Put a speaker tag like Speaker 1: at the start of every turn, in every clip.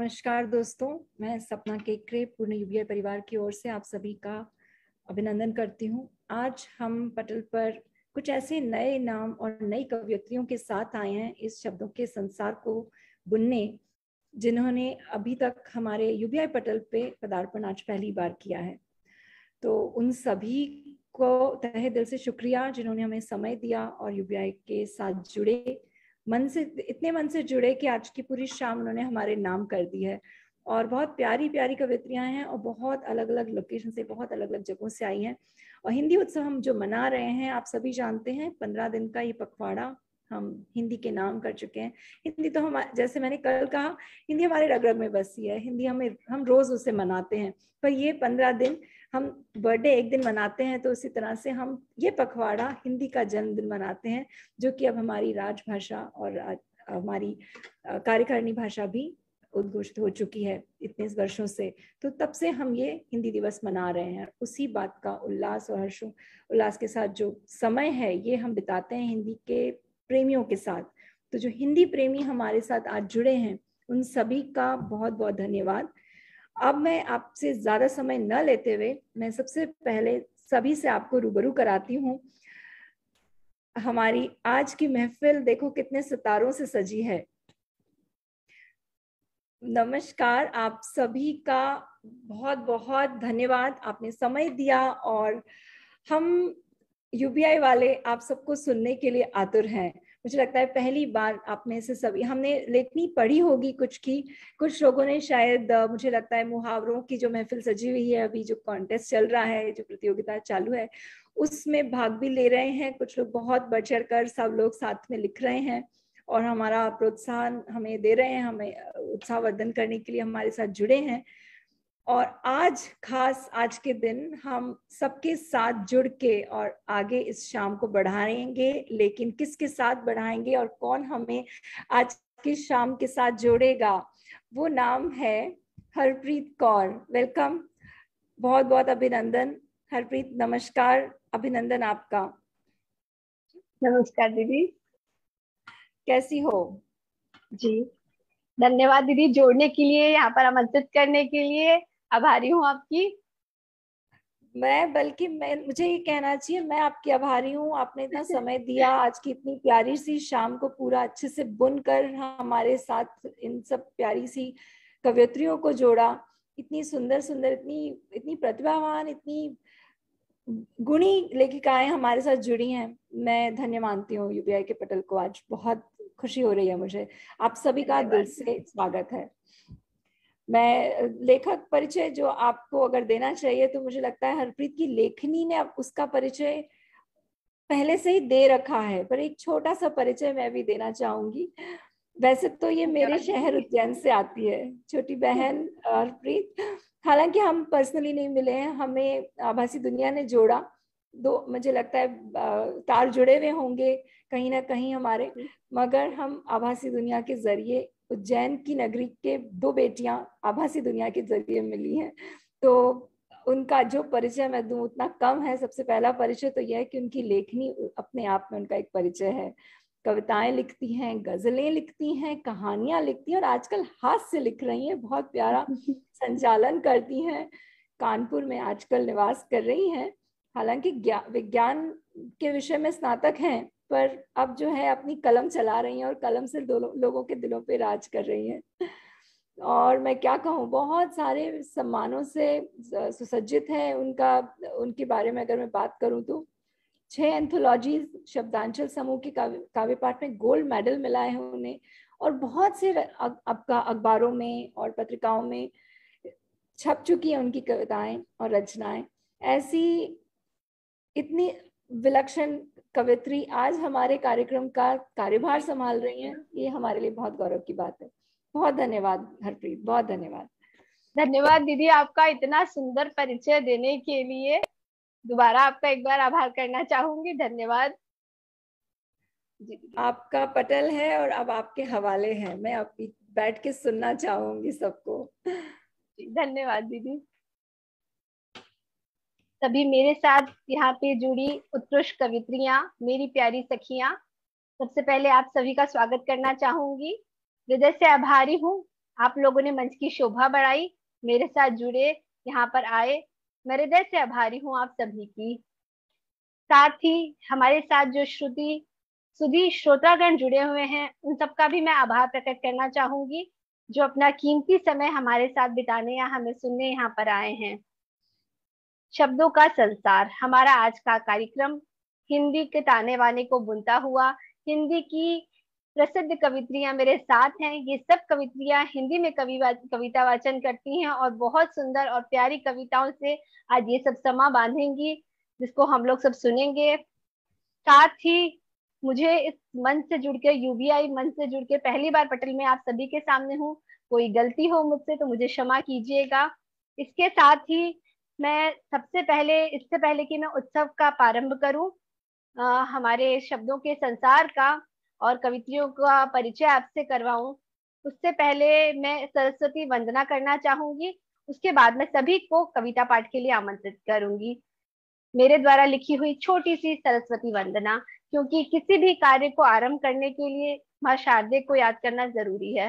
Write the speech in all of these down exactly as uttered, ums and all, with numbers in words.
Speaker 1: नमस्कार दोस्तों, मैं सपना केकरे पूर्ण यूबीआई परिवार की ओर से आप सभी का अभिनंदन करती हूँ। आज हम पटल पर कुछ ऐसे नए नाम और नई कवयित्रियों के साथ आए हैं इस शब्दों के संसार को बुनने, जिन्होंने अभी तक हमारे यूबीआई पटल पे पदार्पण आज पहली बार किया है। तो उन सभी को तहे दिल से शुक्रिया जिन्होंने हमें समय दिया और यूबीआई के साथ जुड़े, मन से इतने मन से जुड़े कि आज की पूरी शाम उन्होंने हमारे नाम कर दी है। और बहुत प्यारी प्यारी कवित्रियां हैं और बहुत अलग अलग लोकेशन से, बहुत अलग अलग जगहों से आई हैं। और हिंदी उत्सव हम जो मना रहे हैं, आप सभी जानते हैं, पंद्रह दिन का ये पखवाड़ा हम हिंदी के नाम कर चुके हैं। हिंदी तो हम, जैसे मैंने कल कहा, हिंदी हमारे रग रग में बसी है। हिंदी हमें हम रोज उसे मनाते हैं, पर ये पंद्रह दिन हम बर्थडे एक दिन मनाते हैं, तो उसी तरह से हम ये पखवाड़ा हिंदी का जन्मदिन मनाते हैं, जो कि अब हमारी राजभाषा और हमारी कार्यकारिणी भाषा भी उद्घोषित हो चुकी है इतने वर्षों से। तो तब से हम ये हिंदी दिवस मना रहे हैं। उसी बात का उल्लास और हर्षो उल्लास के साथ जो समय है ये हम बिताते हैं हिंदी के प्रेमियों के साथ। तो जो हिंदी प्रेमी हमारे साथ आज जुड़े हैं, उन सभी का बहुत बहुत धन्यवाद। अब मैं आपसे ज्यादा समय न लेते हुए मैं सबसे पहले सभी से आपको रूबरू कराती हूँ। हमारी आज की महफिल देखो कितने सितारों से सजी है। नमस्कार, आप सभी का बहुत बहुत धन्यवाद, आपने समय दिया और हम यूबीआई वाले आप सबको सुनने के लिए आतुर हैं। मुझे लगता है पहली बार आप में से सभी, हमने लेखनी पढ़ी होगी कुछ की, कुछ लोगों ने शायद, मुझे लगता है मुहावरों की जो महफिल सजी हुई है, अभी जो कॉन्टेस्ट चल रहा है, जो प्रतियोगिता चालू है, उसमें भाग भी ले रहे हैं। कुछ लोग बहुत बढ़ चढ़ कर सब लोग साथ में लिख रहे हैं और हमारा प्रोत्साहन हमें दे रहे हैं, हमें उत्साहवर्धन करने के लिए हमारे साथ जुड़े हैं। और आज खास आज के दिन हम सबके साथ जुड़ के और आगे इस शाम को बढ़ाएंगे, लेकिन किसके साथ बढ़ाएंगे और कौन हमें आज की शाम के साथ जोड़ेगा, वो नाम है हरप्रीत कौर। वेलकम, बहुत बहुत अभिनंदन हरप्रीत। नमस्कार, अभिनंदन आपका।
Speaker 2: नमस्कार दीदी,
Speaker 1: कैसी हो?
Speaker 2: जी धन्यवाद दीदी, जोड़ने के लिए, यहाँ पर आमंत्रित करने के लिए आभारी हूँ आपकी।
Speaker 1: मैं बल्कि मैं मुझे ये कहना चाहिए, मैं आपकी आभारी हूँ। आपने इतना समय दिया, आज की इतनी प्यारी सी शाम को पूरा अच्छे से बुनकर हमारे साथ इन सब प्यारी सी कवयित्रियों को जोड़ा। इतनी सुंदर सुंदर, इतनी इतनी प्रतिभावान, इतनी गुणी लेखिकाएं हमारे साथ जुड़ी हैं। मैं धन्य मानती हूँ यूबीआई के पटल को। आज बहुत खुशी हो रही है मुझे। आप सभी का दिल से स्वागत है। मैं लेखक परिचय जो आपको अगर देना चाहिए, तो मुझे लगता है हरप्रीत की लेखनी ने अब उसका परिचय पहले से ही दे रखा है, पर एक छोटा सा परिचय मैं भी देना चाहूंगी। वैसे तो ये मेरे शहर उज्जैन से आती है, छोटी बहन हरप्रीत। हालांकि हम पर्सनली नहीं मिले हैं, हमें आभासी दुनिया ने जोड़ा। दो, मुझे लगता है तार जुड़े हुए होंगे कहीं ना कहीं हमारे, मगर हम आभासी दुनिया के जरिए, उज्जैन की नगरी के दो बेटियां आभासी दुनिया के जरिए मिली हैं। तो उनका जो परिचय मैं दूं उतना कम है। सबसे पहला परिचय तो यह है कि उनकी लेखनी अपने आप में उनका एक परिचय है। कविताएं लिखती हैं, गजलें लिखती हैं, कहानियां लिखती हैं और आजकल हास्य लिख रही हैं। बहुत प्यारा संचालन करती हैं। कानपुर में आजकल निवास कर रही हैं। हालांकि विज्ञान के विषय में स्नातक हैं, पर अब जो है अपनी कलम चला रही हैं और कलम से दो लोगों के दिलों पे राज कर रही हैं। और मैं क्या कहूँ, बहुत सारे सम्मानों से सुसज्जित है। उनका उनके बारे में अगर मैं बात करूँ तो छह एंथोलॉजी शब्दांचल समूह के काव्य काव्य पाठ में गोल्ड मेडल मिला है उन्हें, और बहुत से आपका अखबारों में और पत्रिकाओं में छप चुकी है उनकी कविताएं और रचनाएं। ऐसी इतनी विलक्षण कवित्री आज हमारे कार्यक्रम का कार्यभार संभाल रही हैं, ये हमारे लिए बहुत गौरव की बात है। बहुत धन्यवाद हरप्रीत, बहुत धन्यवाद।
Speaker 2: धन्यवाद दीदी, आपका इतना सुंदर परिचय देने के लिए दोबारा आपका एक बार आभार करना चाहूंगी। धन्यवाद
Speaker 1: जी। आपका पटल है और अब आपके हवाले हैं, मैं आपकी बैठ के सुनना चाहूंगी सबको।
Speaker 2: धन्यवाद दीदी। सभी मेरे साथ यहाँ पे जुड़ी उत्कृष्ट कवित्रियां, मेरी प्यारी सखियां, सबसे पहले आप सभी का स्वागत करना चाहूंगी। हृदय से आभारी हूँ आप लोगों ने मंच की शोभा बढ़ाई, मेरे साथ जुड़े, यहाँ पर आए। मैं हृदय से आभारी हूँ आप सभी की। साथ ही हमारे साथ जो श्रुति सुधी श्रोतागण जुड़े हुए हैं, उन सबका भी मैं आभार प्रकट करना चाहूंगी, जो अपना कीमती समय हमारे साथ बिताने या हमें सुनने यहाँ पर आए हैं। शब्दों का संसार, हमारा आज का कार्यक्रम हिंदी के ताने बाने को बुनता हुआ। हिंदी की प्रसिद्ध कवित्रियां मेरे साथ हैं। ये सब कवित्रियां हिंदी में कवि कविता वाचन करती हैं और बहुत सुंदर और प्यारी कविताओं से आज ये सब समा बांधेंगी, जिसको हम लोग सब सुनेंगे। साथ ही मुझे इस मंच से जुड़ के, यूबीआई मंच से जुड़ के पहली बार पटल में आप सभी के सामने हूँ। कोई गलती हो मुझसे तो मुझे क्षमा कीजिएगा। इसके साथ ही मैं सबसे पहले, इससे पहले कि मैं उत्सव का प्रारंभ करूं, आ, हमारे शब्दों के संसार का और कवित्रियों का परिचय आपसे करवाऊं, उससे पहले मैं सरस्वती वंदना करना चाहूंगी। उसके बाद मैं सभी को कविता पाठ के लिए आमंत्रित करूंगी। मेरे द्वारा लिखी हुई छोटी सी सरस्वती वंदना, क्योंकि किसी भी कार्य को आरंभ करने के लिए माँ शारदे को याद करना जरूरी है।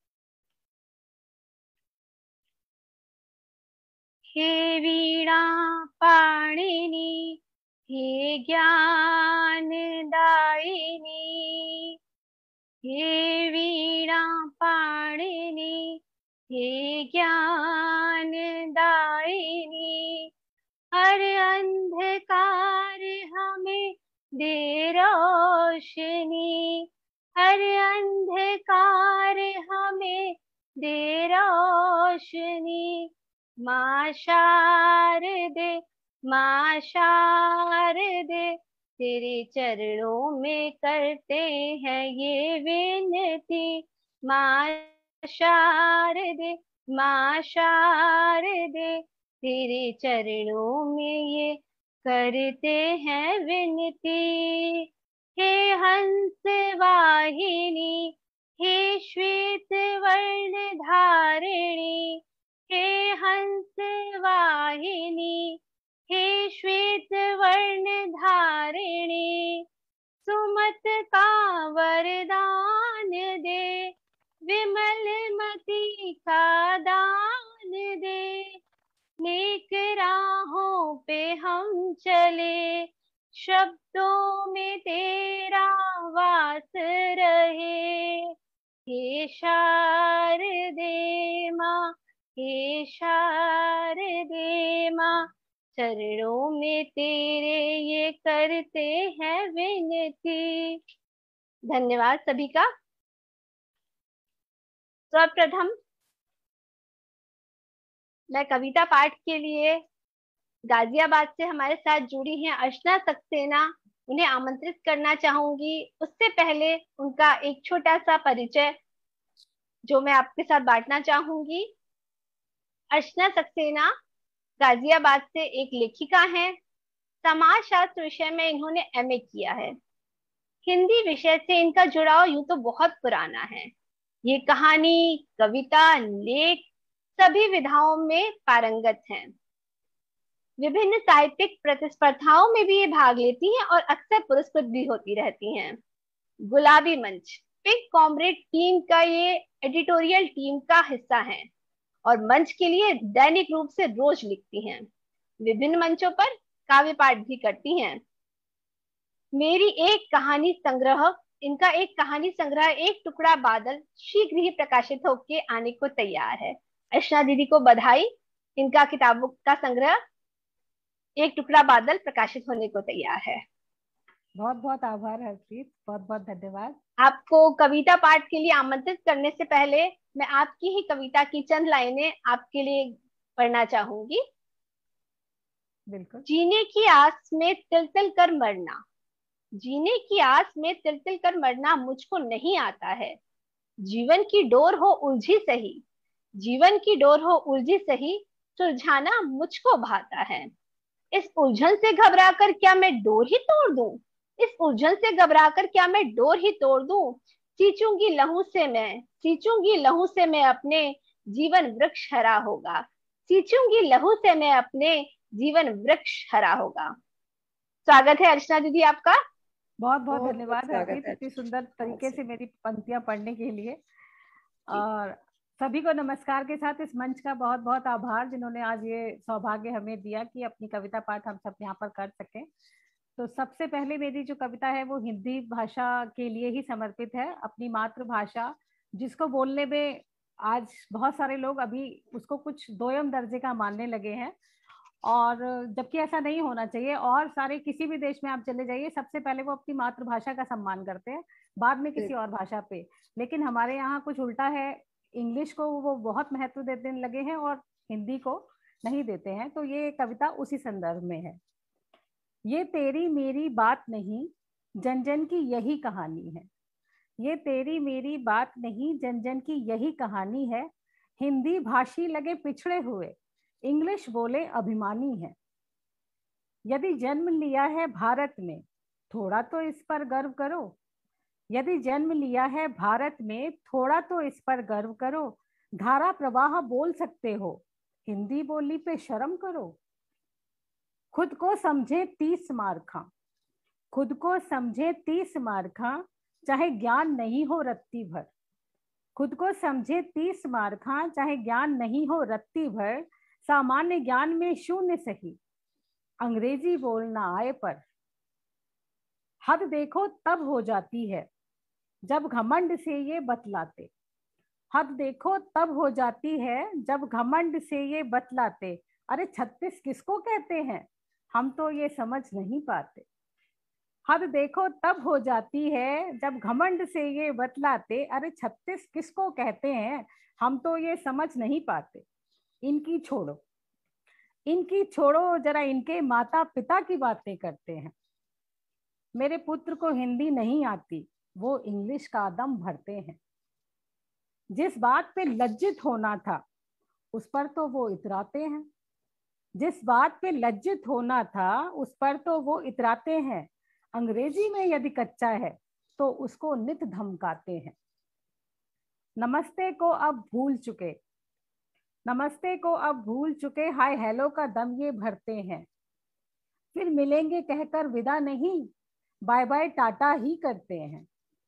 Speaker 2: हे वीणा पाणिनी, हे ज्ञान दायिनी, हे वीणा पाणिनी, हे ज्ञान दायिनी, हर अंधकार हमें दे रोशनी, हर अंधकार हमें दे रोशनी। माँ शारदे, माँ शारदे, तेरे चरणों में करते हैं ये विनती। माँ शारदे, माँ शारदे, तेरे चरणों में ये करते हैं विनती। हे हंस वाहिनी, हे श्वेत वर्ण धारिणी, हे हंस वाहिनी, हे श्वेत वर्ण धारिणी, सुमत का वरदान दे, विमल मति का दान दे, नेक राहों पे हम चले, शब्दों में तेरा वास रहे। हे शारदे माँ, हे शारदे माँ, चरणों में तेरे ये करते हैं विनती। धन्यवाद सभी का। सर्वप्रथम मैं कविता पाठ के लिए गाजियाबाद से हमारे साथ जुड़ी हैं अर्चना सक्सेना, उन्हें आमंत्रित करना चाहूंगी। उससे पहले उनका एक छोटा सा परिचय जो मैं आपके साथ बांटना चाहूंगी। अर्चना सक्सेना गाजियाबाद से एक लेखिका हैं। समाज शास्त्र विषय में इन्होंने एमए किया है। हिंदी विषय से इनका जुड़ाव यूं तो बहुत पुराना है। ये कहानी, कविता, लेख सभी विधाओं में पारंगत हैं। विभिन्न साहित्यिक प्रतिस्पर्धाओं में भी ये भाग लेती हैं और अक्सर पुरस्कृत भी होती रहती हैं। गुलाबी मंच, पिंक कॉमरेड टीम का ये एडिटोरियल टीम का हिस्सा हैं और मंच के लिए दैनिक रूप से रोज लिखती हैं। विभिन्न मंचों पर काव्य पाठ भी करती हैं। मेरी एक कहानी संग्रह, इनका एक कहानी संग्रह एक टुकड़ा बादल शीघ्र ही प्रकाशित होके आने को तैयार है। अर्चना दीदी को बधाई, इनका किताबों का संग्रह एक टुकड़ा बादल प्रकाशित होने को तैयार है।
Speaker 3: बहुत बहुत आभार हरप्रीत, बहुत बहुत धन्यवाद।
Speaker 2: आपको कविता पाठ के लिए आमंत्रित करने से पहले मैं आपकी ही कविता की चंद लाइनें आपके लिए पढ़ना चाहूंगी।
Speaker 3: बिल्कुल।
Speaker 2: जीने की आस में तिल तिल कर मरना, जीने की आस में तिल तिल कर मरना मुझको नहीं आता है। जीवन की डोर हो उलझी सही, जीवन की डोर हो उलझी सही, सुलझाना मुझको भाता है। इस उलझन से घबराकर क्या मैं डोर ही तोड़ दूं, इस उलझन से घबराकर क्या मैं डोर ही तोड़ दूं। सींचूंगी लहू से मैं, सींचूंगी लहू से मैं अपने जीवन वृक्ष हरा होगा, सींचूंगी लहू से मैं अपने जीवन वृक्ष हरा होगा। स्वागत है अर्चना दीदी आपका।
Speaker 3: बहुत बहुत धन्यवाद हरप्रीत, इतनी सुंदर तरीके से मेरी पंक्तियां पढ़ने के लिए। और सभी को नमस्कार के साथ इस मंच का बहुत बहुत आभार जिन्होंने आज ये सौभाग्य हमें दिया कि अपनी कविता पाठ हम सब यहाँ पर कर सकें। तो सबसे पहले मेरी जो कविता है वो हिंदी भाषा के लिए ही समर्पित है, अपनी मातृभाषा जिसको बोलने में आज बहुत सारे लोग अभी उसको कुछ दोयम दर्जे का मानने लगे हैं, और जबकि ऐसा नहीं होना चाहिए। और सारे किसी भी देश में आप चले जाइए, सबसे पहले वो अपनी मातृभाषा का सम्मान करते हैं, बाद में किसी और भाषा पे। लेकिन हमारे यहाँ कुछ उल्टा है, इंग्लिश को वो बहुत महत्व देने लगे हैं और हिंदी को नहीं देते हैं। तो ये कविता उसी संदर्भ में है। ये तेरी मेरी बात नहीं, जन जन की यही कहानी है। ये तेरी मेरी बात नहीं, जन जन की यही कहानी है। हिंदी भाषी लगे पिछड़े हुए, इंग्लिश बोले अभिमानी है। यदि जन्म लिया है भारत में, थोड़ा तो इस पर गर्व करो। यदि जन्म लिया है भारत में, थोड़ा तो इस पर गर्व करो। धारा प्रवाह बोल सकते हो, हिंदी बोली पे शर्म करो। खुद को समझे तीस मार्खा, खुद को समझे तीस मार्खा, चाहे ज्ञान नहीं हो रत्ती भर। खुद को समझे तीस मार्खा, चाहे ज्ञान नहीं हो रत्ती भर। सामान्य ज्ञान में शून्य सही, अंग्रेजी बोलना आए पर। हद देखो तब हो जाती है, जब घमंड से ये बतलाते। हद देखो तब हो जाती है, जब घमंड से ये बतलाते। अरे छत्तीस किसको कहते हैं, हम तो ये समझ नहीं पाते। हद देखो तब हो जाती है, जब घमंड से ये बतलाते। अरे छत्तीस किसको कहते हैं, हम तो ये समझ नहीं पाते। इनकी छोड़ो, इनकी छोड़ो, जरा इनके माता पिता की बातें करते हैं। मेरे पुत्र को हिंदी नहीं आती, वो इंग्लिश का दम भरते हैं। जिस बात पे लज्जित होना था, उस पर तो वो इतराते हैं। जिस बात पे लज्जित होना था, उस पर तो वो इतराते हैं। अंग्रेजी में यदि कच्चा है, तो उसको नित धमकाते हैं। नमस्ते को अब भूल चुके, नमस्ते को अब भूल चुके। हाय हेलो का दम ये भरते हैं। फिर मिलेंगे कहकर विदा नहीं, बाय बाय टाटा ही करते हैं।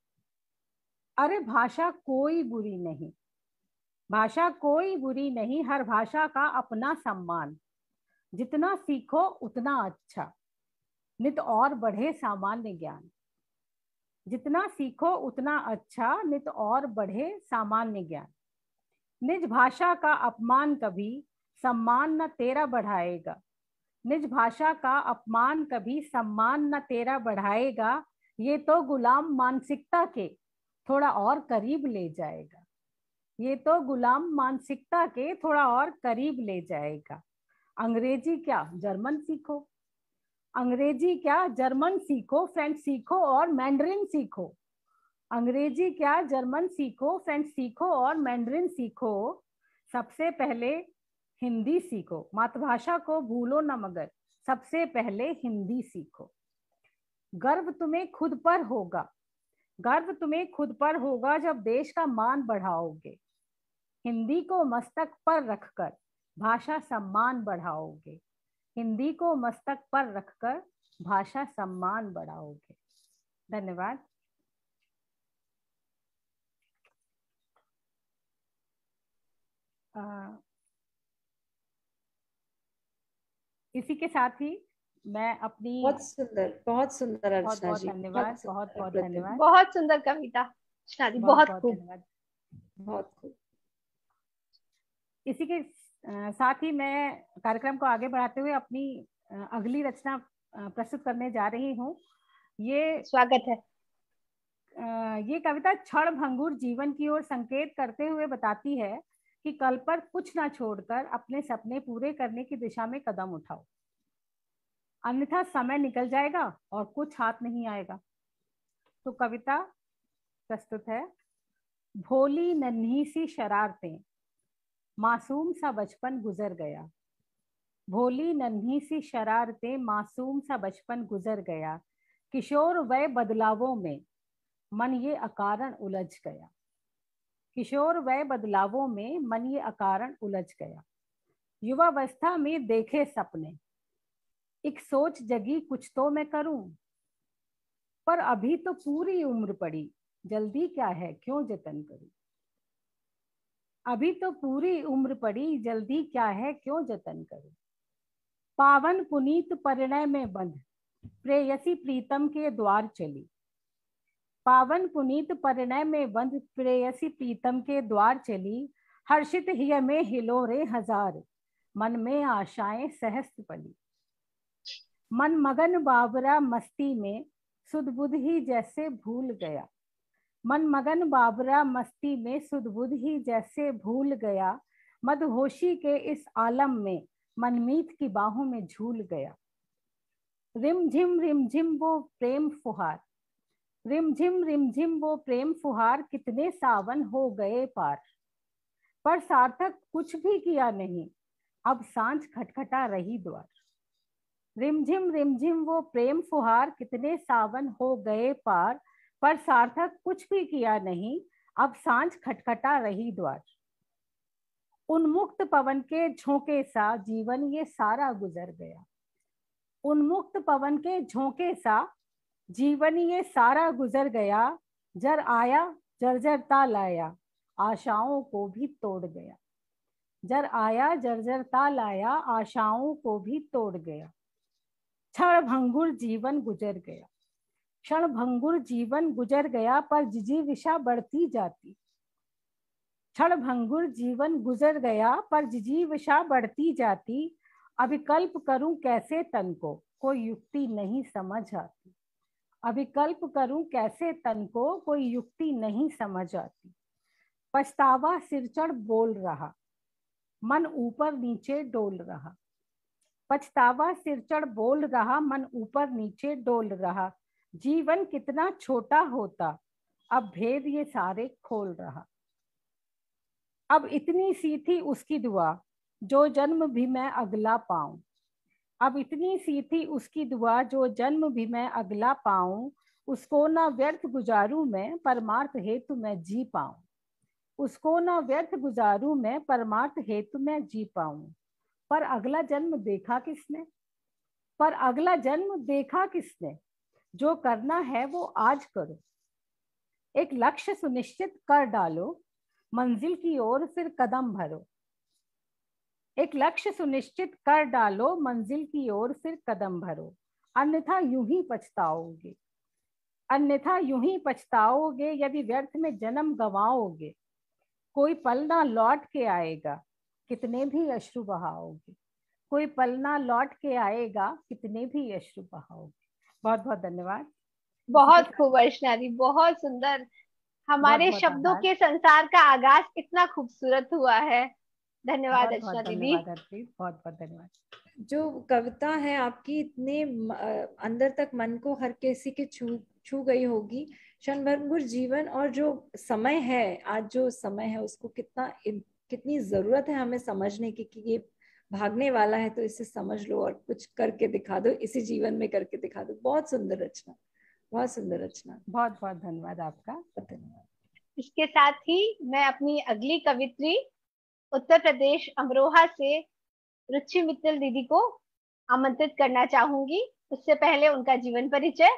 Speaker 3: अरे भाषा कोई बुरी नहीं, भाषा कोई बुरी नहीं। हर भाषा का अपना सम्मान। जितना सीखो उतना अच्छा, नित और बढ़े सामान्य ज्ञान। जितना सीखो उतना अच्छा, नित और बढ़े सामान्य ज्ञान। निज भाषा का अपमान कभी सम्मान न तेरा बढ़ाएगा। निज भाषा का अपमान कभी सम्मान न तेरा बढ़ाएगा। ये तो गुलाम मानसिकता के थोड़ा और करीब ले जाएगा। ये तो गुलाम मानसिकता के थोड़ा और करीब ले जाएगा। अंग्रेजी क्या जर्मन सीखो, अंग्रेजी क्या जर्मन सीखो, फ्रेंच सीखो और मैंडरिन सीखो। अंग्रेजी क्या जर्मन सीखो, फ्रेंच सीखो और मैंडरिन सीखो। सबसे पहले हिंदी सीखो, मातृभाषा को भूलो न मगर सबसे पहले हिंदी सीखो। गर्व तुम्हें खुद पर होगा, गर्व तुम्हें खुद पर होगा जब देश का मान बढ़ाओगे। हिंदी को मस्तक पर रखकर भाषा सम्मान बढ़ाओगे। हिंदी को मस्तक पर रखकर भाषा सम्मान बढ़ाओगे। धन्यवाद। आ, इसी के साथ ही मैं अपनी
Speaker 1: बहुत सुंदर, बहुत सुंदर
Speaker 3: बहुत
Speaker 1: अर्चना
Speaker 3: बहुत
Speaker 1: जी,
Speaker 3: धन्यवाद, बहुत बहुत धन्यवाद,
Speaker 2: बहुत सुंदर कविता अर्चना जी, बहुत खूब,
Speaker 3: धन्यवाद,
Speaker 1: बहुत खूब।
Speaker 3: इसी के साथ ही मैं कार्यक्रम को आगे बढ़ाते हुए अपनी अगली रचना प्रस्तुत करने जा रही हूँ। ये
Speaker 2: स्वागत है।
Speaker 3: ये कविता क्षण भंगुर जीवन की ओर संकेत करते हुए बताती है कि कल पर कुछ ना छोड़कर अपने सपने पूरे करने की दिशा में कदम उठाओ, अन्यथा समय निकल जाएगा और कुछ हाथ नहीं आएगा। तो कविता प्रस्तुत है। भोली नन्ही सी शरारतें, मासूम सा बचपन गुजर गया। भोली नन्ही सी शरारतें, मासूम सा बचपन गुजर गया। किशोर वय बदलावों में मन ये अकारण उलझ गया। किशोर वय बदलावों में मन ये अकारण उलझ गया। युवावस्था में देखे सपने, एक सोच जगी कुछ तो मैं करूं, पर अभी तो पूरी उम्र पड़ी, जल्दी क्या है क्यों जतन करूं। अभी तो पूरी उम्र पड़ी, जल्दी क्या है क्यों जतन करूं। पावन पुनीत परिणय में बंध, प्रेयसी प्रीतम के द्वार चली। पावन पुनीत परिणय में बंध, प्रेयसी प्रीतम के द्वार चली। हर्षित हिय में हिलोरे हजार, मन में आशाएं सहस्त्र पली। मन मगन बाबरा मस्ती में, सुध बुध ही जैसे भूल गया। मन मगन बाबरा मस्ती में, सुध बुध ही जैसे भूल गया। मदहोशी के इस आलम में, मनमीत की बाहों में झूल गया। रिमझिम रिमझिम वो प्रेम फुहार, रिमझिम रिमझिम वो प्रेम फुहार, कितने सावन हो गए पार। पर सार्थक कुछ भी किया नहीं, अब सांझ खटखटा रही द्वार। रिमझिम रिमझिम वो प्रेम फुहार, कितने सावन हो गए पार। पर सार्थक कुछ भी किया नहीं, अब सांझ खटखटा रही द्वार। उन्मुक्त पवन के झोंके सा, जीवन ये सारा गुजर गया। उन्मुक्त पवन के झोंके सा, जीवन ये सारा गुजर गया। जर आया जर्जरता लाया, आशाओं को भी तोड़ गया। जर आया जर्जरता लाया, आशाओं को भी तोड़ गया। क्षण भंगुर जीवन गुजर गया, क्षण भंगुर जीवन गुजर गया। पर जिजीविषा बढ़ती जाती, क्षण भंगुर जीवन गुजर गया। पर जिजीविषा बढ़ती जाती। अभिकल्प करूं कैसे तन को, कोई युक्ति नहीं समझ आती। अभिकल्प करूं कैसे तन को, कोई युक्ति नहीं समझ आती। पछतावा सिरचढ़ बोल रहा, मन ऊपर नीचे डोल रहा। पछतावा सिरचढ़ बोल रहा, मन ऊपर नीचे डोल रहा। जीवन कितना छोटा होता, अब भेद ये सारे खोल रहा। अब इतनी सी थी उसकी दुआ, जो जन्म भी मैं अगला पाऊं। अब इतनी सी थी उसकी दुआ, जो जन्म भी मैं अगला पाऊं। उसको ना व्यर्थ गुजारूं मैं, परमार्थ हेतु मैं जी पाऊं। उसको ना व्यर्थ गुजारूं मैं, परमार्थ हेतु मैं जी पाऊं। पर अगला जन्म देखा किसने, पर अगला जन्म देखा किसने। जो करना है वो आज करो, एक लक्ष्य सुनिश्चित कर डालो। मंजिल की ओर फिर कदम भरो। एक लक्ष्य सुनिश्चित कर डालो, मंजिल की ओर फिर कदम भरो। अन्यथा यूं ही पछताओगे, अन्यथा यूं ही पछताओगे। यदि व्यर्थ में जन्म गवाओगे, कोई पल ना लौट के आएगा, कितने भी अश्रु बहाओगे। कोई पल ना लौट के आएगा, कितने भी अश्रु बहाओगे। बहुत बहुत धन्यवाद।
Speaker 2: बहुत खूब अर्चना दी, बहुत सुंदर। हमारे
Speaker 3: बहुत बहुत
Speaker 2: शब्दों
Speaker 3: आभार।
Speaker 2: के संसार का आगाज कितना खूबसूरत हुआ है। धन्यवाद
Speaker 3: बहुत
Speaker 2: अर्चना
Speaker 3: बहुत
Speaker 2: दीदी।
Speaker 3: धन्यवाद हरप्रीत, बहुत बहुत धन्यवाद।
Speaker 1: जो कविता है आपकी इतने म- अ, अंदर तक मन को हर किसी के छू छू गई होगी। क्षणभंगुर जीवन और जो समय है, आज जो समय है उसको कितना इन- कितनी जरूरत है हमें समझने की कि ये भागने वाला है, तो इसे समझ लो और कुछ करके दिखा दो, इसी जीवन में करके दिखा दो। बहुत सुंदर रचना, बहुत सुंदर रचना।
Speaker 3: बहुत बहुत धन्यवाद आपका।
Speaker 1: धन्यवाद।
Speaker 2: इसके साथ ही मैं अपनी अगली कवित्री उत्तर प्रदेश अमरोहा से रुचि मित्तल दीदी को आमंत्रित करना चाहूंगी। उससे पहले उनका जीवन परिचय।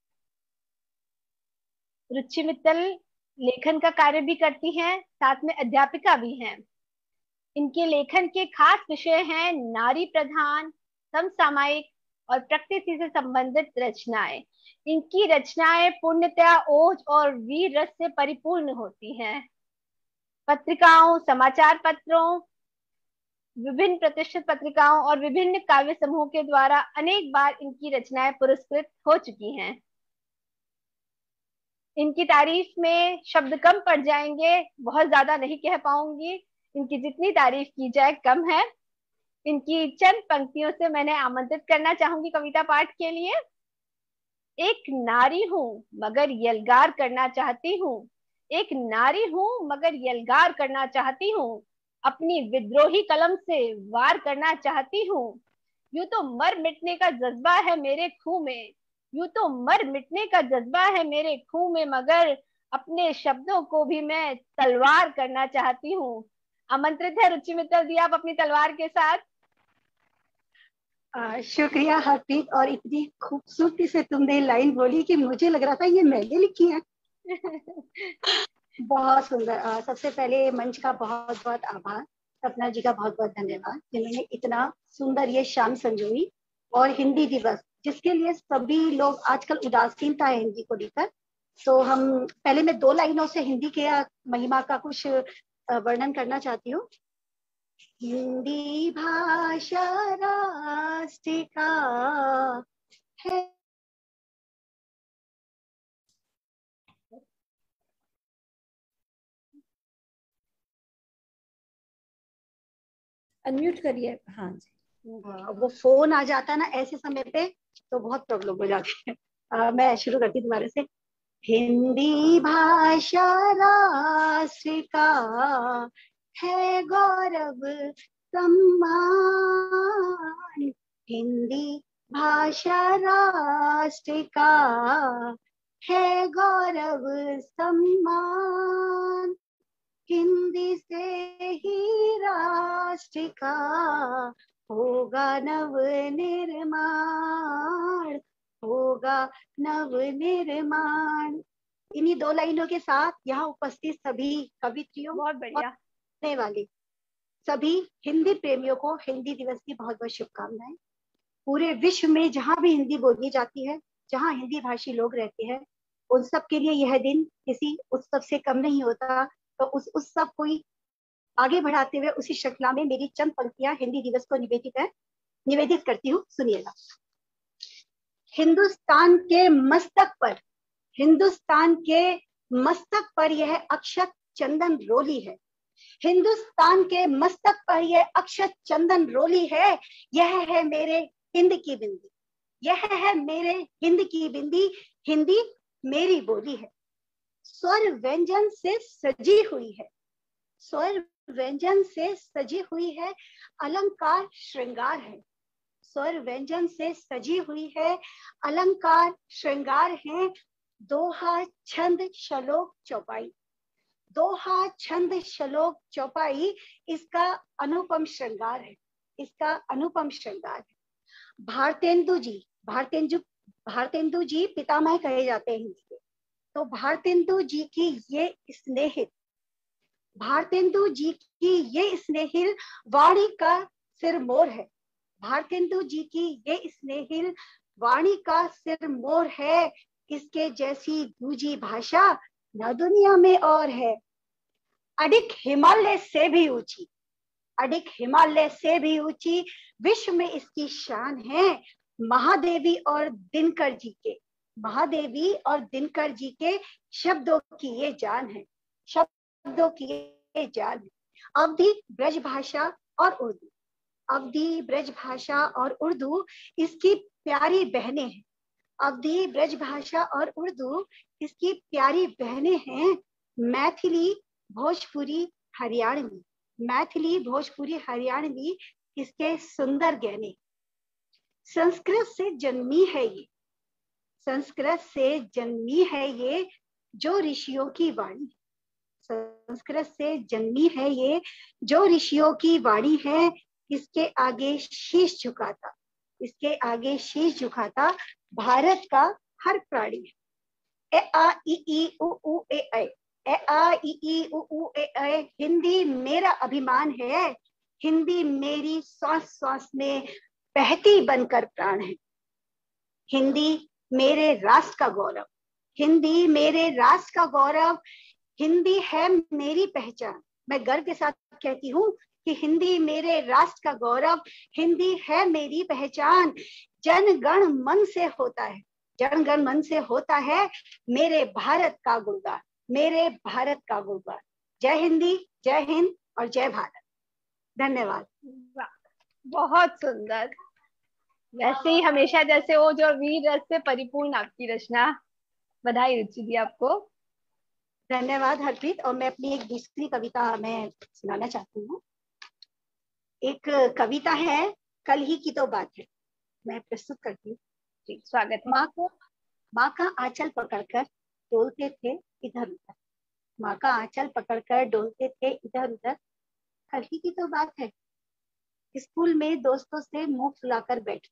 Speaker 2: रुचि मित्तल लेखन का कार्य भी करती हैं, साथ में अध्यापिका भी हैं। इनके लेखन के खास विषय हैं नारी प्रधान, समसामयिक और प्रकृति से संबंधित रचनाएं। इनकी रचनाएं पूर्णतया ओज और वीर रस से परिपूर्ण होती हैं। पत्रिकाओं, समाचार पत्रों, विभिन्न प्रतिष्ठित पत्रिकाओं और विभिन्न काव्य समूहों के द्वारा अनेक बार इनकी रचनाएं पुरस्कृत हो चुकी हैं। इनकी तारीफ में शब्द कम पड़ जाएंगे, बहुत ज्यादा नहीं कह पाऊंगी। इनकी जितनी तारीफ की जाए कम है। इनकी चंद पंक्तियों से मैंने आमंत्रित करना चाहूंगी कविता पाठ के लिए। एक नारी हूं मगर यलगार करना चाहती हूँ, एक नारी हूं मगर यलगार करना चाहती हूँ, अपनी विद्रोही कलम से वार करना चाहती हूँ। यूं तो मर मिटने का जज्बा है मेरे खून में, यूं तो मर मिटने का जज्बा है मेरे खून में, मगर अपने शब्दों को भी मैं तलवार करना चाहती हूँ। आमंत्रित है रुचि मित्तल दी, आप अपनी तलवार के साथ।
Speaker 4: आ, शुक्रिया हरप्रीत, और इतनी खूबसूरती से तुमने लाइन बोली कि मुझे लग रहा था ये मैंने लिखी है। बहुत सुंदर। अ, सबसे पहले मंच का बहुत बहुत आभार, सपना जी का बहुत बहुत धन्यवाद, जिन्होंने इतना सुंदर ये शाम संजोई। और हिंदी दिवस जिसके लिए सभी लोग आजकल उदासीनता है हिंदी को लेकर, तो हम पहले मैं दो लाइनों से हिंदी के महिमा का कुछ अ, वर्णन करना चाहती हूँ। हिंदी भाषा राष्ट्र का है।
Speaker 1: अनम्यूट करिए। हाँ जी।
Speaker 4: वो फोन आ जाता है ना ऐसे समय पे तो बहुत प्रॉब्लम हो जाती है। अ, मैं शुरू करती हूँ दोबारा से। हिंदी भाषा राष्ट्र का है गौरव सम्मान। हिंदी भाषा राष्ट्र का है गौरव सम्मान। हिंदी से ही राष्ट्र का होगा नव निर्माण, होगा नव निर्माण। इन्हीं दो लाइनों के साथ यहाँ उपस्थित सभी कवित्रियों,
Speaker 2: बहुत बढ़िया,
Speaker 4: सुनने वाले सभी हिंदी प्रेमियों को हिंदी दिवस की बहुत बहुत शुभकामनाएं। पूरे विश्व में जहाँ भी हिंदी बोली जाती है, जहाँ हिंदी भाषी लोग रहते हैं, उन सब के लिए यह दिन किसी उत्सव से कम नहीं होता। तो उस उत्सव को ही आगे बढ़ाते हुए उसी श्रृंखला में मेरी चंद पंक्तियां हिंदी दिवस को निवेदित है, निवेदित करती हूँ, सुनिएगा। हिंदुस्तान के मस्तक पर, हिंदुस्तान के मस्तक पर यह अक्षत चंदन रोली है। हिंदुस्तान के मस्तक पर यह अक्षत चंदन रोली है। यह है मेरे हिंद की बिंदी, यह है मेरे हिंद की बिंदी। हिंदी मेरी बोली है, स्वर व्यंजन से सजी हुई है, स्वर व्यंजन से सजी हुई है, अलंकार श्रृंगार है। स्वर व्यंजन से सजी हुई है, अलंकार श्रृंगार है। दोहा छंद श्लोक चौपाई, दोहा छंद श्लोक चौपाई इसका अनुपम श्रृंगार है, इसका अनुपम श्रृंगार है। भारतेंदु जी, भारतेंदु भारतेंदु जी पितामह कहे जाते हैं हिंदी के। तो भारतेंदु जी की ये स्नेहित, भारतेंदु जी की ये स्नेहिल वाणी का सिरमौर है। भारतेंदु जी की ये स्नेहिल वाणी का सिरमौर है। इसके जैसी दूजी भाषा न दुनिया में और है। अडिग हिमालय से भी ऊंची, अडिग हिमालय से भी ऊंची विश्व में इसकी शान है। महादेवी और दिनकर जी के, महादेवी और दिनकर जी के शब्दों की ये जान है, शब्दों की ये जान है। अवधी ब्रज भाषा और उर्दू, अवधी ब्रज भाषा और उर्दू इसकी प्यारी बहनें हैं। अवधी ब्रज भाषा और उर्दू इसकी प्यारी बहनें हैं। मैथिली भोजपुरी हरियाणवी, मैथिली भोजपुरी हरियाणवी इसके सुंदर गहने। संस्कृत से जन्मी है ये, संस्कृत से जन्मी है ये जो ऋषियों की वाणी, संस्कृत से जन्मी है ये जो ऋषियों की वाणी है। इसके आगे शीश झुकाता, इसके आगे शीश झुकाता भारत का हर प्राणी है। ए आ इ ई उ उ ए ऐ, ए आ इ ई उ उ ए ऐ। हिंदी मेरा अभिमान है, हिंदी मेरी सांस सांस में बहती बनकर प्राण है। हिंदी मेरे राष्ट्र का गौरव, हिंदी मेरे राष्ट्र का गौरव। हिंदी है मेरी पहचान, मैं गर्व के साथ कहती हूँ कि हिंदी मेरे राष्ट्र का गौरव, हिंदी है मेरी पहचान। जन गण मन से होता है, जन गण मन से होता है मेरे भारत का गुणगान, मेरे भारत का गुणगान। जय हिंदी, जय हिंद और जय भारत। धन्यवाद।
Speaker 2: बहुत सुंदर। वैसे ही हमेशा जैसे वो जो वीर रस से परिपूर्ण आपकी रचना। बधाई रुचि दी आपको।
Speaker 4: धन्यवाद हरप्रीत। और मैं अपनी एक दूसरी कविता मैं सुनाना चाहती हूँ। एक कविता है, कल ही की तो बात है, मैं प्रस्तुत करती हूँ।
Speaker 2: जी, स्वागत है।
Speaker 4: माँ को, माँ का आंचल पकड़कर डोलते थे इधर उधर, माँ का आंचल पकड़कर डोलते थे इधर उधर। कल ही की तो बात है, स्कूल में दोस्तों से मुंह फुलाकर बैठना,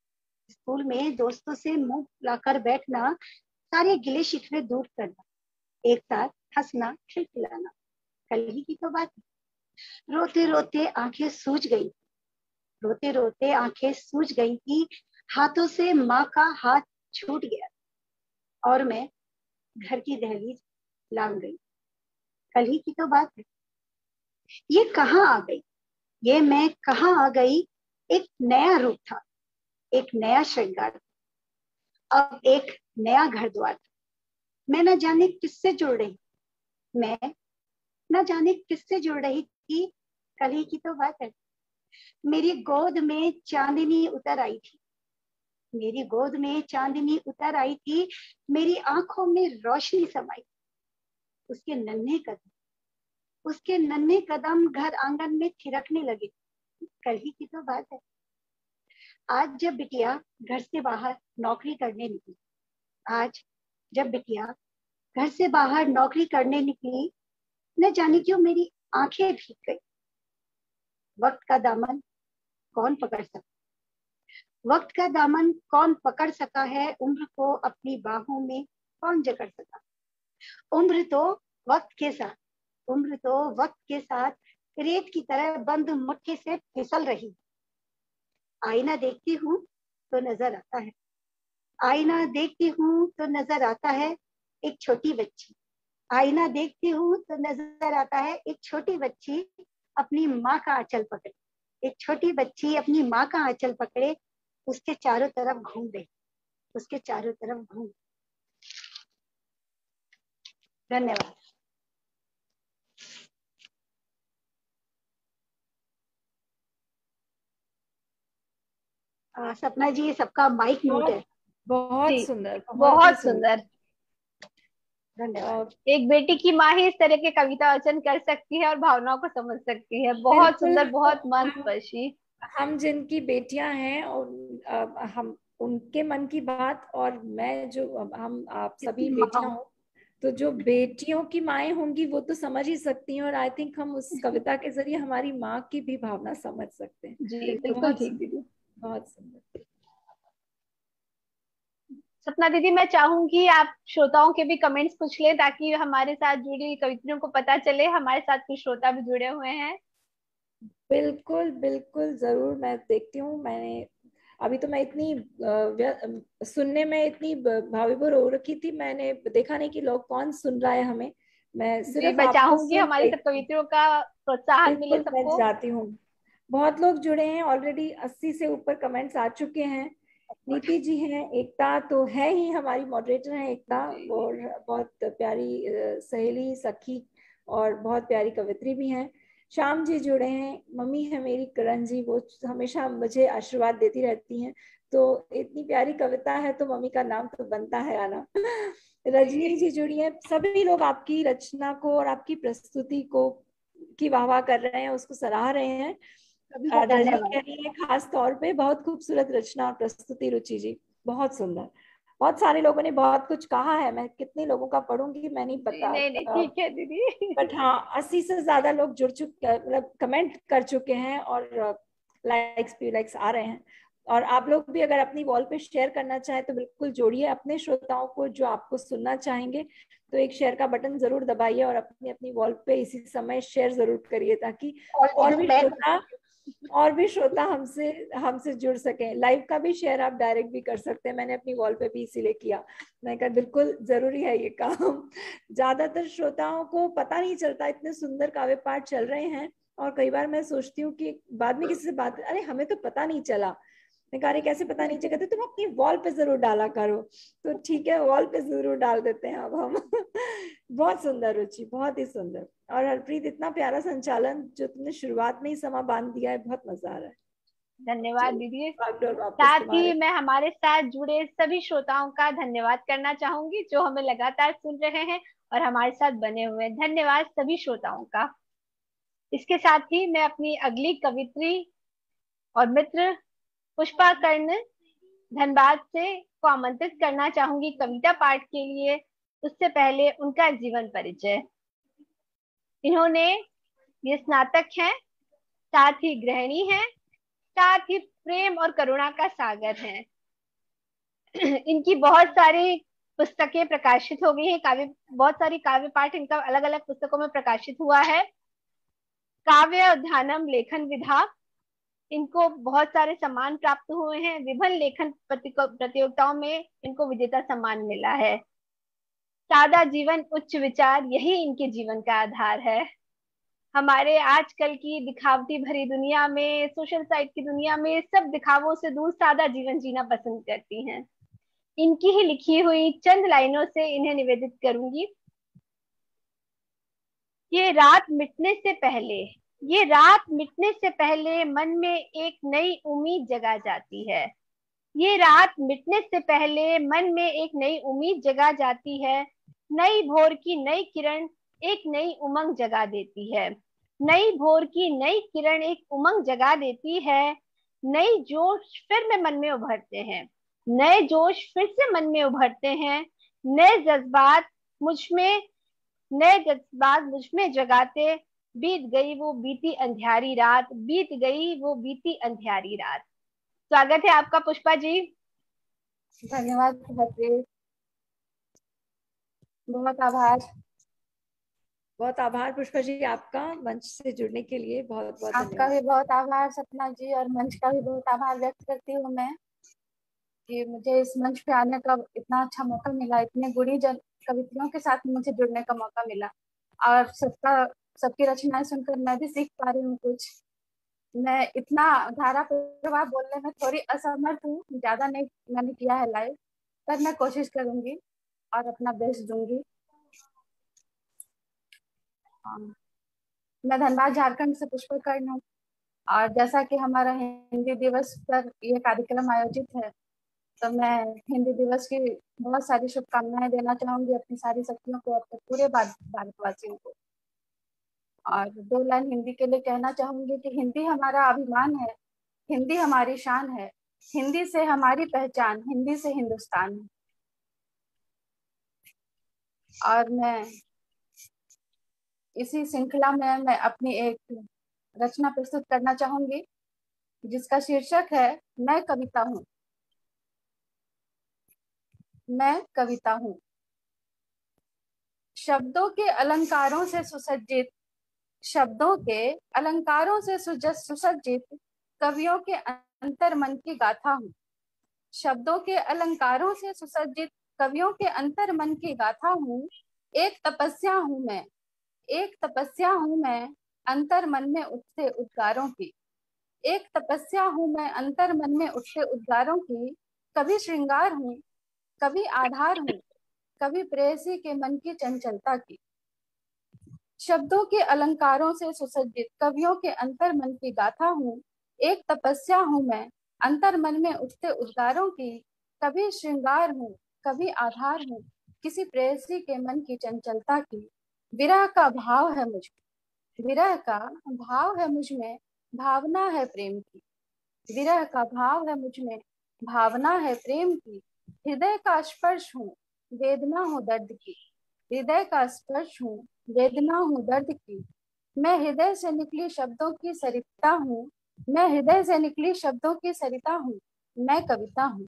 Speaker 4: स्कूल में दोस्तों से मुंह फुलाकर बैठना, सारे गिले शिकवे दूर करना, एक साथ हंसना, खिलखिलाना। कल ही की तो बात है। रोते रोते आंखें सूज गई, रोते रोते आंखें सूज गई कि हाथों से माँ का हाथ छूट गया और मैं घर की दहलीज लांग गई। कल ही की तो बात है। ये कहाँ आ गई, ये मैं कहाँ आ गई। एक नया रूप था, एक नया श्रृंगार, अब एक नया घर द्वार था। मैं न जाने किससे जुड़ रही, मैं न जाने किससे जुड़ रही थी। कल ही की तो बात है। मेरी गोद में चांदनी उतर आई थी, मेरी गोद में चांदनी उतर आई थी, मेरी आंखों में रोशनी समाई। उसके नन्हे कदम, उसके नन्हे कदम घर आंगन में थिरकने लगे। कल ही की तो बात है। आज जब बिटिया घर से बाहर नौकरी करने निकली, आज जब बिटिया घर से बाहर नौकरी करने निकली, न जाने क्यों मेरी आंखें भीग गई। वक्त का दामन कौन पकड़ सका, वक्त का दामन कौन पकड़ सका है। उम्र को अपनी बाहों में कौन जकड़ सका। उम्र तो वक्त के साथ, उम्र तो वक्त के साथ रेत की तरह बंद मुट्ठी से फिसल रही। आईना देखती हूँ तो नजर आता है, आईना देखती हूँ तो नजर आता है एक छोटी बच्ची। आईना देखती हूँ तो नजर आता है एक छोटी बच्ची अपनी माँ का आंचल पकड़े, एक छोटी बच्ची अपनी माँ का आंचल पकड़े, उसके चारों तरफ घूम रही, उसके चारों तरफ घूम। धन्यवाद। आ, सपना जी, सबका माइक म्यूट है।
Speaker 1: बहुत सुंदर,
Speaker 2: बहुत सुंदर।
Speaker 4: धन्यवाद।
Speaker 2: एक बेटी की माँ ही इस तरह के कविता वाचन कर सकती है और भावनाओं को समझ सकती है। बहुत सुंदर, बहुत मन स्पर्शी।
Speaker 1: हम जिनकी बेटियां हैं और हम उनके मन की बात, और मैं जो हम आप सभी बेटियां हो, तो जो बेटियों की माएँ होंगी वो तो समझ ही सकती हैं, और आई थिंक हम उस कविता के जरिए हमारी माँ की भी भावना समझ सकते हैं।
Speaker 2: जी बिल्कुल ठीक दीदी,
Speaker 1: बहुत सुंदर।
Speaker 2: सपना दीदी, मैं चाहूंगी आप श्रोताओं के भी कमेंट्स पूछ लें ताकि हमारे साथ जुड़ी कवित्रियों को पता चले हमारे साथ कुछ श्रोता भी जुड़े हुए हैं।
Speaker 1: बिल्कुल बिल्कुल, जरूर। मैं देखती हूँ, मैंने अभी तो मैं इतनी सुनने में इतनी भावविभोर हो रखी थी, मैंने देखा नहीं कि लोग कौन सुन रहा है हमें। मैं सिर्फ
Speaker 2: मैं
Speaker 1: आपको
Speaker 2: चाहूंगी
Speaker 1: सुन
Speaker 2: हमारी सब कवित्रियों का प्रोत्साहन मिले
Speaker 1: बिल्कुल मैं
Speaker 2: सबको।
Speaker 1: चाहती हूँ। बहुत लोग जुड़े हैं ऑलरेडी, अस्सी से ऊपर कमेंट्स आ चुके हैं। नीति जी हैं, एकता तो है ही, हमारी मॉडरेटर हैं एकता, और बहुत प्यारी सहेली, सखी और बहुत प्यारी कवित्री भी हैं। श्याम जी जुड़े हैं, मम्मी है मेरी करण जी, वो हमेशा मुझे आशीर्वाद देती रहती हैं, तो इतनी प्यारी कविता है तो मम्मी का नाम तो बनता है आना। रजनी जी जुड़ी हैं। सभी लोग आपकी रचना को और आपकी प्रस्तुति को की वाह वाह कर रहे हैं, उसको सराह रहे हैं। रजनी कह रही है खास तौर पे बहुत खूबसूरत रचना और प्रस्तुति रुचि जी, बहुत सुंदर। बहुत सारे लोगों ने बहुत कुछ कहा है, मैं कितने लोगों का पढ़ूंगी मैं नहीं पता।
Speaker 2: नहीं नहीं ठीक है दीदी।
Speaker 1: बट हाँ, अस्सी से ज्यादा लोग जुड़ चुके, मतलब कमेंट कर चुके हैं और लाइक्स भी लाइक्स आ रहे हैं। और आप लोग भी अगर अपनी वॉल पे शेयर करना चाहें तो बिल्कुल जोड़िए अपने श्रोताओं को जो आपको सुनना चाहेंगे, तो एक शेयर का बटन जरूर दबाइए और अपनी अपनी वॉल पे इसी समय शेयर जरूर करिए, ताकि और भी श्रोता और भी श्रोता हमसे हमसे जुड़ सके। लाइव का भी शेयर आप डायरेक्ट भी कर सकते हैं, मैंने अपनी वॉल पे भी इसीलिए किया। मैं कहा बिल्कुल जरूरी है ये काम। ज्यादातर श्रोताओं को पता नहीं चलता, इतने सुंदर काव्य पाठ चल रहे हैं, और कई बार मैं सोचती हूँ कि बाद में किसी से बात, अरे हमें तो पता नहीं चला। मैं कहा कैसे पता नहीं चला, तुम अपनी वॉल पे जरूर डाला करो। तो ठीक है, वॉल पे जरूर डाल देते हैं अब हम। बहुत सुंदर रुचि, बहुत ही सुंदर। और हरप्रीत, इतना प्यारा संचालन जो तुमने शुरुआत में ही समा बांध दिया है, बहुत मजा आ रहा है।
Speaker 2: धन्यवाद दीदी।
Speaker 1: साथ
Speaker 2: ही मैं हमारे साथ जुड़े सभी श्रोताओं का धन्यवाद करना चाहूंगी जो हमें लगातार सुन रहे हैं और हमारे साथ बने हुए हैं। धन्यवाद सभी श्रोताओं का। इसके साथ ही मैं अपनी अगली कवित्री और मित्र पुष्पा कर्ण धनबाद से को आमंत्रित करना चाहूंगी कविता पाठ के लिए। उससे पहले उनका जीवन परिचय। इन्होंने ये स्नातक हैं, साथ ही गृहिणी हैं, साथ ही प्रेम और करुणा का सागर हैं। इनकी बहुत सारी पुस्तकें प्रकाशित हो गई हैं, काव्य बहुत सारी काव्य पाठ इनका अलग अलग पुस्तकों में प्रकाशित हुआ है। काव्य ध्यानम लेखन विधा, इनको बहुत सारे सम्मान प्राप्त हुए हैं। विभिन्न लेखन प्रतियोगिताओं में इनको विजेता सम्मान मिला है। सादा जीवन उच्च विचार, यही इनके जीवन का आधार है। हमारे आजकल की दिखावटी भरी दुनिया में, सोशल साइट की दुनिया में, सब दिखावों से दूर सादा जीवन जीना पसंद करती हैं। इनकी ही लिखी हुई चंद लाइनों से इन्हें निवेदित करूंगी। ये रात मिटने से पहले, ये रात मिटने से पहले मन में एक नई उम्मीद जगा जाती है। ये रात मिटने से पहले मन में एक नई उम्मीद जगा जाती है। नई भोर की नई किरण एक नई उमंग जगा देती है। नई भोर की नई किरण एक उमंग जगा देती है। नई जोश फिर में मन में उभरते हैं, नए जोश फिर से मन में उभरते हैं। नए जज्बात मुझ में नए जज्बात मुझ में जगाते, बीत गई वो बीती अंधियारी रात, बीत गई वो बीती अंधियारी रात। स्वागत है आपका पुष्पा जी।
Speaker 5: धन्यवाद, बहुत आभार।
Speaker 1: बहुत आभार पुष्पा जी आपका मंच से जुड़ने के लिए। बहुत बहुत
Speaker 5: आपका भी बहुत आभार सपना जी, और मंच का भी बहुत आभार व्यक्त करती हूँ मैं कि मुझे इस मंच पे आने का इतना अच्छा मौका मिला, इतने गुणी जन कविताओं के साथ मुझे जुड़ने का मौका मिला, और सबका सबकी रचनाएं सुनकर मैं भी सीख पा रही हूँ कुछ। मैं इतना धारा प्रवाह बोलने में थोड़ी असमर्थ हूँ, ज्यादा नहीं मैंने किया है लाइव, पर मैं कोशिश करूंगी और अपना बेस्ट दूंगी। मैं धनबाद झारखंड से पुष्पा कर्ण हूँ, और जैसा कि हमारा हिंदी दिवस पर यह कार्यक्रम आयोजित है, तो मैं हिंदी दिवस की बहुत सारी शुभकामनाएं देना चाहूंगी अपनी सारी शक्तियों को, अपने पूरे भारतवासियों को। और दो लाइन हिंदी के लिए कहना चाहूंगी कि हिंदी हमारा अभिमान है, हिंदी हमारी शान है, हिंदी से हमारी पहचान, हिंदी से हिंदुस्तान है। और मैं इसी श्रृंखला में मैं अपनी एक रचना प्रस्तुत करना चाहूंगी जिसका शीर्षक है मैं कविता हूँ। मैं कविता हूँ। शब्दों के अलंकारों से सुसज्जित, शब्दों के अलंकारों से सुसज्जित कवियों के अंतर मन की गाथा हूँ। शब्दों के अलंकारों से सुसज्जित कवियों के अंतर मन की गाथा हूँ। एक तपस्या हूँ मैं, एक तपस्या हूँ मैं अंतर मन में उठते उद्गारों की। एक तपस्या हूँ मैं अंतर मन में उठते उद्गारों की। कभी श्रृंगार हूँ, कभी आधार हूँ, कभी प्रेयसी के मन की चंचलता की। शब्दों के अलंकारों से सुसज्जित कवियों के अंतर मन की गाथा हूँ। एक तपस्या हूँ मैं अंतर मन में उठते उद्गारों की। कभी श्रृंगार हूँ, कभी आधार हूँ, किसी प्रेयसी के मन की चंचलता की। विरह का भाव है मुझ में, विरह का भाव है मुझ में, भावना है प्रेम की। विरह का भाव है मुझ में, भावना है प्रेम की। हृदय का स्पर्श हूँ, वेदना हूँ दर्द की। हृदय का स्पर्श हूँ, वेदना हूँ दर्द की। मैं हृदय से निकली शब्दों की सरिता हूँ, मैं हृदय से निकली शब्दों की सरिता हूँ। मैं कविता हूँ।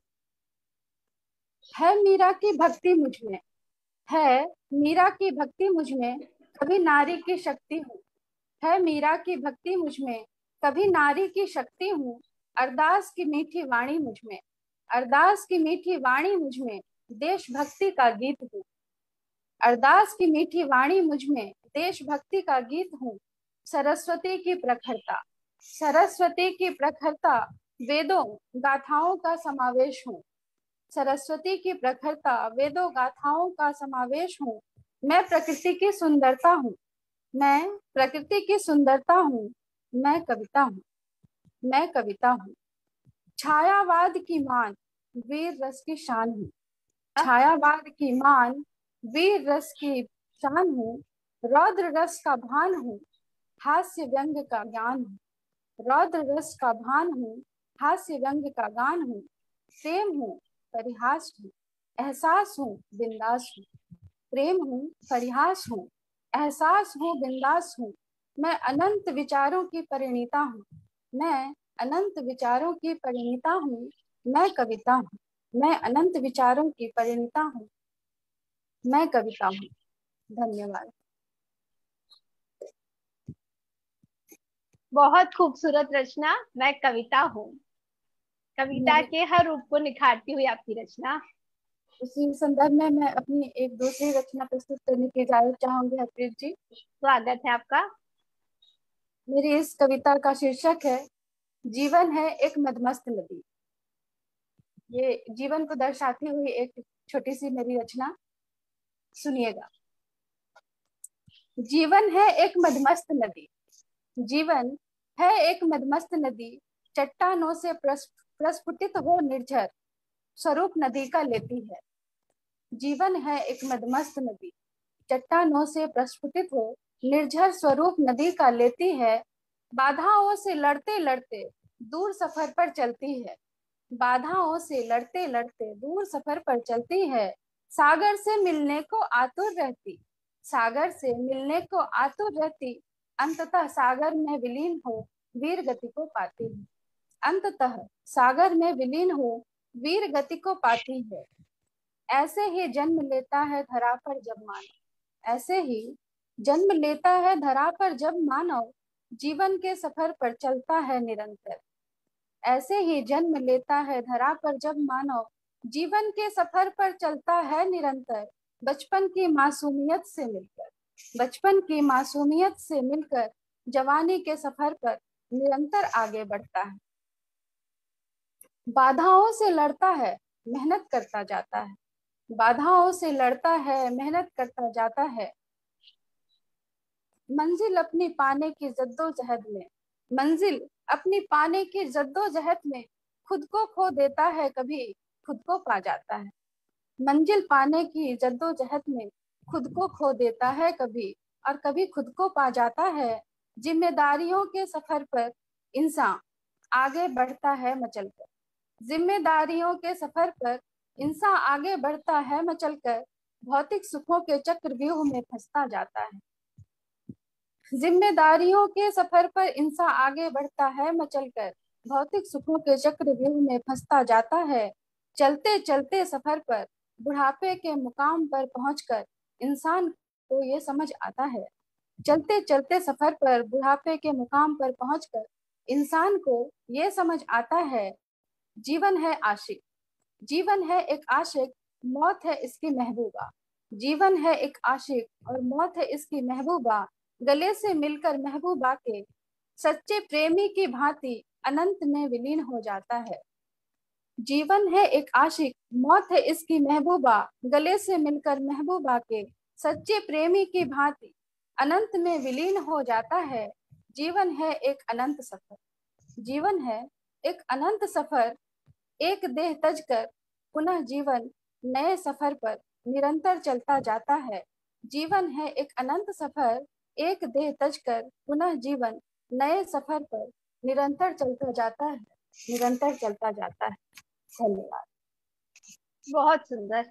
Speaker 5: है मीरा की भक्ति मुझ में, है मीरा की भक्ति मुझ में, कभी नारी की शक्ति हूँ। है मीरा की भक्ति मुझ में, कभी नारी की शक्ति हूँ। अरदास की मीठी वाणी मुझ में, अरदास की मीठी वाणी मुझ में, देशभक्ति का गीत हूँ। अरदास की मीठी वाणी मुझ में, देशभक्ति का गीत हूँ। सरस्वती की प्रखरता, सरस्वती की प्रखरता, वेदों गाथाओं का समावेश हूँ। सरस्वती की प्रखरता, वेदों गाथाओं का समावेश हूँ। मैं प्रकृति की सुंदरता हूँ, मैं प्रकृति की सुंदरता हूँ। मैं कविता हूँ, मैं कविता हूँ। छायावाद की मान, वीर रस की शान हूँ। छायावाद की मान, वीर रस की शान हूँ। रौद्र रस का भान हूँ, हास्य व्यंग का ज्ञान हूँ। रौद्र रस का भान हूँ, हास्य व्यंग का गान हूँ। प्रेम हूँ, परिहास हूँ, एहसास हूँ, बिंदास हूँ। प्रेम हूँ, परिहास हूँ, एहसास हूँ, बिंदास हूँ। मैं अनंत विचारों की परिणीता हूँ, मैं अनंत विचारों की परिणीता हूँ। मैं कविता हूँ, मैं अनंत विचारों की परिणीता हूँ। मैं कविता हूँ। धन्यवाद।
Speaker 2: बहुत खूबसूरत रचना, मैं कविता हूँ। कविता के हर रूप को निखारती हुई आपकी रचना।
Speaker 5: उसी संदर्भ में मैं अपनी एक दूसरी रचना प्रस्तुत करने की इजाजत चाहूंगी हरप्रीत जी।
Speaker 2: स्वागत है आपका।
Speaker 5: मेरी इस कविता का शीर्षक है जीवन है एक मदमस्त नदी। ये जीवन को दर्शाती हुई एक छोटी सी मेरी रचना सुनिएगा। जीवन है एक मदमस्त नदी, जीवन है एक मदमस्त नदी, चट्टानों से प्रस्फुटित हो निर्झर स्वरूप नदी का लेती है। जीवन है एक मदमस्त नदी, चट्टानों से प्रस्फुटित हो निर्झर स्वरूप नदी का लेती है। बाधाओं से लड़ते लड़ते दूर सफर पर चलती है, बाधाओं से लड़ते लड़ते दूर सफर पर चलती है। सागर से मिलने को आतुर रहती, सागर से मिलने को आतुर रहती, अंततः सागर में विलीन हो वीर गति को पाती है। अंततः सागर में विलीन हो वीर गति को पाती है। ऐसे ही जन्म लेता है धरा पर जब मानव, ऐसे ही जन्म लेता है धरा पर जब मानव जीवन के सफर पर चलता है निरंतर। ऐसे ही जन्म लेता है धरा पर जब मानव जीवन के सफर पर चलता है निरंतर। बचपन की मासूमियत से मिलकर, बचपन की मासूमियत से मिलकर जवानी के सफर पर निरंतर आगे बढ़ता है। बाधाओं से लड़ता है, मेहनत करता जाता है, बाधाओं से लड़ता है, मेहनत करता जाता है। मंजिल अपनी पाने की जद्दोजहद में, मंजिल अपनी पाने की जद्दोजहद में खुद को खो देता है, कभी खुद को पा जाता है। मंजिल पाने की जद्दोजहद में खुद को खो देता है कभी, और कभी खुद को पा जाता है। जिम्मेदारियों के सफर पर इंसान आगे बढ़ता है मचलकर, जिम्मेदारियों के सफर पर इंसान आगे बढ़ता है मचलकर, भौतिक सुखों के चक्रव्यूह में फंसता जाता है। जिम्मेदारियों के सफर पर इंसान आगे बढ़ता है मचलकर, भौतिक सुखों के चक्रव्यूह में फंसता जाता है। चलते चलते सफर पर बुढ़ापे के मुकाम पर पहुंचकर इंसान को ये समझ आता है, चलते चलते सफर पर बुढ़ापे के मुकाम पर पहुंचकर इंसान को ये समझ आता है, जीवन है आशिक, जीवन है एक आशिक, मौत है इसकी महबूबा। जीवन है एक आशिक और मौत है इसकी महबूबा, गले से मिलकर महबूबा के सच्चे प्रेमी की भांति अनंत में विलीन हो जाता है। जीवन है एक आशिक, मौत है इसकी महबूबा, गले से मिलकर महबूबा के सच्चे प्रेमी की भांति अनंत में विलीन हो जाता है। जीवन है एक अनंत सफर, जीवन है एक अनंत सफर, एक देह तजकर पुनः जीवन नए सफर पर निरंतर चलता जाता है। जीवन है एक अनंत सफर, एक देह तजकर पुनः जीवन नए सफर पर निरंतर चलता जाता है, निरंतर चलता जाता है। धन्यवाद।
Speaker 2: बहुत सुंदर।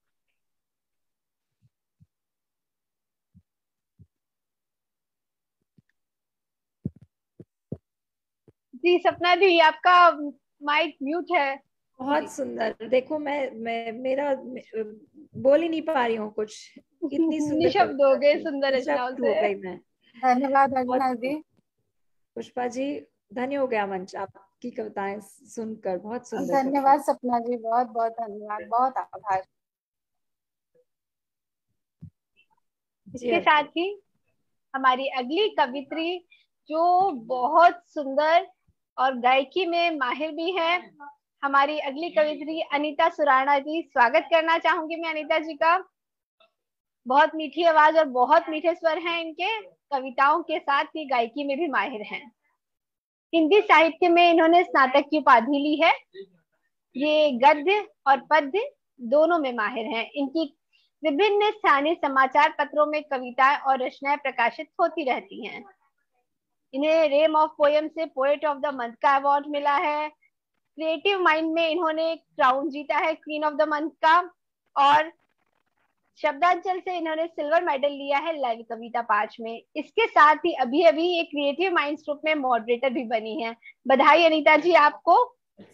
Speaker 2: जी सपना दी, आपका माइक म्यूट है।
Speaker 1: बहुत सुंदर। देखो मैं मैं मेरा बोल ही नहीं पा रही हूँ कुछ, इतनी सुंदर
Speaker 2: निशब्द हो गए सुंदर रचनाओं
Speaker 1: हो गई मैं।
Speaker 5: धन्यवाद अर्चना दी।
Speaker 1: पुष्पा जी धन्य हो गया मंच आपकी कविताएं सुनकर, बहुत सुंदर।
Speaker 5: धन्यवाद सपना जी, बहुत बहुत धन्यवाद, बहुत आभार।
Speaker 2: इसके साथ ही हमारी अगली कवित्री जो बहुत सुंदर और गायकी में माहिर भी है, हमारी अगली कवित्री अनीता सुराणा जी। स्वागत करना चाहूंगी मैं अनीता जी का। बहुत मीठी आवाज और बहुत मीठे स्वर हैं इनके, कविताओं के साथ ही गायकी में भी माहिर हैं। हिंदी साहित्य में इन्होंने स्नातक की उपाधि ली है। ये गद्य और पद्य दोनों में माहिर हैं। इनकी विभिन्न स्थानीय समाचार पत्रों में कविताएं और रचनाएं प्रकाशित होती रहती हैं। इन्हें रेम ऑफ पोएम से पोएट ऑफ द मंथ का अवार्ड मिला है। क्रिएटिव माइंड में इन्होंने क्राउन जीता है क्वीन ऑफ द मंथ का, और शब्दांचल से इन्होंने सिल्वर मेडल लिया है लाइव कविता पांच में। इसके साथ ही अभी अभी ये क्रिएटिव माइंड्स ग्रुप में मॉडरेटर भी बनी है। बधाई अनीता जी आपको।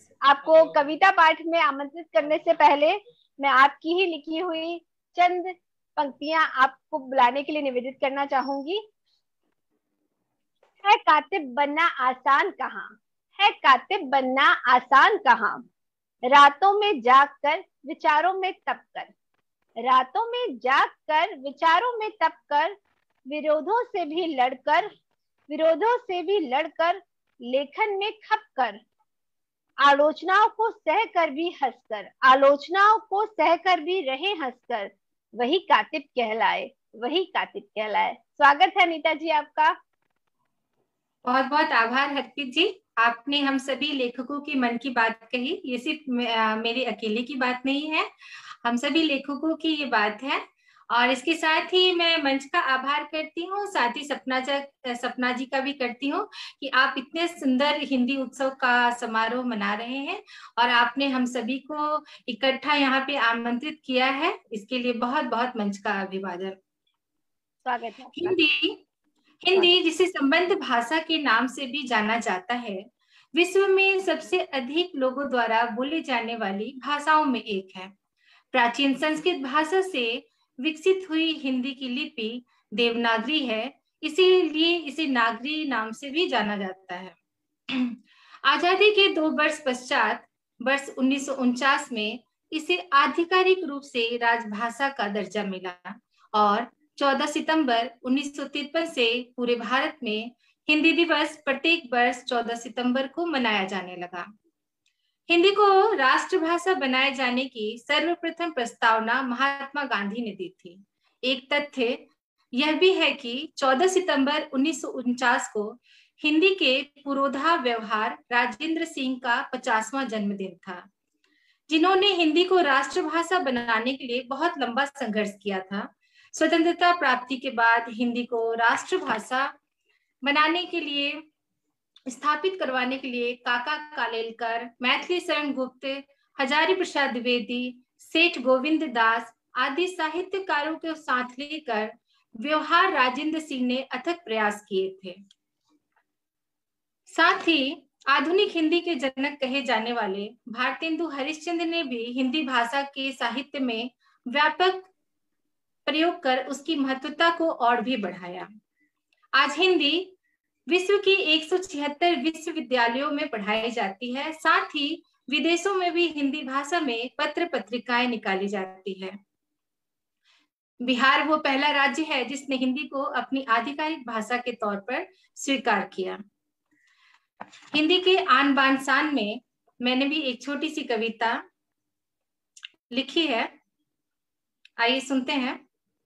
Speaker 2: आपको कविता पाठ में आमंत्रित करने से पहले मैं आपकी ही लिखी हुई चंद पंक्तियां आपको बुलाने के लिए निवेदित करना चाहूंगी। है कातिब बनना आसान कहाँ, है कातिब बनना आसान कहाँ, रातों में जाग कर विचारों में तप कर, रातों में जाग कर विचारों में तप कर, विरोधों से भी लड़कर, विरोधों से भी लड़कर, लेखन में खप कर, आलोचनाओं को सह कर भी हंसकर, आलोचनाओं को सह कर भी रहे हंसकर, वही कातिब कहलाए, वही कातिब कहलाए। स्वागत है नीता जी आपका।
Speaker 6: बहुत बहुत आभार हरप्रीत जी, आपने हम सभी लेखकों की मन की बात कही। ये सिर्फ मेरी अकेले की बात नहीं है, हम सभी लेखकों की ये बात है। और इसके साथ ही मैं मंच का आभार करती हूँ, साथ ही सपना जी सपना जी का भी करती हूँ कि आप इतने सुंदर हिंदी उत्सव का समारोह मना रहे हैं और आपने हम सभी को इकट्ठा यहाँ पे आमंत्रित किया है, इसके लिए बहुत बहुत मंच का अभिवादन।
Speaker 2: स्वागत है।
Speaker 6: हिंदी हिंदी जिसे संबंध भाषा के नाम से भी जाना जाता है, विश्व में सबसे अधिक लोगों द्वारा बोले जाने वाली भाषाओं में एक है। प्राचीन संस्कृत भाषा से विकसित हुई हिंदी की लिपि देवनागरी है, इसीलिए इसे नागरी नाम से भी जाना जाता है। आजादी के दो वर्ष पश्चात वर्ष उन्नीस सौ उनचास में इसे आधिकारिक रूप से राजभाषा का दर्जा मिला और चौदह सितंबर उन्नीस सौ तिरपन से पूरे भारत में हिंदी दिवस प्रत्येक वर्ष चौदह सितंबर को मनाया जाने लगा। हिंदी को राष्ट्रभाषा बनाए जाने की सर्वप्रथम प्रस्तावना महात्मा गांधी ने दी थी। एक तथ्य यह भी है कि चौदह सितंबर उन्नीस सौ उनचास को हिंदी के पुरोधा व्यवहार राजेंद्र सिंह का पचासवां जन्मदिन था, जिन्होंने हिंदी को राष्ट्रभाषा बनाने के लिए बहुत लंबा संघर्ष किया था। स्वतंत्रता प्राप्ति के बाद हिंदी को राष्ट्रभाषा बनाने के लिए स्थापित करवाने के लिए काका कालेलकर, मैथिली शरण गुप्त, हजारी प्रसाद द्विवेदी, सेठ गोविंद दास आदि साहित्यकारों के साथ लेकर व्यवहार राजेंद्र सिंह ने अथक प्रयास किए थे। साथ ही आधुनिक हिंदी के जनक कहे जाने वाले भारतेंदु हरिश्चंद्र ने भी हिंदी भाषा के साहित्य में व्यापक प्रयोग कर उसकी महत्वता को और भी बढ़ाया। आज हिंदी विश्व की एक सौ छिहत्तर विश्वविद्यालयों में पढ़ाई जाती है, साथ ही विदेशों में भी हिंदी भाषा में पत्र पत्रिकाएं निकाली जाती है। बिहार वो पहला राज्य है जिसने हिंदी को अपनी आधिकारिक भाषा के तौर पर स्वीकार किया। हिंदी के आन बान शान में मैंने भी एक छोटी सी कविता लिखी है, आइए सुनते हैं।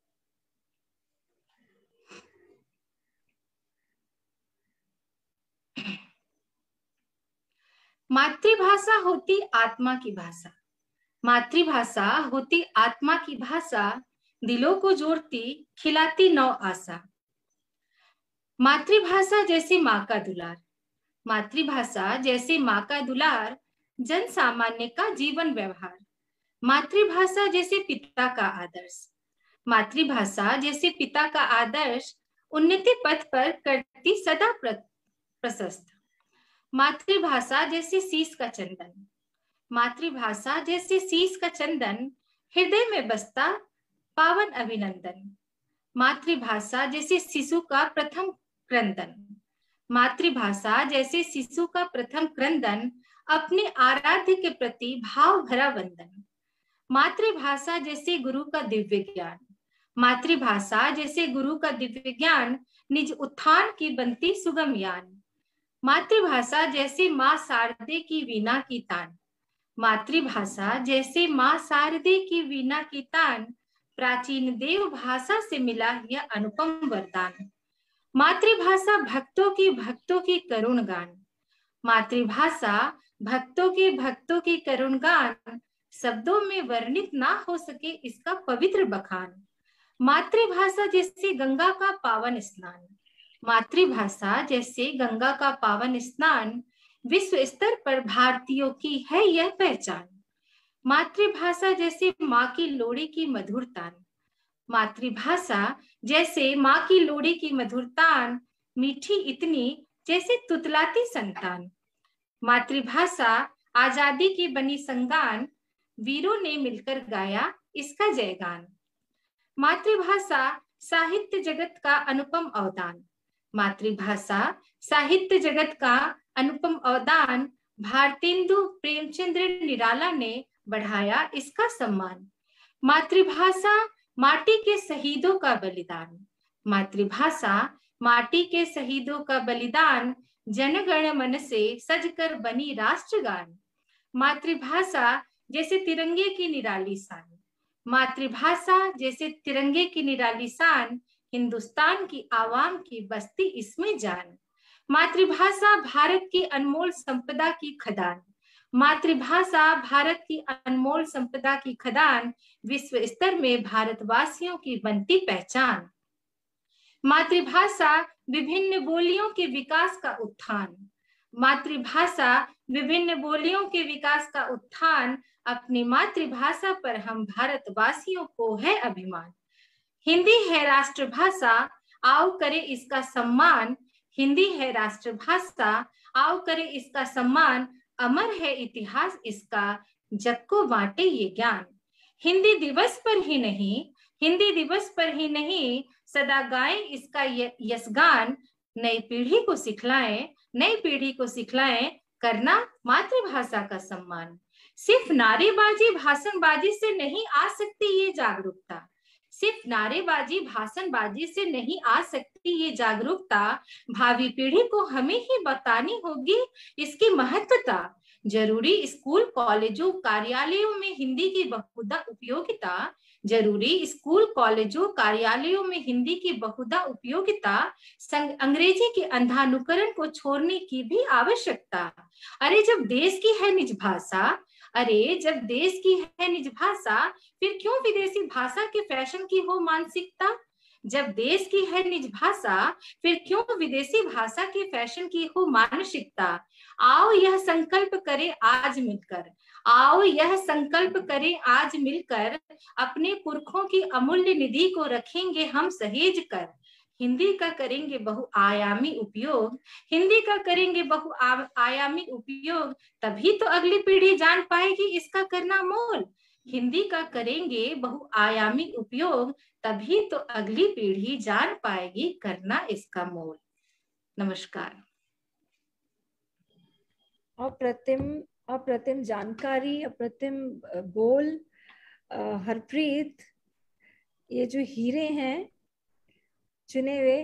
Speaker 6: मातृभाषा होती आत्मा की भाषा, मातृभाषा होती आत्मा की भाषा, दिलों को जोड़ती खिलाती नौ आशा। मातृभाषा जैसे माँ का दुलार, मातृभाषा जैसे माँ का दुलार, जन सामान्य का जीवन व्यवहार। मातृभाषा जैसे पिता का आदर्श, मातृभाषा जैसे पिता का आदर्श, उन्नति पथ पर करती सदा प्रशस्त। मातृभाषा जैसे शीश का चंदन, मातृभाषा जैसे शीश का चंदन, हृदय में बसता पावन अभिनंदन। मातृभाषा जैसे शिशु का प्रथम क्रंदन, मातृभाषा जैसे शिशु का प्रथम क्रंदन, अपने आराध्य के प्रति भाव भरा वंदन। मातृभाषा जैसे गुरु का दिव्य ज्ञान, मातृभाषा जैसे गुरु का दिव्य ज्ञान, निज उत्थान की बनती सुगम यान। मातृभाषा जैसे माँ शारदे की वीणा की तान, मातृभाषा जैसे माँ शारदे की वीणा की तान, प्राचीन देव भाषा से मिला यह अनुपम वरदान। मातृभाषा भक्तों की भक्तों की करुण गान, मातृभाषा भक्तों के भक्तों की करुण गान, शब्दों में वर्णित ना हो सके इसका पवित्र बखान। मातृभाषा जैसे गंगा का पावन स्नान, मातृभाषा जैसे गंगा का पावन स्नान, विश्व स्तर पर भारतीयों की है यह पहचान। मातृभाषा जैसे माँ की लोड़ी की मधुर तान, मातृभाषा जैसे माँ की लोड़ी की मधुर तान, मीठी इतनी जैसे तुतलाती संतान। मातृभाषा आजादी की बनी संगान, वीरों ने मिलकर गाया इसका जयगान। मातृभाषा साहित्य जगत का अनुपम अवदान। मातृभाषा साहित्य जगत का अनुपम अवदान। भारतेंदु प्रेमचंद्र निराला ने बढ़ाया इसका सम्मान। मातृभाषा माटी के शहीदों का बलिदान। मातृभाषा माटी के शहीदों का बलिदान। जनगण मन से सजकर बनी राष्ट्रगान। मातृभाषा जैसे तिरंगे की निराली शान। मातृभाषा जैसे तिरंगे की निराली शान। हिंदुस्तान की आवाम की बस्ती इसमें जान। मातृभाषा भारत की अनमोल संपदा की खदान। मातृभाषा भारत की अनमोल संपदा की खदान। विश्व स्तर में भारतवासियों की बनती पहचान। मातृभाषा विभिन्न बोलियों के विकास का उत्थान। मातृभाषा विभिन्न बोलियों के विकास का उत्थान। अपनी मातृभाषा पर हम भारतवासियों को है अभिमान। हिंदी है राष्ट्रभाषा, आओ करे इसका सम्मान। हिंदी है राष्ट्रभाषा, आओ करे इसका सम्मान। अमर है इतिहास इसका, जग को बांटे ये ज्ञान। हिंदी दिवस पर ही नहीं, हिंदी दिवस पर ही नहीं, सदा गाएं इसका यशगान। नई पीढ़ी को सिखलाएं, नई पीढ़ी को सिखलाएं करना मातृभाषा का सम्मान। सिर्फ नारेबाजी भाषणबाजी से नहीं आ सकती ये जागरूकता। सिर्फ नारेबाजी भाषणबाजी से नहीं आ सकती ये जागरूकता। भावी पीढ़ी को हमें ही बतानी होगी इसकी महत्वता। जरूरी स्कूल कॉलेजों कार्यालयों में हिंदी की बहुधा उपयोगिता। जरूरी स्कूल कॉलेजों कार्यालयों में हिंदी की बहुधा उपयोगिता। अंग्रेजी के अंधानुकरण को छोड़ने की भी आवश्यकता। अरे जब देश की है निज भाषा, अरे जब देश की है निज भाषा, फिर क्यों विदेशी भाषा के फैशन की हो मानसिकता। जब देश की है निज भाषा, फिर क्यों विदेशी भाषा के फैशन की हो मानसिकता। आओ यह संकल्प करें आज मिलकर, आओ यह संकल्प करें आज मिलकर। अपने पुरखों की अमूल्य निधि को रखेंगे हम सहेज कर। हिंदी का करेंगे बहुआयामी उपयोग, हिंदी का करेंगे बहुआयामी उपयोग। तभी तो अगली पीढ़ी जान पाएगी इसका करना मोल। हिंदी का करेंगे बहुआयामी उपयोग, तभी तो अगली पीढ़ी जान पाएगी करना इसका मोल। नमस्कार।
Speaker 1: अप्रतिम अप्रतिम जानकारी, अप्रतिम बोल। हरप्रीत, ये जो हीरे हैं चुने हुए,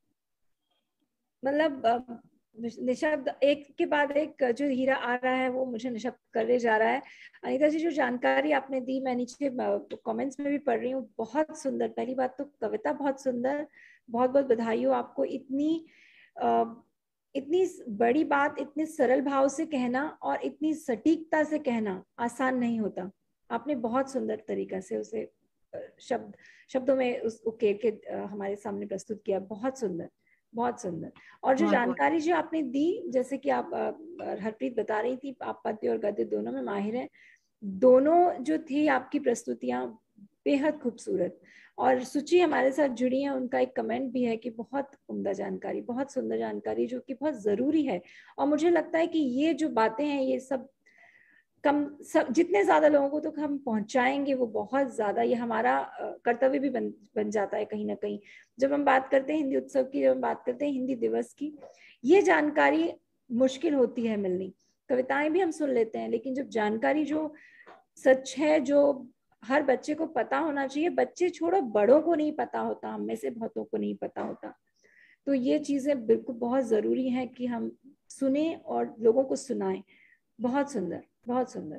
Speaker 1: मतलब निशब्द एक के बाद एक जो हीरा आ रहा है वो मुझे निशब्द करे जा रहा है। अनीता जी, जो जानकारी आपने दी मैं नीचे कमेंट्स में भी पढ़ रही हूँ, बहुत सुंदर। पहली बात तो कविता बहुत सुंदर, बहुत बहुत बधाई हो आपको। इतनी आ, इतनी बड़ी बात इतने सरल भाव से कहना और इतनी सटीकता से कहना आसान नहीं होता। आपने बहुत सुंदर तरीका से उसे शब्द शब्दों में उस उकेर के हमारे सामने प्रस्तुत किया। बहुत सुंदर, बहुत सुंदर। और जो जानकारी जो आपने दी, जैसे कि आप हरप्रीत बता रही थी, आप पद्य और गद्य दोनों में माहिर हैं। दोनों जो थी आपकी प्रस्तुतियां बेहद खूबसूरत। और सुचि हमारे साथ जुड़ी हैं, उनका एक कमेंट भी है कि बहुत उम्दा जानकारी, बहुत सुंदर जानकारी, जो कि बहुत जरूरी है। और मुझे लगता है कि ये जो बातें हैं ये सब कम सब जितने ज्यादा लोगों को तो हम पहुंचाएंगे वो बहुत ज्यादा, ये हमारा कर्तव्य भी बन बन जाता है कहीं ना कहीं। जब हम बात करते हैं हिंदी उत्सव की, जब हम बात करते हैं हिंदी दिवस की, ये जानकारी मुश्किल होती है मिलनी। कविताएं भी हम सुन लेते हैं, लेकिन जब जानकारी जो सच है, जो हर बच्चे को पता होना चाहिए, बच्चे छोड़ो बड़ों को नहीं पता होता, हम में से बहुतों को नहीं पता होता, तो ये चीजें बिल्कुल बहुत जरूरी है कि हम सुने और लोगों को सुनाएं। बहुत सुंदर, बहुत सुंदर,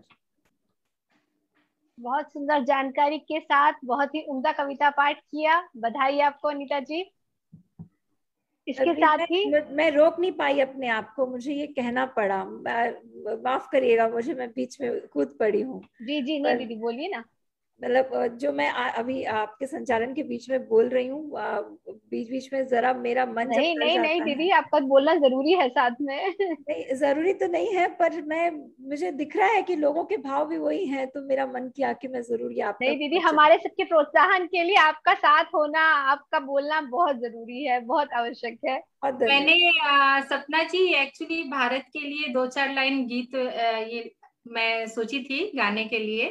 Speaker 2: बहुत सुंदर जानकारी के साथ बहुत ही उम्दा कविता पाठ किया। बधाई आपको अनीता जी। इसके साथ ही
Speaker 1: मैं, मैं रोक नहीं पाई अपने आप को, मुझे ये कहना पड़ा, माफ करिएगा मुझे, मैं बीच में कूद पड़ी हूँ।
Speaker 2: जी जी नहीं दीदी बोलिए ना।
Speaker 1: मतलब जो मैं अभी आपके संचालन के बीच में बोल रही हूँ, बीच बीच में जरा मेरा मन
Speaker 2: नहीं नहीं नहीं दीदी, आपका बोलना जरूरी है साथ में।
Speaker 1: नहीं जरूरी तो नहीं है, पर मैं मुझे दिख रहा है कि लोगों के भाव भी वही हैं, तो मेरा मन किया कि मैं जरूर ये आपका
Speaker 2: नहीं दीदी, हमारे सबके प्रोत्साहन के लिए आपका साथ होना, आपका बोलना बहुत जरूरी है, बहुत आवश्यक है।
Speaker 6: मैंने आ, सपना जी एक्चुअली भारत के लिए दो चार लाइन गीत आ, ये मैं सोची थी गाने के लिए।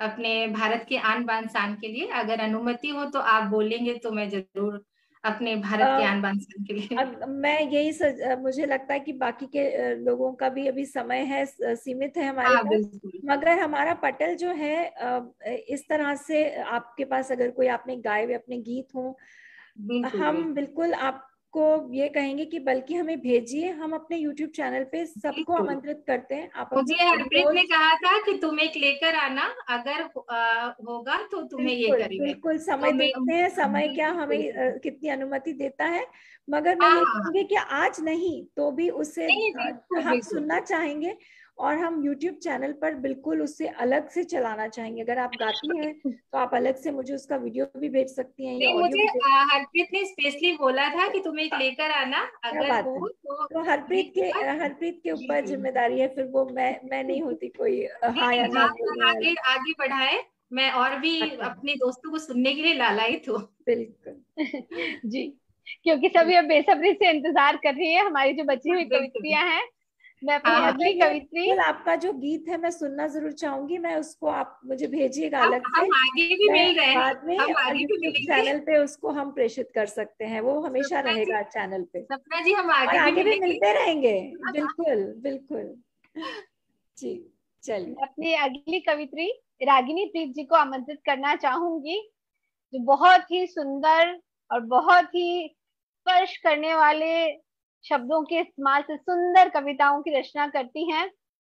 Speaker 6: अपने भारत के आन बान शान के लिए। अगर अनुमति हो तो आप बोलेंगे तो मैं जरूर अपने भारत के आन बान शान के लिए।
Speaker 1: अब मैं यही सज, मुझे लगता है कि बाकी के लोगों का भी अभी समय है, सीमित है हमारे
Speaker 6: हाँ,
Speaker 1: पास, मगर हमारा पटल जो है इस तरह से, आपके पास अगर कोई आपने गाए हुए अपने गीत हो, हम बिल्कुल आपको ये कहेंगे कि बल्कि हमें भेजिए, हम अपने यूट्यूब चैनल पे सबको आमंत्रित करते हैं। आप
Speaker 6: मुझे हरप्रीत ने कहा था कि तुम एक लेकर आना, अगर आ, होगा तो तुम्हें ये करेंगे।
Speaker 1: बिल्कुल समय
Speaker 6: तो
Speaker 1: देखते हैं, समय क्या हमें आ, कितनी अनुमति देता है, मगर मैं ये कहूंगी कि आज नहीं तो भी उसे हम सुनना चाहेंगे और हम YouTube चैनल पर बिल्कुल उससे अलग से चलाना चाहेंगे। अगर आप गाती हैं तो आप अलग से मुझे उसका वीडियो भी भेज सकती हैं।
Speaker 6: नहीं, मुझे हरप्रीत ने स्पेशली बोला था कि तुम एक लेकर आना, अगर हो तो,
Speaker 1: तो हरप्रीत के हरप्रीत के ऊपर जिम्मेदारी है, फिर वो मैं मैं नहीं होती कोई हाँ या ना बोलने वाली।
Speaker 6: आगे आगे बढ़ाए, मैं और भी अपने दोस्तों को सुनने के लिए लालायित हूँ।
Speaker 1: बिल्कुल
Speaker 2: जी, क्योंकि सभी अब बेसब्री से इंतजार कर रही है हमारी जो बची हुई कवित्रियां हैं। मैं अपनी अगली कवित्री,
Speaker 1: आपका जो गीत है मैं सुनना जरूर चाहूंगी, मैं उसको आप मुझे भेजिएगा अलग से।
Speaker 6: हम आगे भी मिल रहे हैं,
Speaker 1: बाद में
Speaker 6: हम आगे भी मिलेंगे
Speaker 1: चैनल पे उसको हम प्रेषित कर सकते हैं, वो हमेशा रहेगा चैनल पे।
Speaker 6: सपना जी, हम आगे,
Speaker 1: और आगे भी मिलते रहेंगे। बिल्कुल बिल्कुल जी। चलिए,
Speaker 2: अपनी अगली कवित्री रागिनी प्रीत जी को आमंत्रित करना चाहूंगी, जो बहुत ही सुंदर और बहुत ही स्पर्श करने वाले शब्दों के इस्तेमाल से सुंदर कविताओं की रचना करती हैं।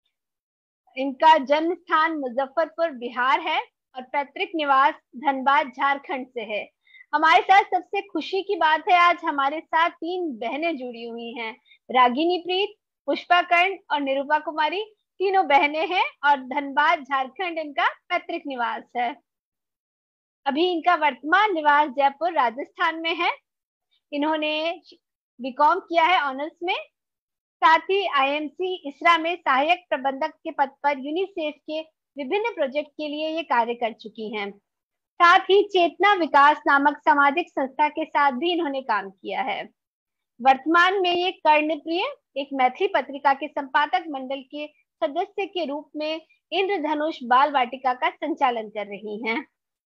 Speaker 2: इनका जन्म स्थान मुजफ्फरपुर बिहार है और पैतृक निवास धनबाद झारखंड से है। हमारे साथ सबसे खुशी की बात है, आज हमारे साथ तीन बहनें जुड़ी हुई हैं, रागिनी प्रीत, पुष्पा कर्ण और निरूपा कुमारी। तीनों बहनें हैं और धनबाद झारखंड इनका पैतृक निवास है। अभी इनका वर्तमान निवास जयपुर राजस्थान में है। इन्होंने बीकॉम किया है ऑनर्स में, साथ ही आईएमसी इसरा में सहायक प्रबंधक के पद पर यूनिसेफ के विभिन्न प्रोजेक्ट के लिए ये कार्य कर चुकी हैं। साथ ही चेतना विकास नामक सामाजिक संस्था के साथ भी इन्होंने काम किया है। वर्तमान में ये कर्णप्रिय, एक मैथिली पत्रिका के संपादक मंडल के सदस्य के रूप में इंद्रधनुष बाल वाटिका का संचालन कर रही हैं।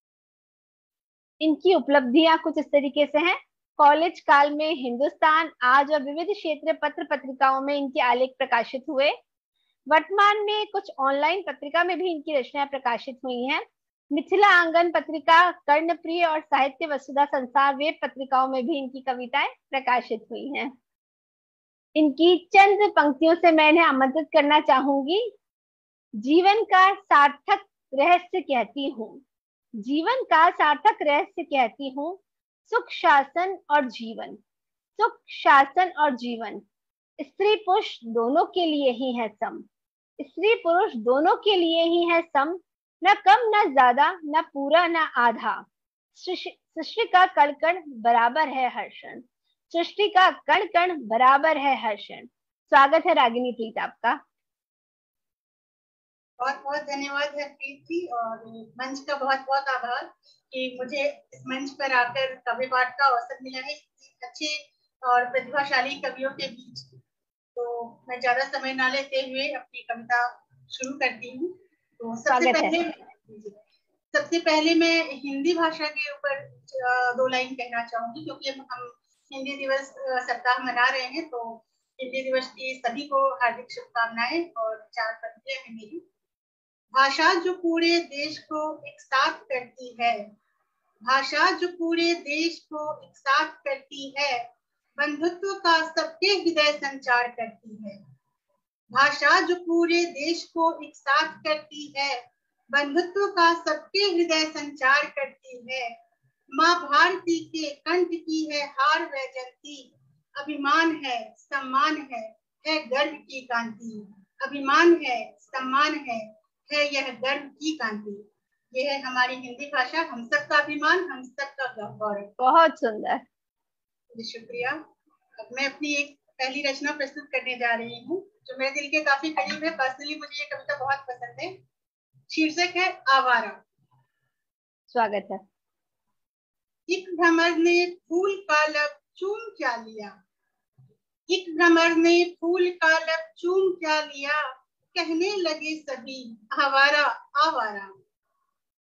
Speaker 2: इनकी उपलब्धियां कुछ इस तरीके से हैं। कॉलेज काल में हिंदुस्तान आज और विविध क्षेत्रीय पत्र पत्रिकाओं में इनके आलेख प्रकाशित हुए। वर्तमान में कुछ ऑनलाइन पत्रिका में भी इनकी रचनाएं प्रकाशित हुई हैं। मिथिला आंगन पत्रिका, कर्णप्रिय और साहित्य वसुधा संसार वेब पत्रिकाओं में भी इनकी कविताएं प्रकाशित हुई हैं। इनकी चंद पंक्तियों से मैं इन्हें आमंत्रित करना चाहूंगी। जीवन का सार्थक रहस्य कहती हूँ, जीवन का सार्थक रहस्य कहती हूँ, सुख शासन और जीवन, सुख शासन और जीवन स्त्री पुरुष दोनों के लिए ही है सम, स्त्री पुरुष दोनों के लिए ही है सम, न कम न ज्यादा, न पूरा न आधा, सृष्टि का कण कण बराबर है हर्षण, सृष्टि का कण कण बराबर है हर्षण। स्वागत है रागिनी प्रीत आपका।
Speaker 7: बहुत बहुत धन्यवाद है प्रीत जी, और मंच का बहुत बहुत आभार कि मुझे इस मंच पर आकर कवि पाठ का अवसर मिला है अच्छे और प्रतिभाशाली कवियों के बीच। तो मैं ज्यादा समय ना लेते हुए अपनी कविता शुरू करती हूँ। तो सबसे पहले सबसे पहले मैं हिंदी भाषा के ऊपर दो लाइन कहना चाहूंगी, क्योंकि हम हिंदी दिवस सप्ताह मना रहे हैं। तो हिंदी दिवस की सभी को हार्दिक शुभकामनाएं और चार पंक्तियां हैं मेरी। भाषा जो पूरे देश को एक साथ करती है, भाषा जो पूरे देश को एक साथ करती है, बंधुत्व का सबके हृदय संचार करती है। भाषा जो पूरे देश को एक साथ करती है, बंधुत्व का सबके हृदय संचार करती है। माँ भारती के कंठ की है हार वह जलती, अभिमान है सम्मान है है गर्व की कांति, अभिमान है सम्मान है है यह गर्व की कांति। यह है हमारी हिंदी भाषा, हम सबका अभिमान, हम सबका गौरव।
Speaker 2: बहुत सुंदर,
Speaker 7: शुक्रिया। अब मैं अपनी एक पहली रचना प्रस्तुत करने जा रही हूँ जो मेरे दिल के काफी करीब है। पर्सनली मुझे ये कविता बहुत पसंद है। शीर्षक है आवारा।
Speaker 2: स्वागत है।
Speaker 7: एक भ्रमर ने फूल का लब चूम क्या लिया, एक भ्रमर ने फूल का लब चूम क्या लिया, कहने लगे सभी आवारा आवारा।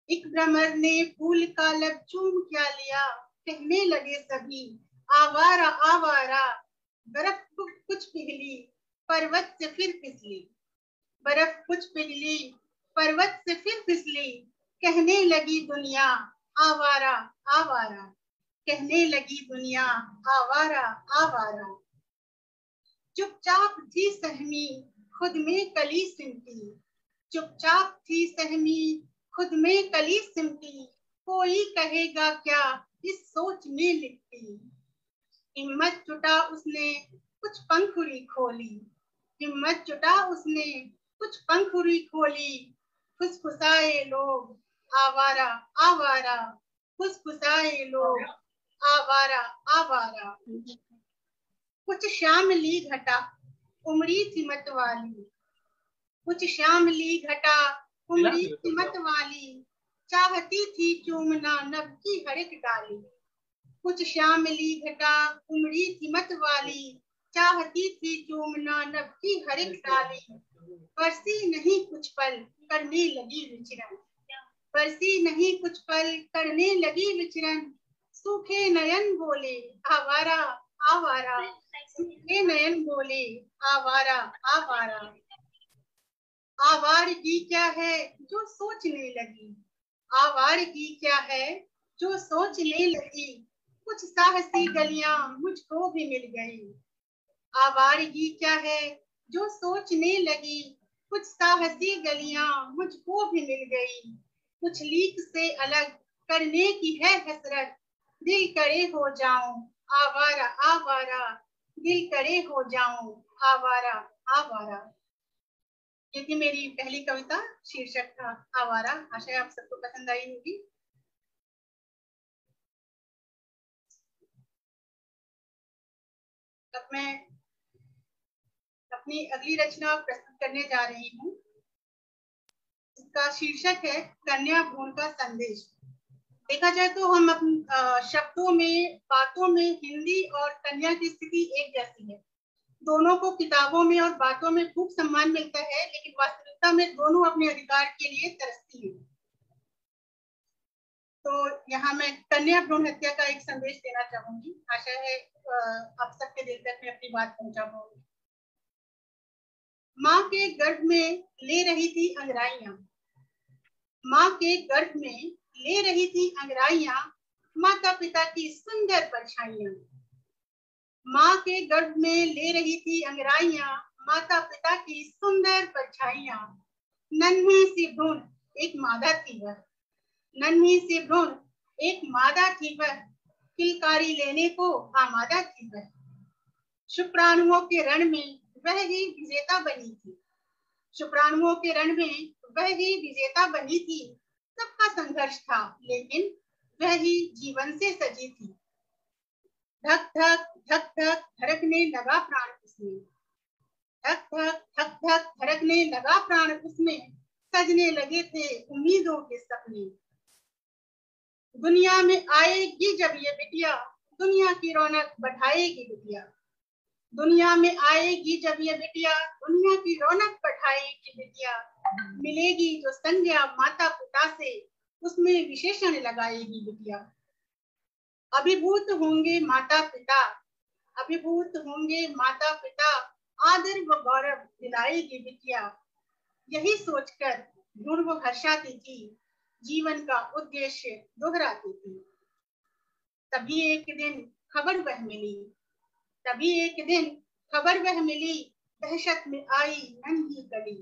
Speaker 7: एक भ्रमर ने फूल का लब चूम क्या लिया, कहने लगे सभी आवारा आवारा। बर्फ कुछ पिघली पर्वत से फिर फिसली, बर्फ कुछ पिघली पर्वत से फिर फिसली, कहने लगी दुनिया आवारा आवारा, कहने लगी दुनिया आवारा आवारा। चुपचाप थी सहमी खुद में कली सिमटी, चुपचाप थी सहमी खुद में कली सिमटी, कोई कहेगा क्या इस सोच में लिपटी। हिम्मत जुटा उसने कुछ पंखुड़ी खोली, हिम्मत जुटा उसने कुछ पंखुड़ी खोली, फुसफुसाए लोग आवारा आवारा, फुसफुसाए लोग आवारा आवारा। कुछ श्यामली घटा उमड़ी थी मत वाली, कुछ श्यामली घटा उमड़ी थी मत वाली, चाहती थी चूमना नभ की हर एक डाली। कुछ श्यामली घटा उमड़ी थी मत वाली, चाहती थी चूमना नभ की हर एक डाली। बरसी नहीं कुछ पल करने लगी विचरण, बरसी नहीं कुछ पल करने लगी विचरण, सूखे नयन बोले आवारा आवारा, सूखे नयन बोले आवारा आवारा। आवारगी क्या है जो सोचने लगी, आवारगी क्या है जो सोचने लगी, कुछ साहसी गलियां मुझको भी मिल गई। आवारगी क्या है जो सोचने लगी, कुछ साहसी गलियां मुझको भी मिल गई। कुछ लीक से अलग करने की है हसरत, दिल करे हो जाऊं आवारा आवारा, दिल करे हो जाऊं आवारा आवारा। ये थी मेरी पहली कविता, शीर्षक था आवारा। आशा है आप सबको पसंद आई होगी। अब मैं अपनी अगली रचना प्रस्तुत करने जा रही हूँ। इसका शीर्षक है कन्या भ्रूण का संदेश। देखा जाए तो हम अपने शब्दों में, बातों में हिंदी और कन्या की स्थिति एक जैसी है। दोनों को किताबों में और बातों में खूब सम्मान मिलता है, लेकिन वास्तविकता में दोनों अपने अधिकार के लिए तरसती हैं। तो यहाँ मैं कन्या भ्रूण हत्या का एक संदेश देना चाहूंगी। आशा है आप सबके दिल तक मैं अपनी बात पहुंचा पाऊंगी। माँ के गर्भ में ले रही थी अंगराइयां, माँ के गर्भ में ले रही थी अंगराइयां, माता पिता की सुंदर परछाइयां। माँ के गर्भ में ले रही थी अंगराइयां, माता पिता की सुंदर परछाइयां। नन्ही सी भ्रूण एक मादा थी वह, नन्ही सी भ्रूण एक मादा थी वह, किलकारी लेने को आमादा थी वह। शुक्राणुओं के रण में वह ही विजेता बनी थी, शुक्राणुओं के रण में वह ही विजेता बनी थी। सबका संघर्ष था लेकिन वह ही जीवन से सजी थी। धक धक धक धक धड़कने लगा प्राण उसमें, धक धक धक धक धड़कने लगा प्राण उसमें, सजने लगे थे उम्मीदों के सपने। दुनिया में आएगी जब ये बिटिया, दुनिया की रौनक बढ़ाएगी बिटिया। दुनिया में आएगी जब ये बिटिया, दुनिया की रौनक बढ़ाएगी बिटिया। मिलेगी जो संज्ञा माता पिता से, उसमें विशेषण लगाएगी बिटिया। अभिभूत होंगे माता पिता, अभिभूत होंगे माता पिता, आदर व गौरव दिलाएगी बिटिया। यही सोचकर भ्रूण वो हर्षाती थी, जीवन का उद्देश्य दोहराती थी। तभी एक दिन खबर वह मिली, तभी एक दिन खबर वह मिली, दहशत में आई नन्ही कली।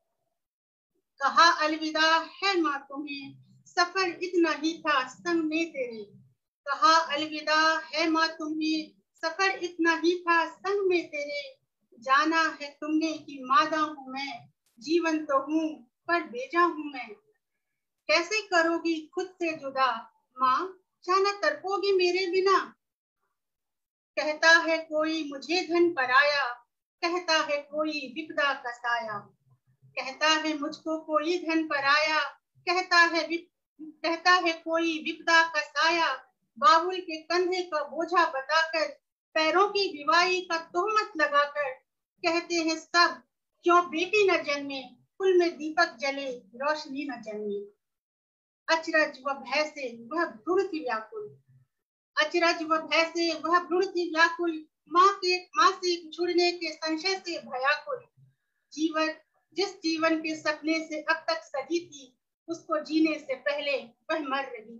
Speaker 7: कहा अलविदा है माँ तुम्हें, सफर इतना ही था संग में तेरे। कहा अलविदा है माँ तुम्हें, सफर इतना ही था संग में तेरे। जाना है तुमने कि मादा हूँ मैं, जीवन तो हूँ पर बेजा हूँ मैं। कैसे करोगी खुद से जुदा माँ, जाना तड़पोगी मेरे बिना। कहता है कोई मुझे धन पराया, कहता है कोई विपदा का साया। कहता है मुझको कोई धन पराया, कहता है कहता है कोई विपदा का साया। बाबुल के कंधे का बोझा बताकर, पैरों की विवाही का तोहमत लगाकर, कहते हैं सब क्यों बेटी न जन्मे, कुल में दीपक जले रोशनी न जन्मे। अचरज व भय से वह भ्रूण थी व्याकुल, अचरज व भय से वह भ्रूण थी व्याकुल, माँ के माँ से छुड़ने के संशय से भयाकुल। जीवन जिस जीवन के सपने से अब तक सजी थी, उसको जीने से पहले वह मर रही।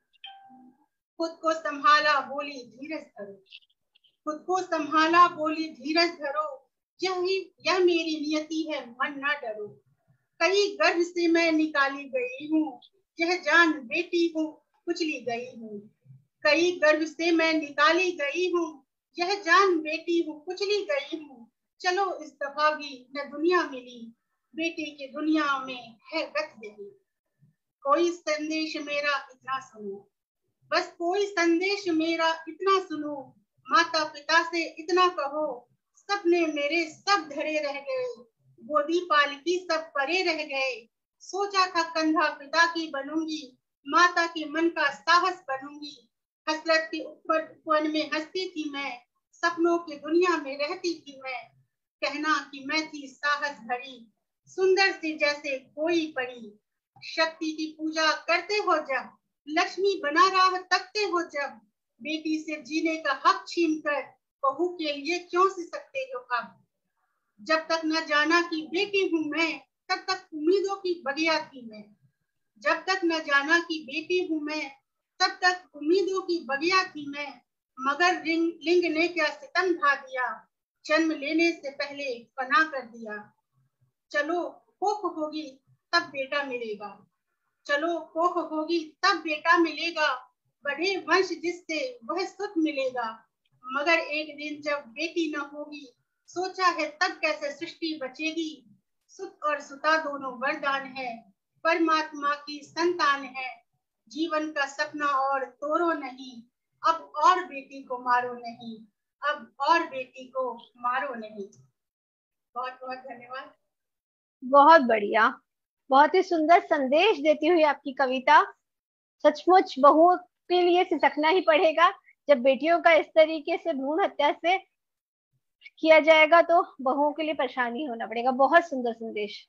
Speaker 7: खुद को संभाला बोली धीरज धरो, खुद को संभाला बोली धीरज धरो, यही यह मेरी नियति है मन ना डरो। कई गर्भ से मैं निकाली गई हूँ, यह जान बेटी हूँ कुचली गई हूँ। कई गर्भ से मैं निकाली गई हूँ, यह जान बेटी हूँ कुचली गई हूँ। चलो इस दफा भी न दुनिया मिली, बेटी की दुनिया में है गत यही। कोई संदेश मेरा इतना सुनो, बस कोई संदेश मेरा इतना सुनो, माता पिता से इतना कहो, सपने मेरे सब धरे रह गए, गोदी पालकी सब परे रह गए। सोचा था कंधा पिता की बनूंगी, माता के मन का साहस बनूंगी। हसरत के ऊपर वन में हंसती थी मैं, सपनों की दुनिया में रहती थी मैं। कहना कि मैं थी साहस भरी, सुंदर सी जैसे कोई परी। शक्ति की पूजा करते हो जब, लक्ष्मी बना राह तकते हो जब, बेटी से जीने का हक छीन कर बहू के लिए क्यों सी सकते हो अब। जब तक न जाना कि बेटी हूँ मैं, तब तक उम्मीदों की बगिया थी मैं। जब तक न जाना कि बेटी हूँ मैं, तब तक उम्मीदों की बगिया थी मैं। मगर लिंग लिंग ने क्या सितम ढा दिया, जन्म लेने से पहले फना कर दिया। चलो कोख होगी तब बेटा मिलेगा, चलो कोख होगी तब बेटा मिलेगा। बढ़े वंश जिससे वह सुख मिलेगा, मगर एक दिन जब बेटी न होगी, सोचा है तब कैसे सृष्टि बचेगी। सुत और सुता दोनों वरदान है, परमात्मा की संतान है। जीवन का सपना और तोड़ो नहीं, अब और बेटी को मारो नहीं, अब और बेटी को मारो नहीं। बहुत बहुत धन्यवाद।
Speaker 2: बहुत बढ़िया, बहुत ही सुंदर संदेश देती हुई आपकी कविता। सचमुच बहुओं के लिए सिसकना ही पड़ेगा। जब बेटियों का इस तरीके से भ्रूण हत्या से किया जाएगा तो बहुओं के लिए परेशानी होना पड़ेगा। बहुत सुंदर संदेश।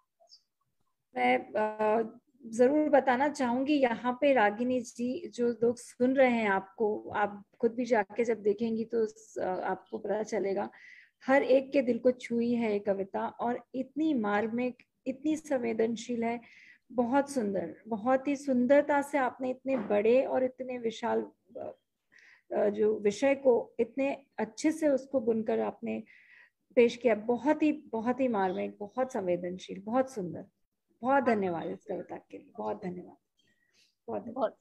Speaker 1: मैं जरूर बताना चाहूंगी यहाँ पे रागिनी जी, जो लोग सुन रहे हैं आपको, आप खुद भी जाके जब देखेंगी तो आपको पता चलेगा, हर एक के दिल को छुई है ये कविता और इतनी मार्मिक, इतनी संवेदनशील है। बहुत सुंदर, बहुत ही सुंदरता से आपने इतने बड़े और इतने विशाल जो विषय को इतने अच्छे से उसको बुनकर आपने पेश किया। बहुत ही बहुत ही मार्मिक, बहुत संवेदनशील, बहुत सुंदर। बहुत धन्यवाद इस कविता के लिए, बहुत धन्यवाद। बहुत
Speaker 2: बहुत।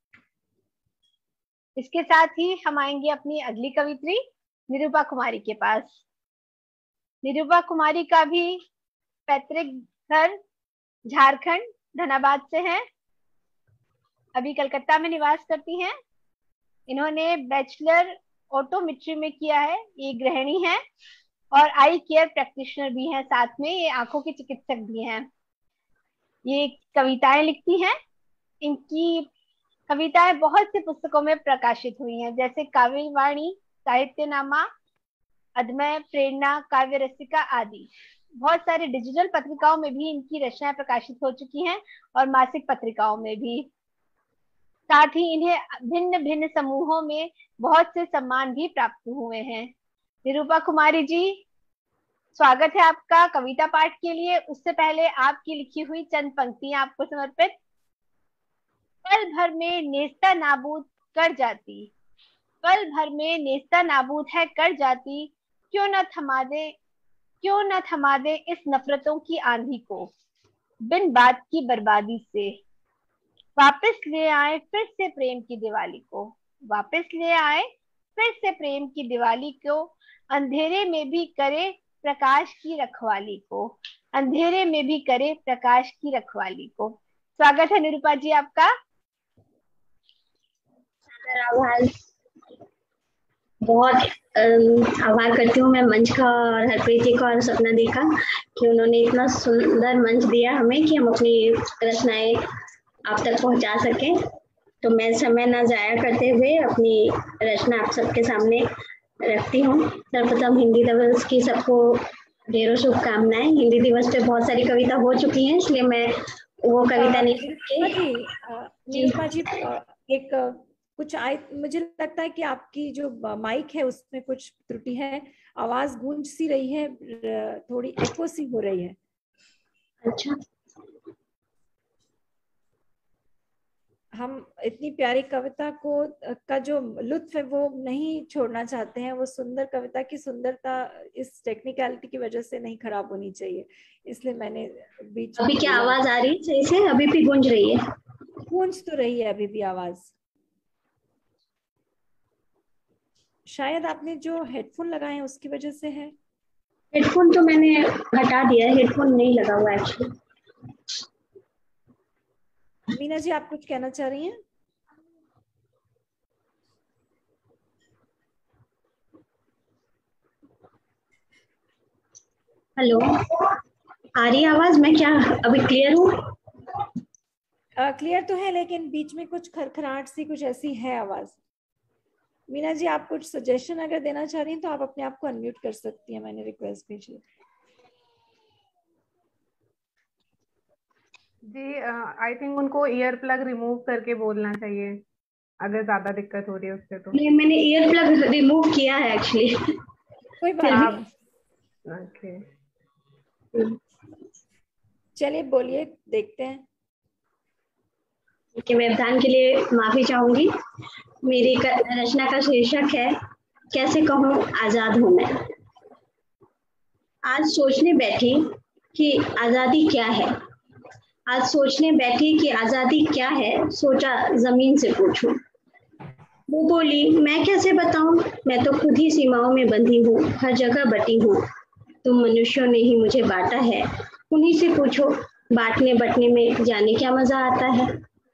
Speaker 2: इसके साथ ही हम आएंगे अपनी अगली कवित्री निरूपा कुमारी के पास। निरूपा कुमारी का भी पैतृक घर झारखंड धनाबाद से है, अभी कलकत्ता में निवास करती हैं। इन्होंने बैचलर ऑटोमेट्री में किया है, ये गृहिणी है और आई केयर प्रैक्टिशनर भी हैं, साथ में ये आंखों की चिकित्सक भी हैं। ये कविताएं लिखती हैं, इनकी कविताएं बहुत सी पुस्तकों में प्रकाशित हुई हैं, जैसे काव्यवाणी, साहित्यनामा, अदमय, प्रेरणा, काव्य रसिका आदि। बहुत सारे डिजिटल पत्रिकाओं में भी इनकी रचनाएं प्रकाशित हो चुकी हैं और मासिक पत्रिकाओं में भी। साथ ही इन्हें भिन्न भिन्न समूहों में बहुत से सम्मान भी प्राप्त हुए हैं। निरूपा कुमारी जी, स्वागत है आपका कविता पाठ के लिए। उससे पहले आपकी लिखी हुई चंद पंक्तियां आपको समर्पित। पल भर में नेस्ता नाबूद कर जाती, पल भर में नेस्ता नाबूद है कर जाती, क्यों न थमा दे, क्यों न थमा दे इस नफरतों की आंधी को, बिन बात की बर्बादी से। वापस ले आए फिर से प्रेम की दिवाली को, वापस ले आए फिर से प्रेम की दिवाली को, अंधेरे में भी करे प्रकाश की रखवाली को, अंधेरे में भी करे प्रकाश की रखवाली को। स्वागत है निरूपा जी आपका।
Speaker 8: आभार, बहुत आभार करती हूँ मैं मंच का और हरप्रीत जी का और सपना दी का कि उन्होंने इतना सुंदर मंच दिया हमें कि हम अपनी रचनाएं आप तक पहुंचा सकें। तो मैं समय ना जाया करते हुए अपनी रचना आप सबके सामने रखती हूँ। सर्वप्रथम हिंदी दिवस की सबको ढेरों शुभकामनाएं। हिंदी दिवस पे बहुत सारी कविता हो चुकी हैं, इसलिए मैं वो कविता नहीं
Speaker 1: निरुपमा जी, निरुपमा जी एक कुछ आय मुझे लगता है कि आपकी जो माइक है उसमें कुछ त्रुटि है, आवाज गूंज सी रही है, थोड़ी एको सी हो रही है।
Speaker 8: अच्छा,
Speaker 1: हम इतनी प्यारी कविता को का जो लुत्फ है वो नहीं छोड़ना चाहते हैं। वो सुंदर कविता की सुंदरता इस टेक्निकलिटी की वजह से नहीं खराब होनी चाहिए, इसलिए मैंने बीच में।
Speaker 8: अभी क्या आवाज आ रही है सही से? अभी भी गूंज रही है?
Speaker 1: गूंज तो रही है अभी भी आवाज। शायद आपने जो हेडफोन लगाए हैं उसकी वजह से है।
Speaker 8: हेडफोन तो मैंने हटा दिया है, हेडफोन नहीं लगा हुआ एक्चुअली।
Speaker 1: मीना जी, आप कुछ कहना चाह रही हैं?
Speaker 8: हेलो, आ रही आवाज? मैं क्या अभी क्लियर हूँ?
Speaker 1: क्लियर तो है, लेकिन बीच में कुछ खरखराहट सी कुछ ऐसी है आवाज। मीना जी, आप कुछ सजेशन अगर देना चाह रही हैं तो आप अपने आप को अनम्यूट कर सकती हैं, मैंने रिक्वेस्ट भेजी।
Speaker 9: जी, आई थिंक उनको ईयर प्लग रिमूव करके बोलना चाहिए अगर ज्यादा दिक्कत हो रही है उससे तो।
Speaker 8: नहीं, मैंने ईयर प्लग रिमूव किया है एक्चुअली।
Speaker 1: कोई बात नहीं।
Speaker 9: ओके,
Speaker 1: चलिए बोलिए, देखते हैं।
Speaker 8: के व्यवधान के लिए माफी चाहूंगी। मेरी रचना का शीर्षक है कैसे कहूँ आजाद हूं मैं। आज सोचने बैठी कि आजादी क्या है। आज सोचने बैठी कि आजादी क्या है, सोचा जमीन से पूछूं। वो बोली मैं कैसे बताऊं, मैं तो खुद ही सीमाओं में बंधी हूँ, हर जगह बटी हूँ। तुम मनुष्यों ने ही मुझे बांटा है, उन्हीं से पूछो बांटने बटने में जाने क्या मजा आता है।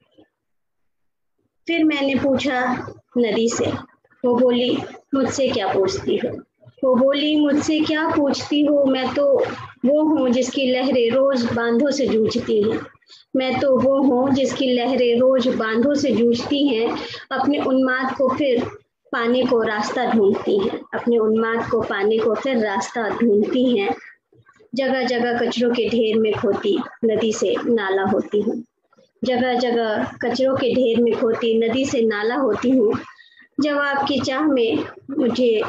Speaker 8: फिर मैंने पूछा नदी से, वो बोली मुझसे क्या पूछती हो। वो बोली मुझसे क्या पूछती हो, मैं तो वो हूँ जिसकी लहरें रोज बांधों से जूझती हैं। मैं तो वो हूँ जिसकी लहरें रोज बांधों से जूझती हैं। अपने उन्माद को फिर पाने को रास्ता ढूंढती हैं, अपने उन्माद को पाने को फिर रास्ता ढूंढती हैं। जगह जगह कचरों के ढेर में खोती नदी से नाला होती हूँ। जगह जगह कचरों के ढेर में खोती नदी से नाला होती हूँ। जवाब की चाह में मुझे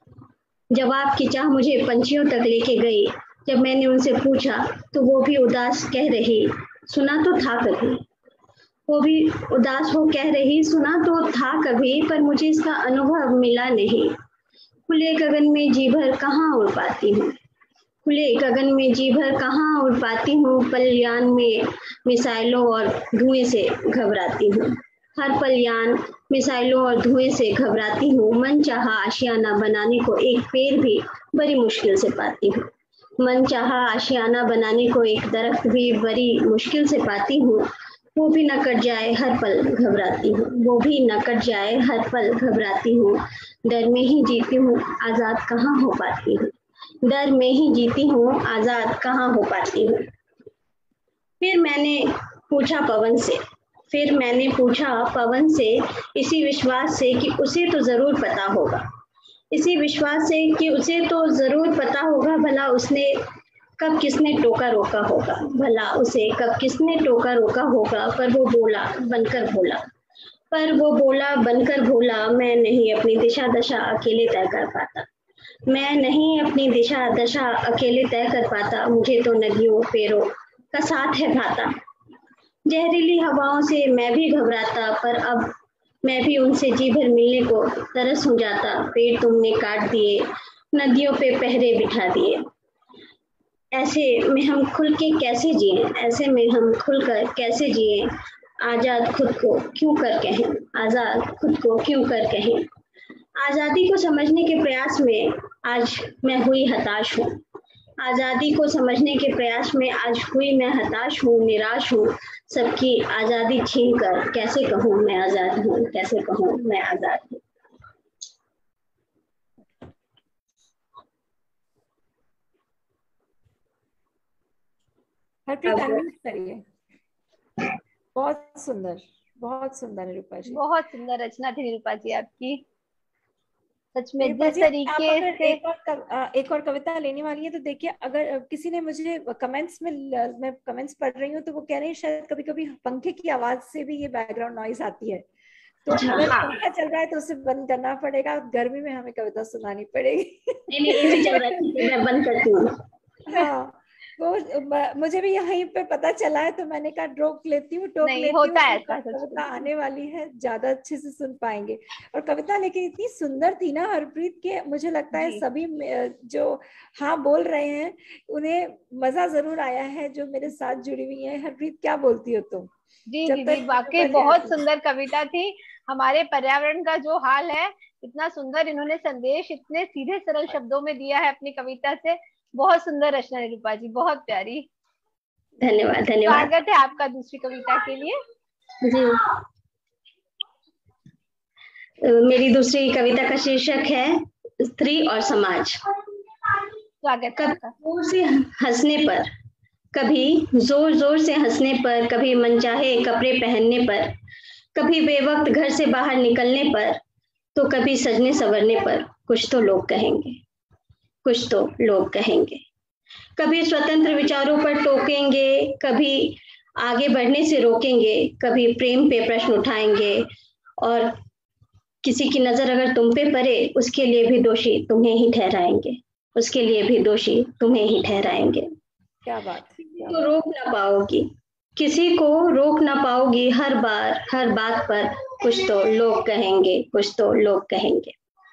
Speaker 8: जवाब की चाह मुझे पंछियों तक लेके गई। जब मैंने उनसे पूछा तो वो भी उदास कह रही, सुना तो था कभी। वो भी उदास हो कह रही, सुना तो था कभी, पर मुझे इसका अनुभव मिला नहीं। खुले गगन में जी भर कहाँ उड़ पाती हूँ, खुले गगन में जी भर कहाँ उड़ पाती हूँ। पलयान में मिसाइलों और धुएं से घबराती हूँ, हर पलयान मिसाइलों और धुएं से घबराती हूँ। मन चाहा आशियाना बनाने को एक पेड़ भी बड़ी मुश्किल से पाती हूँ। मन चाहा आशियाना बनाने को एक दरख्त भी बड़ी मुश्किल से पाती हूँ। वो भी न कट जाए हर पल घबराती हूँ, वो भी न कट जाए हर पल घबराती हूँ। डर में ही जीती हूँ, आजाद कहाँ हो पाती हूँ, डर में ही जीती हूँ, आजाद कहाँ हो पाती हूँ। फिर मैंने पूछा पवन से, फिर मैंने पूछा पवन से इसी विश्वास से कि उसे तो जरूर पता होगा, इसी विश्वास से कि उसे तो जरूर पता होगा, भला उसने कब किसने टोका रोका होगा, भला उसे कब किसने टोका रोका होगा। पर वो बोला बनकर भोला, पर वो बोला बनकर भोला, मैं नहीं अपनी दिशा दशा अकेले तय कर पाता, मैं नहीं अपनी दिशा दशा अकेले तय कर पाता। मुझे तो नदियों पेड़ों का साथ है भाता, जहरीली हवाओं से मैं भी घबराता, पर अब मैं भी उनसे जी भर मिलने को तरस हो जाता। पेड़ तुमने काट दिए, नदियों पे पहरे बिठा दिए, ऐसे में हम खुल के कैसे जिए, ऐसे में हम खुल कर कैसे जिए। आजाद खुद को क्यों कर कहें, आजाद खुद को क्यों कर कहें। आजादी को समझने के प्रयास में आज मैं हुई हताश हूँ, आजादी को समझने के प्रयास में आज हुई मैं हताश हूँ, निराश हूँ। सबकी आजादी छीन कर कैसे कहूँ मैं आजाद हूँ, कैसे कहूँ मैं आजाद हूँ।
Speaker 1: हरप्रीत अनम्यूट करिए। बहुत सुंदर, बहुत सुंदर निरूपा जी,
Speaker 2: बहुत सुंदर रचना थी निरूपा जी आपकी। सच में
Speaker 1: कृपा
Speaker 2: जिस
Speaker 1: जी, आप
Speaker 2: तरीके
Speaker 1: अगर
Speaker 2: से
Speaker 1: एक और कव, अ, एक और कविता लेने वाली है तो देखिए, अगर किसी ने मुझे कमेंट्स में, मैं कमेंट्स पढ़ रही हूँ तो वो कह रहे हैं शायद कभी कभी पंखे की आवाज से भी ये बैकग्राउंड नॉइज आती है, तो अगर
Speaker 2: हाँ
Speaker 1: पंखा चल रहा है तो उसे बंद करना पड़ेगा, गर्मी में हमें कविता सुनानी पड़ेगी।
Speaker 8: नहीं नहीं, एसी चल रहा है, ठीक है, मैं बंद करती हूँ।
Speaker 1: हाँ, वो म- मुझे भी यहीं पे पता चला है तो मैंने कहा रोक लेती हूँ, टोक
Speaker 2: नहीं
Speaker 1: लेती
Speaker 2: होता है
Speaker 1: हूँ,
Speaker 2: ऐसा सच
Speaker 1: कविता
Speaker 2: में।
Speaker 1: आने वाली है, ज्यादा अच्छे से सुन पाएंगे। और कविता लेकिन इतनी सुंदर थी ना हरप्रीत के, मुझे लगता है
Speaker 2: जी
Speaker 1: सभी में- जो हाँ बोल रहे हैं उन्हें मजा जरूर आया है, जो मेरे साथ जुड़ी हुई है। हरप्रीत, क्या बोलती हो तुम?
Speaker 2: जी
Speaker 1: जब
Speaker 2: जी जी,
Speaker 1: तक
Speaker 2: वाकई
Speaker 1: ऊपर
Speaker 2: बहुत
Speaker 1: आती है।
Speaker 2: सुंदर कविता थी। हमारे पर्यावरण का जो हाल है, इतना सुंदर इन्होंने संदेश इतने सीधे सरल शब्दों में दिया है अपनी कविता से। बहुत सुंदर रचना निरूपा जी, बहुत प्यारी।
Speaker 8: धन्यवाद धन्यवाद।
Speaker 2: स्वागत है आपका दूसरी कविता के लिए।
Speaker 8: जी, अ, मेरी दूसरी कविता का शीर्षक है स्त्री और समाज।
Speaker 2: स्वागत है
Speaker 8: कभी
Speaker 2: आपका।
Speaker 8: जोर से हंसने पर, कभी जोर जोर से हंसने पर, कभी मनचाहे कपड़े पहनने पर, कभी बेवक्त घर से बाहर निकलने पर, तो कभी सजने संवरने पर कुछ तो लोग कहेंगे, कुछ तो लोग कहेंगे। कभी स्वतंत्र विचारों पर टोकेंगे, कभी आगे बढ़ने से रोकेंगे, कभी प्रेम पे प्रश्न उठाएंगे, और किसी की नजर अगर तुम पे पड़े उसके लिए भी दोषी तुम्हें ही ठहराएंगे, उसके लिए भी दोषी तुम्हें ही ठहराएंगे।
Speaker 1: क्या बात,
Speaker 8: किसी
Speaker 1: क्या
Speaker 8: को
Speaker 1: बात।
Speaker 8: रोक ना पाओगी, किसी को रोक ना पाओगी, हर बार हर बात पर कुछ तो लोग कहेंगे, कुछ तो लोग कहेंगे।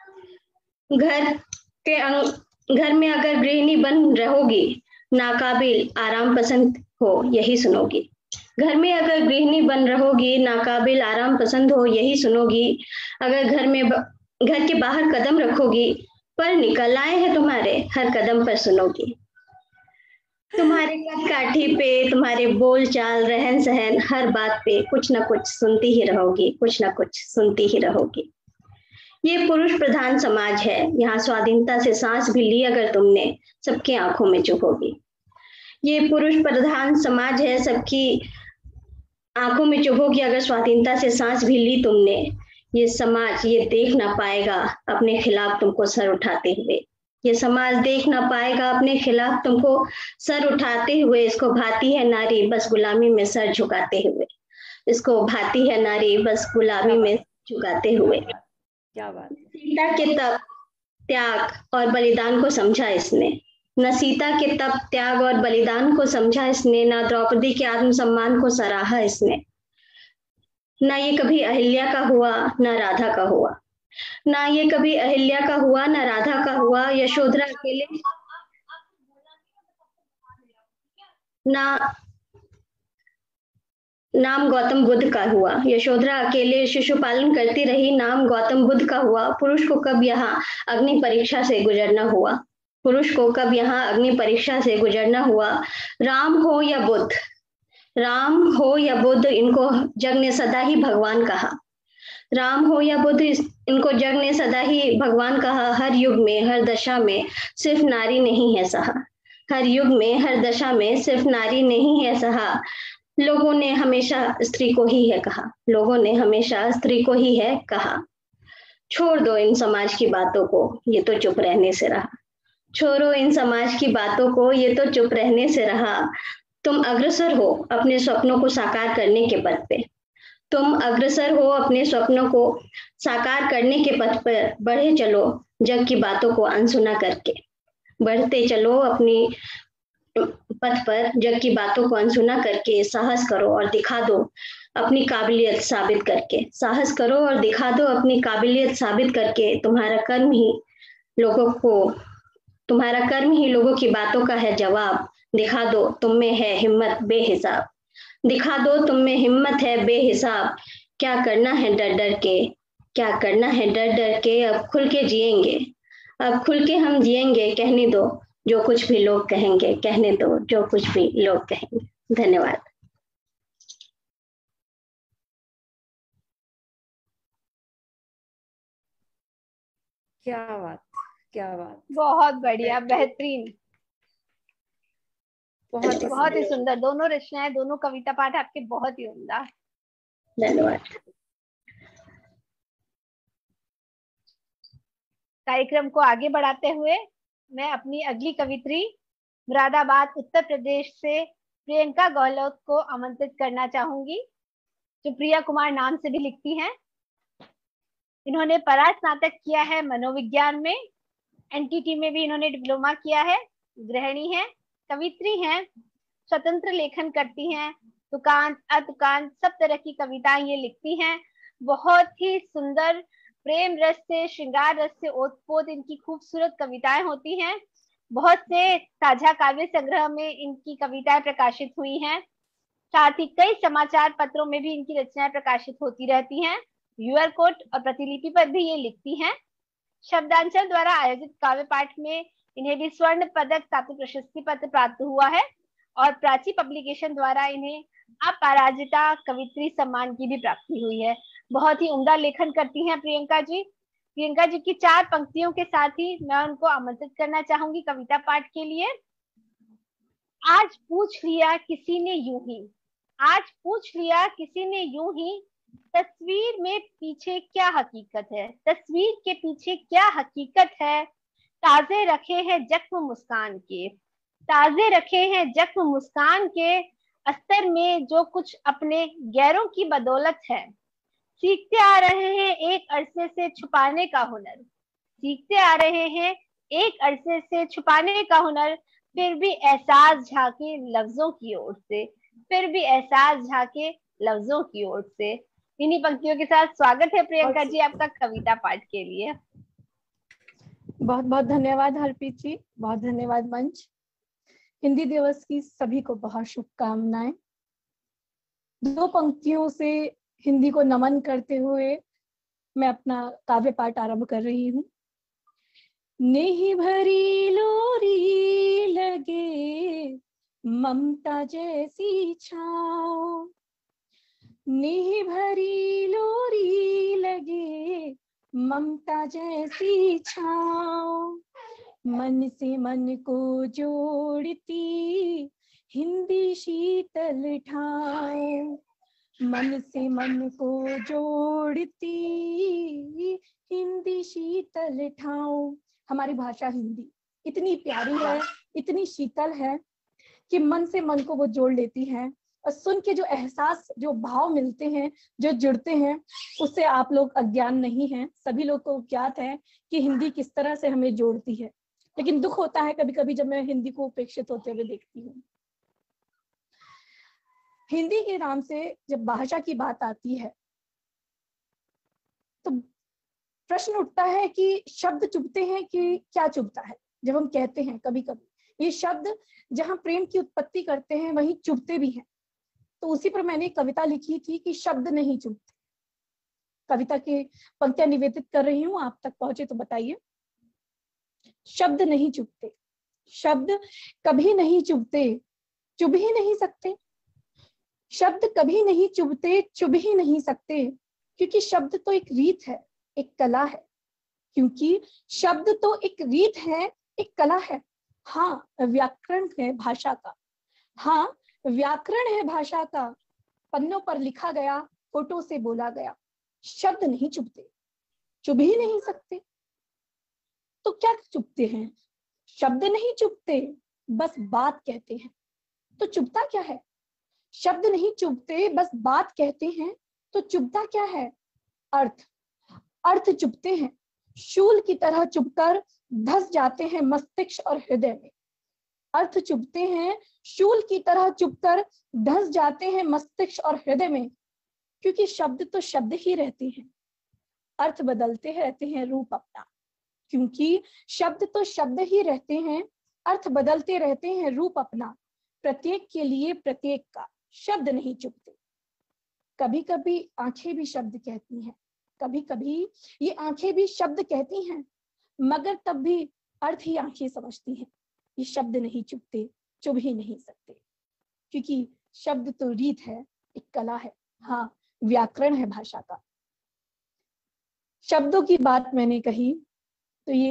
Speaker 8: घर के अंग, घर में अगर गृहिणी बन रहोगी, नाकाबिल आराम पसंद हो यही सुनोगी। घर में अगर गृहिणी बन रहोगी, नाकाबिल आराम पसंद हो यही सुनोगी। अगर घर में ब, घर के बाहर कदम रखोगी, पर निकल आए हैं तुम्हारे हर कदम पर सुनोगी। तुम्हारे कद काठी पे, तुम्हारे बोल चाल रहन सहन, हर बात पे कुछ ना कुछ सुनती ही रहोगी, कुछ ना कुछ सुनती ही रहोगी। ये पुरुष प्रधान समाज है, यहाँ स्वाधीनता से सांस भी ली अगर तुमने, सबकी आंखों में चुप होगी। ये पुरुष प्रधान समाज है, सबकी आंखों में चुप होगी अगर स्वाधीनता से सांस भी ली तुमने। ये समाज ये देख ना पाएगा अपने खिलाफ तुमको सर उठाते हुए, ये समाज देख ना पाएगा अपने खिलाफ तुमको सर उठाते हुए। इसको भाती है नारी बस गुलामी में सर झुकाते हुए, इसको भाती है नारी बस गुलामी में झुकाते हुए।
Speaker 1: क्या बात।
Speaker 8: सीता के तप त्याग और बलिदान को समझा इसने, न सीता के तप त्याग और बलिदान को समझा इसने, न द्रौपदी के आत्मसम्मान को सराहा इसने। न ये कभी अहिल्या का हुआ न राधा का हुआ, ना ये कभी अहिल्या का हुआ न राधा का हुआ। यशोधरा अकेले ना नाम गौतम बुद्ध का हुआ, यशोधरा अकेले शिशुपालन करती रही, नाम गौतम बुद्ध का हुआ। पुरुष को कब यहाँ अग्नि परीक्षा से गुजरना हुआ, पुरुष को कब यहाँ अग्नि परीक्षा से गुजरना हुआ। राम हो या बुद्ध, राम हो या बुद्ध, इनको जग ने सदा ही भगवान कहा। राम हो या बुद्ध, इनको जग ने सदा ही भगवान कहा। हर युग में हर दशा में सिर्फ नारी नहीं है सहा, हर युग में हर दशा में सिर्फ नारी नहीं है सहा। लोगों ने हमेशा स्त्री को ही है कहा, लोगों ने हमेशा स्त्री को ही है कहा। छोड़ दो इन समाज की बातों को, ये तो चुप रहने से रहा। छोड़ो इन समाज की बातों को, ये तो चुप रहने से रहा। तुम अग्रसर हो अपने स्वप्नों को साकार करने के पथ पे, तुम अग्रसर हो अपने स्वप्नों को साकार करने के पथ पर। बढ़े चलो जग की बातों को अनसुना करके, बढ़ते चलो अपनी पथ पर जग की बातों को अनसुना करके। साहस करो और दिखा दो अपनी काबिलियत साबित करके, साहस करो और दिखा दो अपनी काबिलियत साबित करके। तुम्हारा कर्म ही लोगों को तुम्हारा कर्म ही लोगों की बातों का है जवाब। दिखा दो तुम में है हिम्मत बेहिसाब, दिखा दो तुम में हिम्मत है बेहिसाब। क्या करना है डर डर के, क्या करना है डर डर के। अब खुल के जिएंगे, अब खुल के हम जिएंगे। कहने दो जो कुछ भी लोग कहेंगे, कहने दो जो कुछ भी लोग कहेंगे। धन्यवाद।
Speaker 1: क्या बात, क्या बात।
Speaker 2: बहुत बढ़िया, बेहतरीन,
Speaker 1: बहुत ही
Speaker 2: बहुत ही सुंदर। दोनों रचनाएं, दोनों कविता पाठ आपके बहुत ही उम्दा।
Speaker 8: धन्यवाद।
Speaker 2: कार्यक्रम को आगे बढ़ाते हुए मैं अपनी अगली कवित्री मुरादाबाद उत्तर प्रदेश से प्रियंका गहलोत को आमंत्रित करना चाहूंगी, जो प्रिया कुमार नाम से भी लिखती हैं। इन्होंने परा स्नातक किया है मनोविज्ञान में, एनटीटी में भी इन्होंने डिप्लोमा किया है, गृहिणी है, कवित्री हैं, स्वतंत्र लेखन करती हैं, तुकांत अतुकांत सब तरह की कविताएं ये लिखती हैं। बहुत ही सुंदर प्रेम रस से, श्रृंगार रस से ओतप्रोत इनकी खूबसूरत कविताएं होती हैं। बहुत से साझा काव्य संग्रह में इनकी कविताएं प्रकाशित हुई हैं। साथ ही कई समाचार पत्रों में भी इनकी रचनाएं प्रकाशित होती रहती हैं। यूआरकोट और प्रतिलिपि पर भी ये लिखती हैं। शब्दांचल द्वारा आयोजित काव्य पाठ में इन्हें भी स्वर्ण पदक सातु प्रशस्ति पत्र प्राप्त हुआ है और प्राची पब्लिकेशन द्वारा इन्हें अपराजिता कवित्री सम्मान की भी प्राप्ति हुई है। बहुत ही उम्दा लेखन करती हैं प्रियंका जी। प्रियंका जी की चार पंक्तियों के साथ ही मैं उनको आमंत्रित करना चाहूंगी कविता पाठ के लिए। आज पूछ लिया किसी ने यूं ही, आज पूछ लिया किसी ने यूं ही, तस्वीर में पीछे क्या हकीकत है, तस्वीर के पीछे क्या हकीकत है। ताजे रखे हैं जख्म मुस्कान के, ताजे रखे हैं जख्म मुस्कान के, अस्तर में जो कुछ अपने गैरों की बदौलत है। सीखते आ रहे हैं एक अरसे से छुपाने का हुनर, सीखते आ रहे हैं एक अरसे से छुपाने का हुनर, फिर भी एहसास झाके लफ्जों की ओर से, फिर भी एहसास झाके लफ्जों की ओर से। इन्हीं पंक्तियों के साथ स्वागत है प्रियंका जी आपका कविता पाठ के लिए।
Speaker 10: बहुत बहुत धन्यवाद हरप्रीत जी, बहुत धन्यवाद मंच। हिंदी दिवस की सभी को बहुत शुभकामनाएं। दो पंक्तियों से हिंदी को नमन करते हुए मैं अपना काव्य पाठ आरंभ कर रही हूँ। नेही भरी लोरी लगे ममता जैसी छाँव, नेही भरी लोरी लगे ममता जैसी छाँव, मन से मन को जोड़ती हिंदी शीतल ठाव, मन से मन को जोड़ती हिंदी शीतल ठाव। हमारी भाषा हिंदी इतनी प्यारी है, इतनी शीतल है कि मन से मन को वो जोड़ लेती है और सुन के जो एहसास, जो भाव मिलते हैं, जो जुड़ते हैं, उससे आप लोग अज्ञान नहीं हैं। सभी लोग को ज्ञात है कि हिंदी किस तरह से हमें जोड़ती है। लेकिन दुख होता है कभी कभी जब मैं हिंदी को उपेक्षित होते हुए देखती हूँ। हिंदी के नाम से जब भाषा की बात आती है तो प्रश्न उठता है कि शब्द चुभते हैं कि क्या चुभता है। जब हम कहते हैं कभी कभी ये शब्द जहां प्रेम की उत्पत्ति करते हैं वहीं चुभते भी हैं। तो उसी पर मैंने कविता लिखी थी कि शब्द नहीं चुभते। कविता की पंक्तियां निवेदित कर रही हूँ, आप तक पहुंचे तो बताइए। शब्द नहीं चुभते, शब्द कभी नहीं चुभते, चुभ ही नहीं सकते। शब्द कभी नहीं चुभते, चुभ ही नहीं सकते, क्योंकि शब्द तो एक रीत है, एक कला है। क्योंकि शब्द तो एक रीत है, एक कला है। हाँ, व्याकरण है भाषा का, हाँ व्याकरण है भाषा का, पन्नों पर लिखा गया, फोटो से बोला गया। शब्द नहीं चुभते, चुभ ही नहीं सकते। तो क्या चुभते हैं? शब्द नहीं चुभते, बस बात कहते हैं। तो चुभता क्या है? शब्द नहीं चुभते, बस बात कहते हैं। तो चुभता क्या है? अर्थ, अर्थ चुभते हैं। शूल की तरह चुभकर धस जाते हैं मस्तिष्क और हृदय में। अर्थ चुभते हैं, शूल की तरह चुभकर धस जाते हैं मस्तिष्क और हृदय में, क्योंकि शब्द तो शब्द ही रहते हैं, अर्थ बदलते रहते हैं रूप अपना। क्योंकि शब्द तो शब्द ही रहते हैं, अर्थ बदलते रहते हैं रूप अपना। प्रत्येक के लिए प्रत्येक का, शब्द नहीं चुभते। कभी कभी आंखें भी शब्द कहती हैं, कभी कभी ये आंखें भी शब्द कहती हैं, मगर तब भी अर्थ ही आंखें समझती हैं। ये शब्द नहीं चुभते, चुभ ही नहीं सकते, क्योंकि शब्द तो रीत है, एक कला है। हाँ, व्याकरण है भाषा का। शब्दों की बात मैंने कही तो ये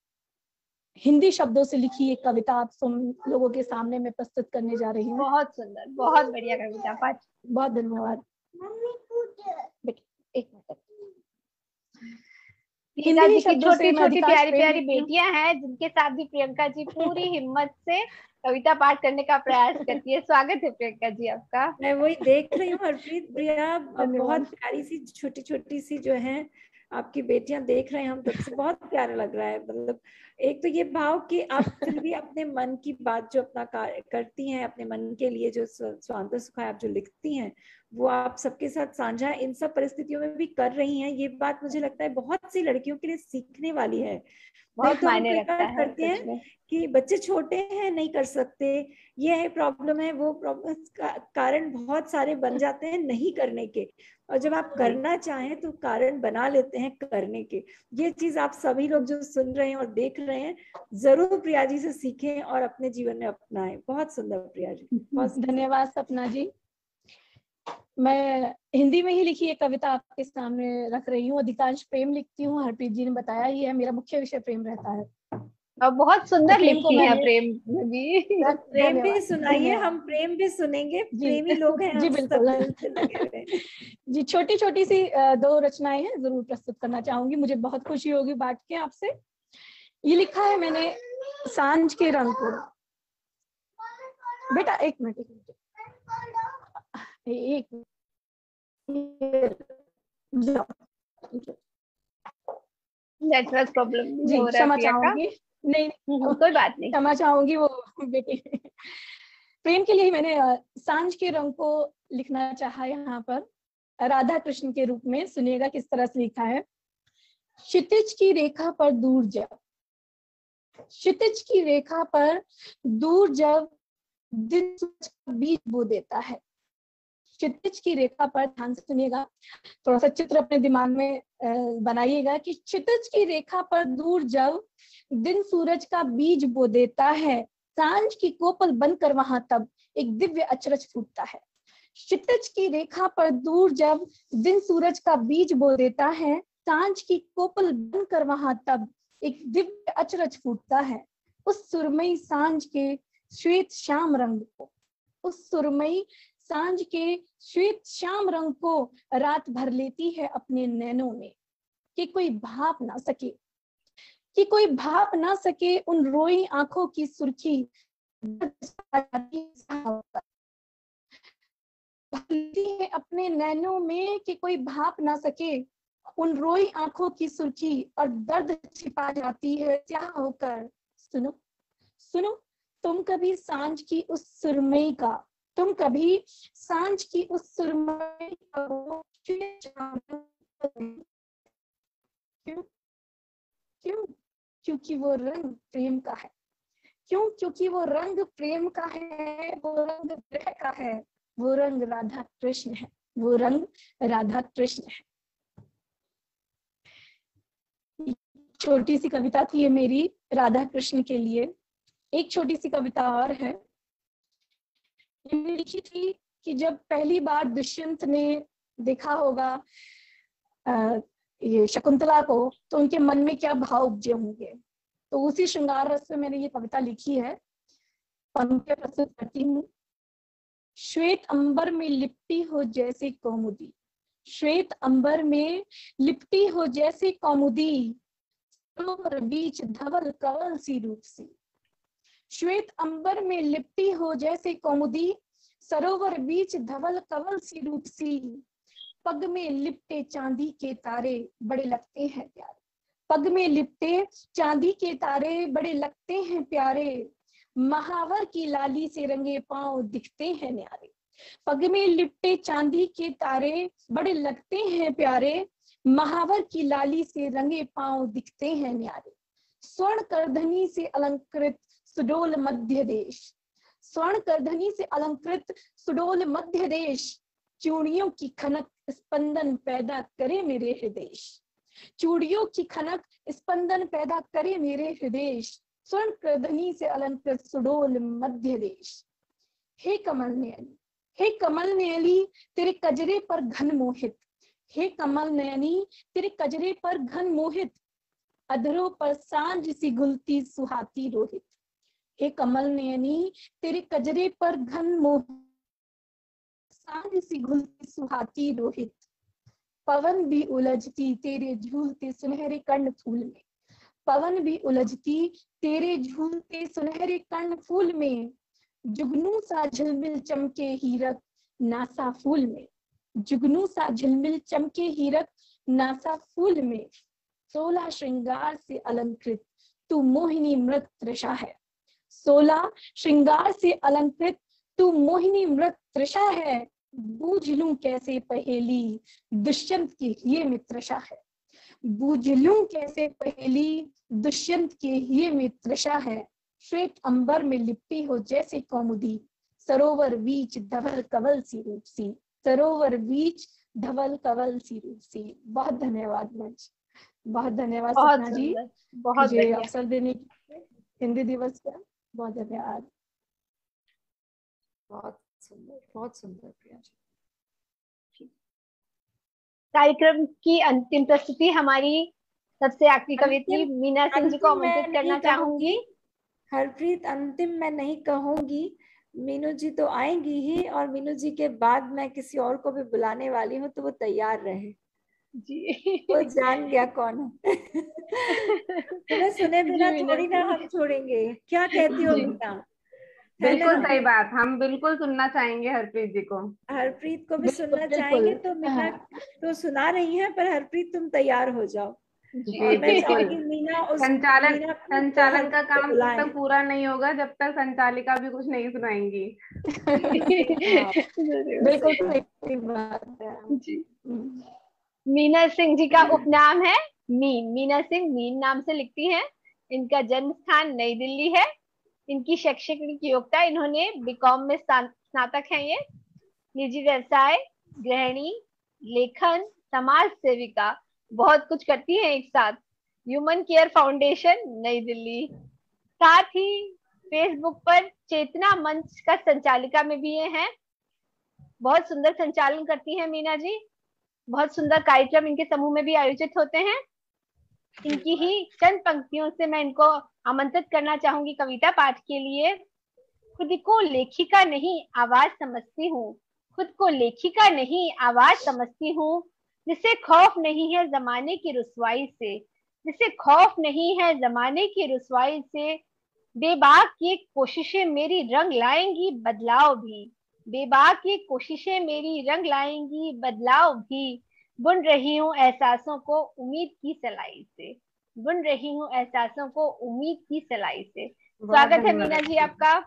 Speaker 10: हिंदी शब्दों से लिखी एक कविता आप सब लोगों के सामने मैं प्रस्तुत करने जा रही हूँ।
Speaker 2: बहुत सुंदर, बहुत बढ़िया कविता पाठ।
Speaker 10: बहुत धन्यवाद। एक मिनट।
Speaker 2: प्रियंका जी की
Speaker 10: शब्दों से
Speaker 2: छोटी
Speaker 10: मैं
Speaker 2: छोटी
Speaker 10: अधिकांश
Speaker 2: प्यारी
Speaker 10: प्रेम
Speaker 2: प्यारी
Speaker 10: लिखती हूँ।
Speaker 2: बेटियां हैं जिनके साथ भी प्रियंका जी पूरी हिम्मत से कविता पाठ करने का प्रयास करती है। स्वागत है प्रियंका जी आपका।
Speaker 1: मैं वही देख रही हूँ हरप्रीत प्रिया, अब बहुत
Speaker 10: धन्यवाद।
Speaker 1: प्यारी सी छोटी छोटी सी जो है आपकी बेटियां देख रहे हैं हम तब से, बहुत प्यारा लग रहा है। मतलब एक तो ये भाव कि आप फिर भी अपने मन की बात जो अपना कार्य करती हैं, अपने मन के लिए जो स्व- स्वांतः सुखाय आप जो लिखती हैं वो आप सबके साथ साझा इन सब परिस्थितियों में भी कर रही हैं। ये बात मुझे लगता है बहुत सी लड़कियों के लिए सीखने वाली है। नहीं
Speaker 2: बहुत
Speaker 1: तो हम
Speaker 2: मायने
Speaker 1: कई
Speaker 2: रखता
Speaker 1: बार
Speaker 2: है
Speaker 1: करते
Speaker 2: सच
Speaker 1: हैं
Speaker 2: में।
Speaker 1: कि बच्चे छोटे हैं नहीं कर सकते, ये है प्रॉब्लम है वो प्रॉब्लम, का, कारण बहुत सारे बन जाते हैं नहीं करने के, और जब आप करना चाहें तो कारण बना लेते हैं करने के। ये चीज आप सभी लोग जो सुन रहे हैं और देख रहे हैं जरूर प्रिया जी से सीखें और अपने जीवन में अपनाएं। बहुत सुंदर प्रिया जी, बहुत
Speaker 10: धन्यवाद सपना जी। मैं हिंदी में ही लिखी एक कविता आपके सामने रख रही हूँ। अधिकांश प्रेम लिखती हूँ, हरप्रीत जी ने बताया ही है, मेरा मुख्य विषय प्रेम रहता है।
Speaker 2: और बहुत सुंदर
Speaker 10: तो प्रेम को
Speaker 2: लिखी है
Speaker 10: मैंने
Speaker 2: प्रेम जी।
Speaker 1: तो प्रेम भी
Speaker 10: धन्यवाद
Speaker 1: सुनाइए,
Speaker 10: धन्यवाद
Speaker 1: हम प्रेम भी सुनेंगे,
Speaker 10: जी
Speaker 1: प्रेमी लोग हैं
Speaker 10: जी
Speaker 1: हम
Speaker 10: बिल्कुल।
Speaker 1: सब दिल से लगे हुए हैं।
Speaker 10: जी छोटी छोटी सी अ, दो रचनाएं हैं, जरूर प्रस्तुत करना चाहूंगी, मुझे बहुत खुशी होगी बांट के आपसे। ये लिखा है मैंने सांझ के रंग को। बेटा एक मिनट एक मिनट एक
Speaker 2: नेटवर्क प्रॉब्लम
Speaker 10: जी
Speaker 2: हो रहा है
Speaker 10: क्षमा
Speaker 2: प्रियंका।
Speaker 10: चाहूंगी। नहीं
Speaker 2: हम्म, कोई बात नहीं।
Speaker 10: क्षमा चाहूंगी, वो बेटी प्रेम के लिए ही मैंने अ, सांझ के रंग को लिखना चाहा यहाँ पर राधा कृष्ण के रूप में। सुनिएगा किस तरह से लिखा है। क्षितिज की रेखा पर दूर जब, क्षितिज की रेखा पर दूर जब दिन सूरज का बीज बो देता है। क्षितिज की रेखा पर, ध्यान से सुनिएगा, थोड़ा सा चित्र अपने दिमाग में बनाइएगा कि क्षितिज की रेखा पर दूर जब दिन सूरज का बीज बो देता है, सांझ की कोपल बनकर वहां तब एक दिव्य अचरज फूटता है। क्षितिज की रेखा पर दूर जब दिन सूरज का बीज बो देता है, सांझ की कोपल बनकर वहां तब एक दिव्य अचरज फूटता है। उस सुरमई सांझ के श्वेत श्याम रंग को, उस सुरमई सांझ के श्वेत श्याम रंग को रात भर लेती है अपने नैनों में, कि कोई भाप ना सके, कि कोई भाप ना सके उन रोई आंखों की सुर्खी है अपने नैनों में, कि कोई भाप ना सके उन रोई आंखों की सुर्खी, और दर्द छिपा जाती है स्याह होकर। सुनो सुनो तुम कभी सांझ की उस सुरमई का, तुम कभी सांझ की उस सुरमई का क्यों? क्यों? क्योंकि वो रंग प्रेम का है। क्यों? क्योंकि वो रंग प्रेम का है, वो रंग विरह का है, वो रंग राधा कृष्ण है, वो रंग राधा कृष्ण है। छोटी सी कविता थी ये मेरी राधा कृष्ण के लिए। एक छोटी सी कविता और है, ये लिखी थी कि जब पहली बार दुष्यंत ने देखा होगा आ, ये शकुंतला को, तो उनके मन में क्या भाव उपजे होंगे। तो उसी श्रृंगार रस में मैंने ये कविता लिखी है, पंक्तियां प्रस्तुत करती हूँ। श्वेत अंबर में लिपटी हो जैसे कौमुदी, श्वेत अंबर में लिपटी हो जैसे कौमुदी, सरोवर बीच धवल कवल सी रूप सी। श्वेत अंबर में लिपटी हो जैसे कौमुदी, सरोवर बीच धवल कवल सी रूप सी। पग में लिपटे चांदी के तारे बड़े लगते हैं प्यारे, पग में लिपटे चांदी के तारे बड़े लगते हैं प्यारे, महावर की लाली से रंगे पांव दिखते हैं न्यारे। पग में लिपटे चांदी के तारे बड़े लगते हैं प्यारे, महावर की लाली से रंगे पांव दिखते हैं न्यारे। स्वर्ण करधनी से अलंकृत सुडोल मध्य देश, स्वर्ण करधनी से अलंकृत सुडोल मध्य देश, चूड़ियों की खनक स्पंदन पैदा करे मेरे हृदय, चूड़ियों की खनक स्पंदन पैदा करे मेरे हृदय, स्वर्ण करधनी से अलंकृत सुडोल मध्य देश। हे कमल नयनी, हे कमल नयनी तेरे कजरे पर घन मोहित, हे कमल नयनी तेरे कजरे पर घन मोहित, अधरों पर सांझ सी गुलती सुहाती रोहित। हे कमल नयनी तेरे कजरे पर घन मोहित, सांझ सी गुलती सुहाती रोहित, पवन भी उलझती तेरे झूलते सुनहरे कर्ण फूल में, पवन भी उलझती तेरे झूलते सुनहरे कर्ण फूल में, जुगनू सा झिलमिल चमके हीरक नासा फूल में, जुगनू सा झिलमिल चमके हीरक नासा फूल में, सोलह श्रृंगार से अलंकृत तू मोहिनी मृत तृषा है, सोलह श्रृंगार से अलंकृत तू मोहिनी मृत तृषा है, बूझ लूं कैसे पहेली दुष्यंत के ये में तृषा है, बूझ लूं कैसे पहेली दुष्यंत के ये में तृषा है, श्वेत अंबर में लिपटी हो जैसे कौमुदी, सरोवर बीच धवल कवल सी रूप सी, सरोवर बीच धवल कवल सी रूप सी। बहुत धन्यवाद मंच, बहुत धन्यवाद सपना जी,
Speaker 2: बहुत
Speaker 10: मुझे अवसर देने के लिए हिंदी दिवस का बहुत धन्यवाद।
Speaker 1: बहुत सुंदर, बहुत सुंदर प्रिया जी।
Speaker 2: कार्यक्रम की अंतिम प्रस्तुति हमारी सबसे आखिरी कवियत्री मीना सिंह जी को आमंत्रित करना चाहूंगी।
Speaker 1: हरप्रीत, अंतिम मैं नहीं कहूंगी, मीनू जी तो आएंगी ही, और मीनू जी के बाद मैं किसी और को भी बुलाने वाली हूँ, तो वो तैयार रहे
Speaker 2: जी।
Speaker 1: वो जान गया कौन है। तुम्हें सुने बिना थोड़ी ना हम छोड़ेंगे, क्या कहती हो मीना?
Speaker 9: बिल्कुल सही बात, हम बिल्कुल सुनना चाहेंगे हरप्रीत जी को।
Speaker 1: हरप्रीत को भी सुनना चाहेंगे, तो मीना तो सुना रही है, पर हरप्रीत तुम तैयार हो जाओ।
Speaker 9: जी बिल्कुल।
Speaker 1: मीना उस
Speaker 9: संचालन
Speaker 1: मीना
Speaker 9: संचालन का काम तब तक पूरा नहीं होगा जब तक संचालिका भी कुछ नहीं सुनाएंगी।
Speaker 10: बिल्कुल सही बात है
Speaker 2: जी। मीना सिंह जी का उपनाम है मीन, मीना सिंह मीन नाम से लिखती हैं। इनका जन्म स्थान नई दिल्ली है। इनकी शैक्षणिक योग्यता, इन्होंने बीकॉम में स्नातक है। ये निजी व्यवसाय, गृहिणी, लेखन, समाज सेविका, बहुत कुछ करती हैं एक साथ। ह्यूमन केयर फाउंडेशन नई दिल्ली, साथ ही फेसबुक पर चेतना मंच का संचालिका में भी ये हैं। बहुत सुंदर संचालन करती हैं मीना जी। बहुत सुंदर कार्यक्रम इनके समूह में भी आयोजित होते हैं। इनकी ही चंद पंक्तियों से मैं इनको आमंत्रित करना चाहूंगी कविता पाठ के लिए। खुद को लेखिका नहीं आवाज समझती हूँ, खुद को लेखिका नहीं आवाज समझती हूँ, जिसे खौफ नहीं है जमाने की रुसवाई से, जिसे खौफ नहीं है जमाने की रुसवाई से। बेबाक ये कोशिशें मेरी रंग लाएंगी बदलाव भी, बेबाक ये कोशिशें मेरी रंग लाएंगी बदलाव भी। बुन रही हूँ एहसासों को उम्मीद की सलाई से, बुन रही हूँ एहसासों को उम्मीद की सलाई से। स्वागत है मीना जी आपका।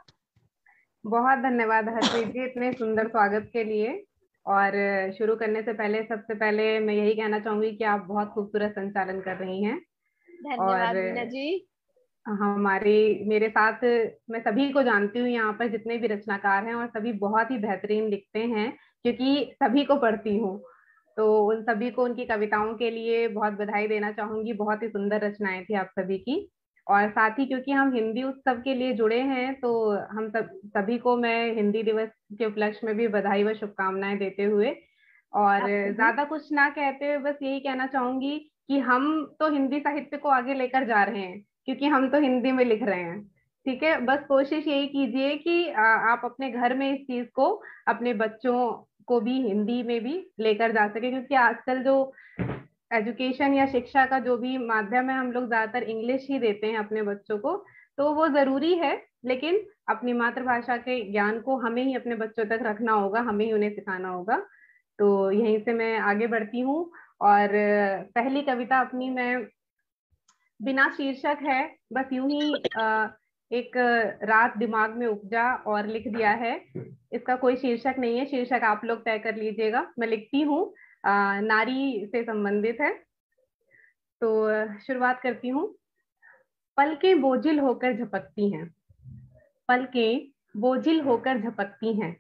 Speaker 9: बहुत धन्यवाद हरप्रीत जी इतने सुंदर स्वागत के लिए। और शुरू करने से पहले सबसे पहले मैं यही कहना चाहूंगी कि आप बहुत खूबसूरत संचालन कर रही हैं।
Speaker 2: धन्यवाद मीना जी।
Speaker 9: हमारी मेरे साथ मैं सभी को जानती हूँ यहाँ पर जितने भी रचनाकार हैं, और सभी बहुत ही बेहतरीन लिखते हैं, क्योंकि सभी को पढ़ती हूँ, तो उन सभी को उनकी कविताओं के लिए बहुत बधाई देना चाहूंगी। बहुत ही सुंदर रचनाएं थी आप सभी की। और साथ ही क्योंकि हम हिंदी उत्सव के लिए जुड़े हैं, तो हम सब सभी को मैं हिंदी दिवस के उपलक्ष्य में भी बधाई व शुभकामनाएं देते हुए, और ज्यादा कुछ ना कहते हुए बस यही कहना चाहूंगी कि हम तो हिंदी साहित्य को आगे लेकर जा रहे हैं, क्योंकि हम तो हिंदी में लिख रहे हैं। ठीक है, बस कोशिश यही कीजिए कि आप अपने घर में इस चीज को अपने बच्चों को भी हिंदी में भी लेकर जा सके, क्योंकि आजकल जो एजुकेशन या शिक्षा का जो भी माध्यम है, हम लोग ज्यादातर इंग्लिश ही देते हैं अपने बच्चों को, तो वो जरूरी है, लेकिन अपनी मातृभाषा के ज्ञान को हमें ही अपने बच्चों तक रखना होगा, हमें ही उन्हें सिखाना होगा। तो यहीं से मैं आगे बढ़ती हूँ। और पहली कविता अपनी मैं बिना शीर्षक है, बस यूं ही एक रात दिमाग में उपजा और लिख दिया है। इसका कोई शीर्षक नहीं है, शीर्षक आप लोग तय कर लीजिएगा। मैं लिखती हूँ, नारी से संबंधित है। तो शुरुआत करती हूँ। पलकें बोझिल होकर झपकती हैं, पलकें बोझिल होकर झपकती हैं,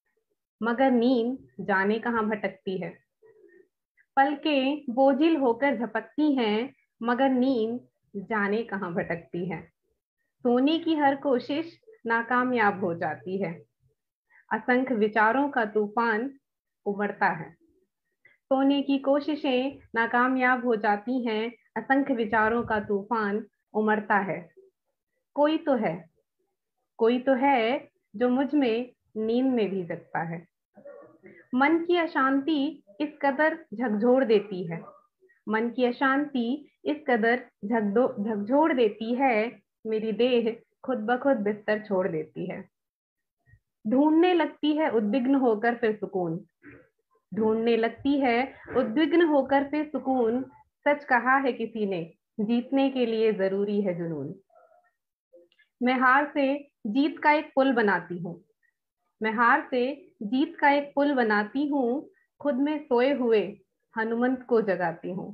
Speaker 9: मगर नींद जाने कहाँ भटकती है। पलकें बोझिल होकर झपकती हैं, मगर नींद जाने कहाँ भटकती है। सोने की हर कोशिश नाकामयाब हो जाती है, असंख्य विचारों का तूफान उमड़ता है। सोने की कोशिशें नाकामयाब हो जाती हैं, असंख्य विचारों का तूफान उमड़ता है। कोई तो है, कोई तो है जो मुझ में नींद में भी जगता है। मन की अशांति इस कदर झकझोर देती है, मन की अशांति इस कदर झकदो झकझोर देती है, मेरी देह खुद ब खुद बिस्तर छोड़ देती है। ढूंढने लगती है उद्विग्न होकर फिर सुकून, ढूंढने लगती है उद्विग्न होकर फिर सुकून, सच कहा है किसी ने, जीतने के लिए जरूरी है जुनून। मैं हार से जीत का एक पुल बनाती हूँ, मैं हार से जीत का एक पुल बनाती हूँ, खुद में सोए हुए हनुमंत को जगाती हूँ।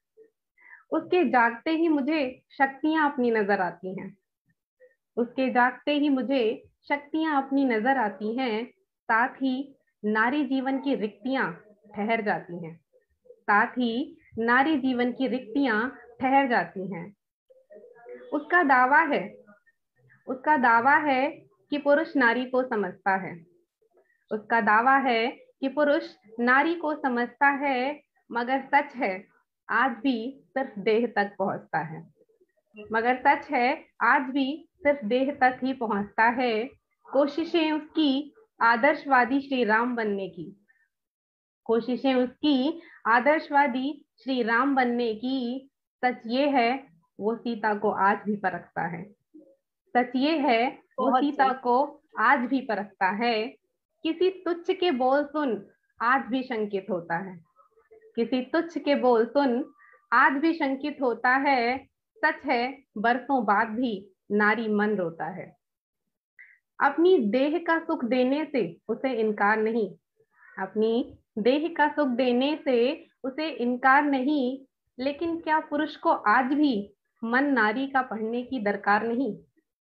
Speaker 9: उसके जागते ही मुझे शक्तियां अपनी नजर आती हैं, उसके जागते ही मुझे शक्तियां अपनी नजर आती हैं, साथ ही नारी जीवन की रिक्तियां ठहर जाती हैं, साथ ही नारी जीवन की रिक्तियां ठहर जाती हैं। उसका दावा है उसका दावा है कि पुरुष नारी को समझता है, उसका दावा है कि पुरुष नारी को समझता है, मगर सच है आज भी सिर्फ देह तक पहुंचता है, मगर सच है आज भी सिर्फ देह तक ही पहुंचता है। कोशिशें उसकी आदर्शवादी श्री राम बनने की, कोशिशें उसकी आदर्शवादी श्री राम बनने की, सच ये है वो सीता को आज भी परखता है, सच ये है वो सीता को आज भी परखता है। किसी तुच्छ के बोल सुन आज भी शंकित होता है, किसी तुच्छ के बोल सुन आज भी शंकित होता है, सच है बरसों बाद भी नारी मन रोता है। अपनी देह का सुख देने से उसे इनकार नहीं, अपनी देह का सुख देने से उसे इनकार नहीं, लेकिन क्या पुरुष को आज भी मन नारी का पढ़ने की दरकार नहीं,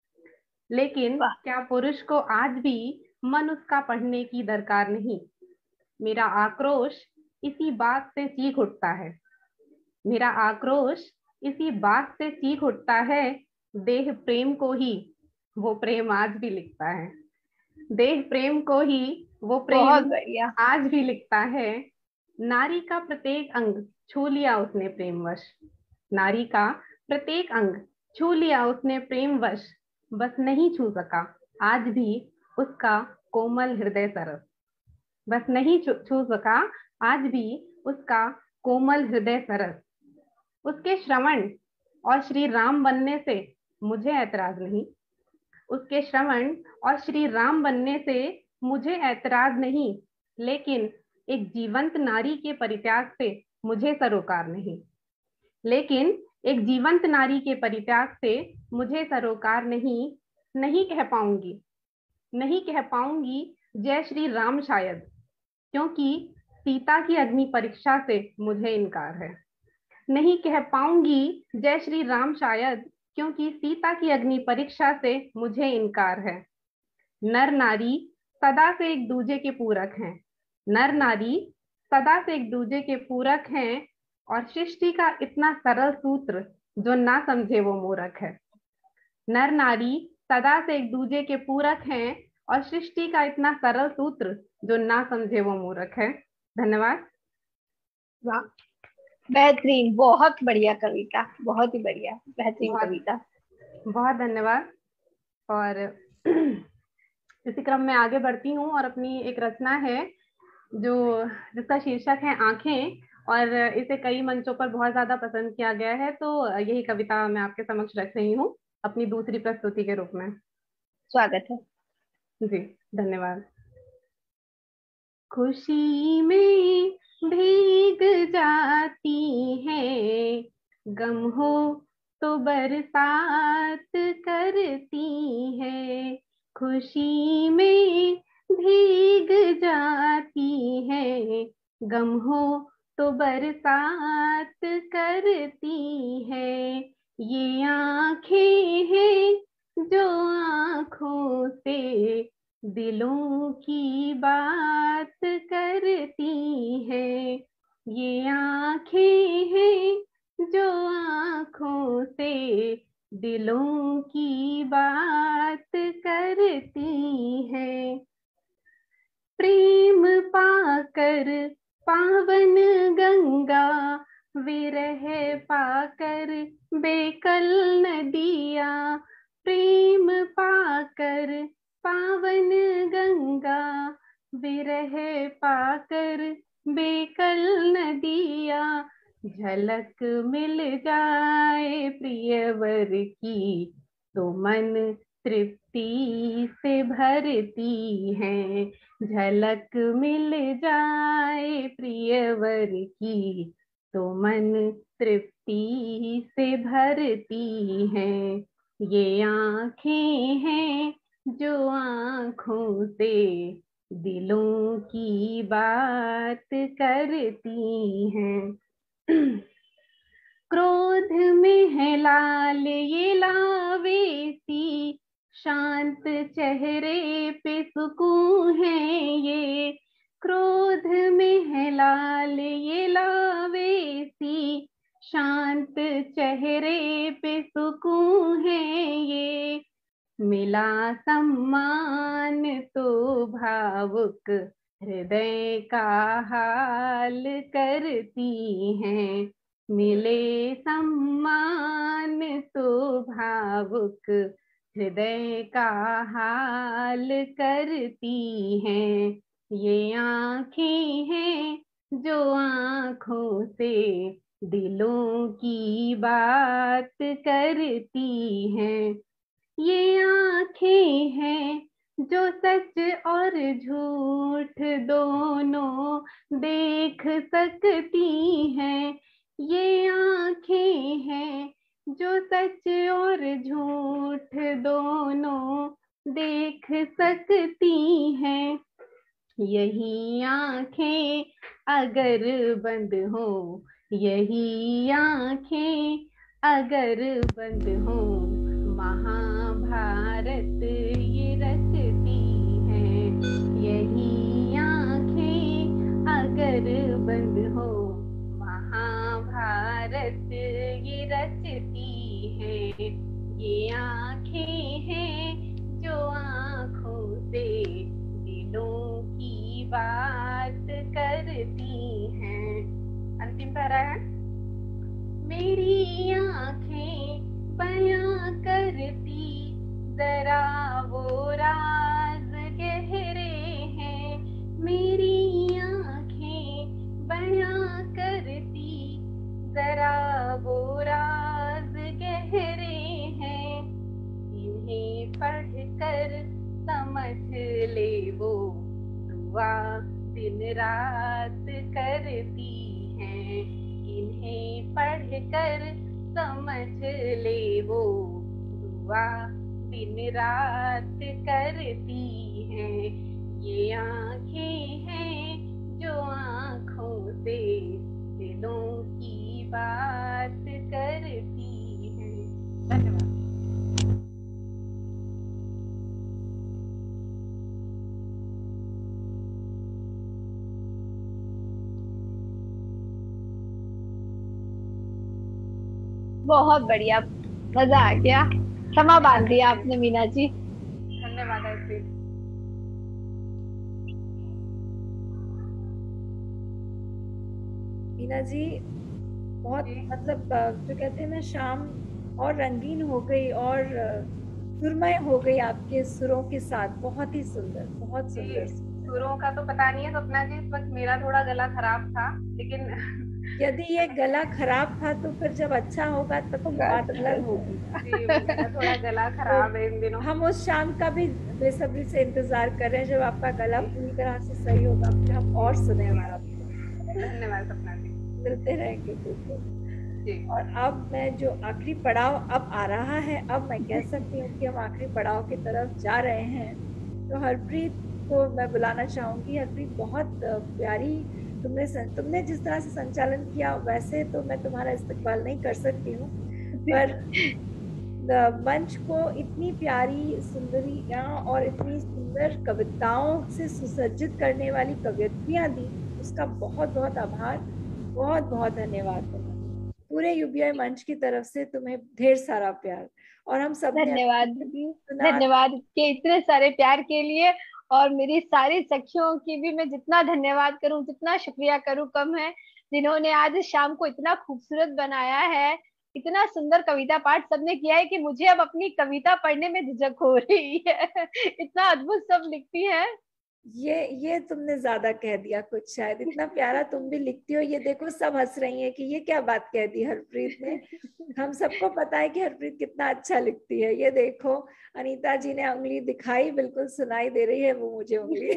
Speaker 9: लेकिन क्या पुरुष को आज भी मन उसका पढ़ने की दरकार नहीं। मेरा आक्रोश इसी बात से चीख उठता है, मेरा आक्रोश इसी बात से चीख उठता है, देह प्रेम को ही वो प्रेम आज भी लिखता है, देह प्रेम को ही वो प्रेम आज भी लिखता है। नारी का प्रत्येक अंग छू लिया उसने प्रेमवश, नारी का प्रत्येक अंग छू लिया उसने प्रेमवश, बस नहीं छू सका आज भी उसका कोमल हृदय सरस, बस नहीं छू सका आज भी उसका कोमल हृदय सरस। उसके श्रवण और श्री राम बनने से मुझे ऐतराज नहीं, उसके श्रवण और श्री राम बनने से मुझे ऐतराज नहीं, लेकिन एक जीवंत नारी के परित्याग से मुझे सरोकार नहीं, लेकिन एक जीवंत नारी के परित्याग से मुझे सरोकार नहीं। नहीं कह पाऊंगी नहीं कह पाऊंगी जय श्री राम शायद, क्योंकि सीता की अग्नि परीक्षा से मुझे इनकार है। नहीं कह पाऊंगी जय श्री राम शायद, क्योंकि सीता की अग्नि परीक्षा से मुझे इनकार है। नर नारी सदा से एक दूजे के पूरक हैं, नर नारी सदा से एक दूजे के पूरक हैं, और सृष्टि का इतना सरल सूत्र जो ना समझे वो मूर्ख है। नर नारी सदा से एक दूजे के पूरक हैं, और सृष्टि का इतना सरल सूत्र जो ना समझे वो मूर्ख है। धन्यवाद।
Speaker 2: वाह, बेहतरीन, बहुत बढ़िया कविता, बहुत ही बढ़िया, बेहतरीन कविता,
Speaker 9: बहुत धन्यवाद। और इसी क्रम में आगे बढ़ती हूँ और अपनी एक रचना है जो जिसका शीर्षक है आंखें, और इसे कई मंचों पर बहुत ज्यादा पसंद किया गया है, तो यही कविता मैं आपके समक्ष रख रही हूँ अपनी दूसरी प्रस्तुति के रूप में।
Speaker 2: स्वागत है
Speaker 9: जी, धन्यवाद। खुशी में भीग जाती है, गम हो तो बरसात करती है, खुशी में भीग जाती है, गम हो तो बरसात करती है। ये आंखें हैं जो आंखों से दिलों की बात करती है, ये आंखें हैं जो आंखों से दिलों की बात करती है। प्रेम पाकर पावन गंगा, विरह पाकर बेकल नदिया, प्रेम पाकर पावन गंगा, विरह पाकर बेकल नदिया, झलक मिल जाए प्रियवर की तो मन तृप्ति से भरती है। झलक मिल जाए प्रियवर की तो मन तृप्ति से भरती है। ये आँखें हैं जो आँखों से दिलों की बात करती हैं। क्रोध में है लाल ये लावेसी, शांत चेहरे पे सुकून है ये। क्रोध में है लाल ये लावेसी, शांत चेहरे पे सुकून है ये। मिला सम्मान तो भावुक हृदय का हाल करती हैं। मिले सम्मान तो भावुक हृदय का हाल करती हैं। ये आँखें हैं जो आँखों से दिलों की बात करती हैं। ये आँखें हैं जो सच और झूठ दोनों देख सकती हैं। ये आँखें हैं जो सच और झूठ दोनों देख सकती हैं। यही आँखें अगर बंद हो, यही आँखें अगर बंद हो, महाभारत ये रचती हैं। यही आँखें अगर बंद हो, महाभारत ये रचती हैं। ये आँखें हैं जो आँखों से दिलों की बात करती हैं। अंतिम पैरा है। मेरी आँखें बयां करती जरा वो राज गहरे हैं। मेरी आँखें बयां करती जरा वो राज गहरे हैं। इन्हें पढ़कर समझ ले वो दुआ दिन रात करती हैं। इन्हें पढ़कर समझ ले वो दुआ दिन रात करती हैं। ये आँखें हैं जो आँखों से दिलों की बात करती हैं। धन्यवाद।
Speaker 2: बहुत बढ़िया, मजा आ गया। क्षमा बांध दिया आपने मीना जी।
Speaker 9: धन्यवाद आरती।
Speaker 1: मीना जी बहुत मतलब जो कहते हैं ना, शाम और रंगीन हो गई और सुरमय हो गई आपके सुरों के साथ। बहुत ही सुंदर, बहुत सुंदर।
Speaker 9: सुरों का तो पता नहीं है स्वप्ना जी, इस वक्त मेरा थोड़ा गला खराब था, लेकिन
Speaker 1: यदि ये गला खराब था तो फिर जब अच्छा होगा तब तो बात अलग होगी।
Speaker 9: थोड़ा गला खराब है इन दिनों।
Speaker 1: हम उस शाम का भी बेसब्री से इंतजार कर रहे हैं जब आपका गला पूरी तरह से सही होगा, फिर हम और सुनेंगे आपको।
Speaker 9: धन्यवाद सपना जी।
Speaker 1: मिलते रहेंगे बिल्कुल। और अब मैं जो आखिरी पड़ाव अब आ रहा है, अब मैं कह सकती हूँ कि हम आखिरी पड़ाव की तरफ जा रहे हैं। तो हरप्रीत को मैं बुलाना चाहूंगी। हरप्रीत, बहुत प्यारी तुमने तुमने जिस तरह से संचालन किया, वैसे तो मैं तुम्हारा इस्तकबाल नहीं कर सकती हूँ, पर मंच को इतनी प्यारी सुंदरियाँ और इतनी सुंदर कविताओं से सुसज्जित करने वाली कवियत्रियाँ दी, उसका बहुत बहुत आभार, बहुत बहुत धन्यवाद। पूरे यूबीआई मंच की तरफ से तुम्हें ढेर सारा प्यार। और हम सब
Speaker 2: धन्यवाद धन्यवाद के इतने सारे प्यार के लिए। और मेरी सारी सखियों की भी मैं जितना धन्यवाद करूं, जितना शुक्रिया करूं कम है, जिन्होंने आज शाम को इतना खूबसूरत बनाया है। इतना सुंदर कविता पाठ सबने किया है कि मुझे अब अपनी कविता पढ़ने में झिझक हो रही है। इतना अद्भुत सब लिखती है।
Speaker 1: ये ये तुमने ज्यादा कह दिया कुछ, शायद इतना प्यारा तुम भी लिखती हो। ये देखो सब हंस रही हैं कि ये क्या बात कह दी हरप्रीत ने। हम सबको पता है कि हरप्रीत कितना अच्छा लिखती है। ये देखो अनीता जी ने उंगली दिखाई, बिल्कुल सुनाई दे रही है वो मुझे उंगली।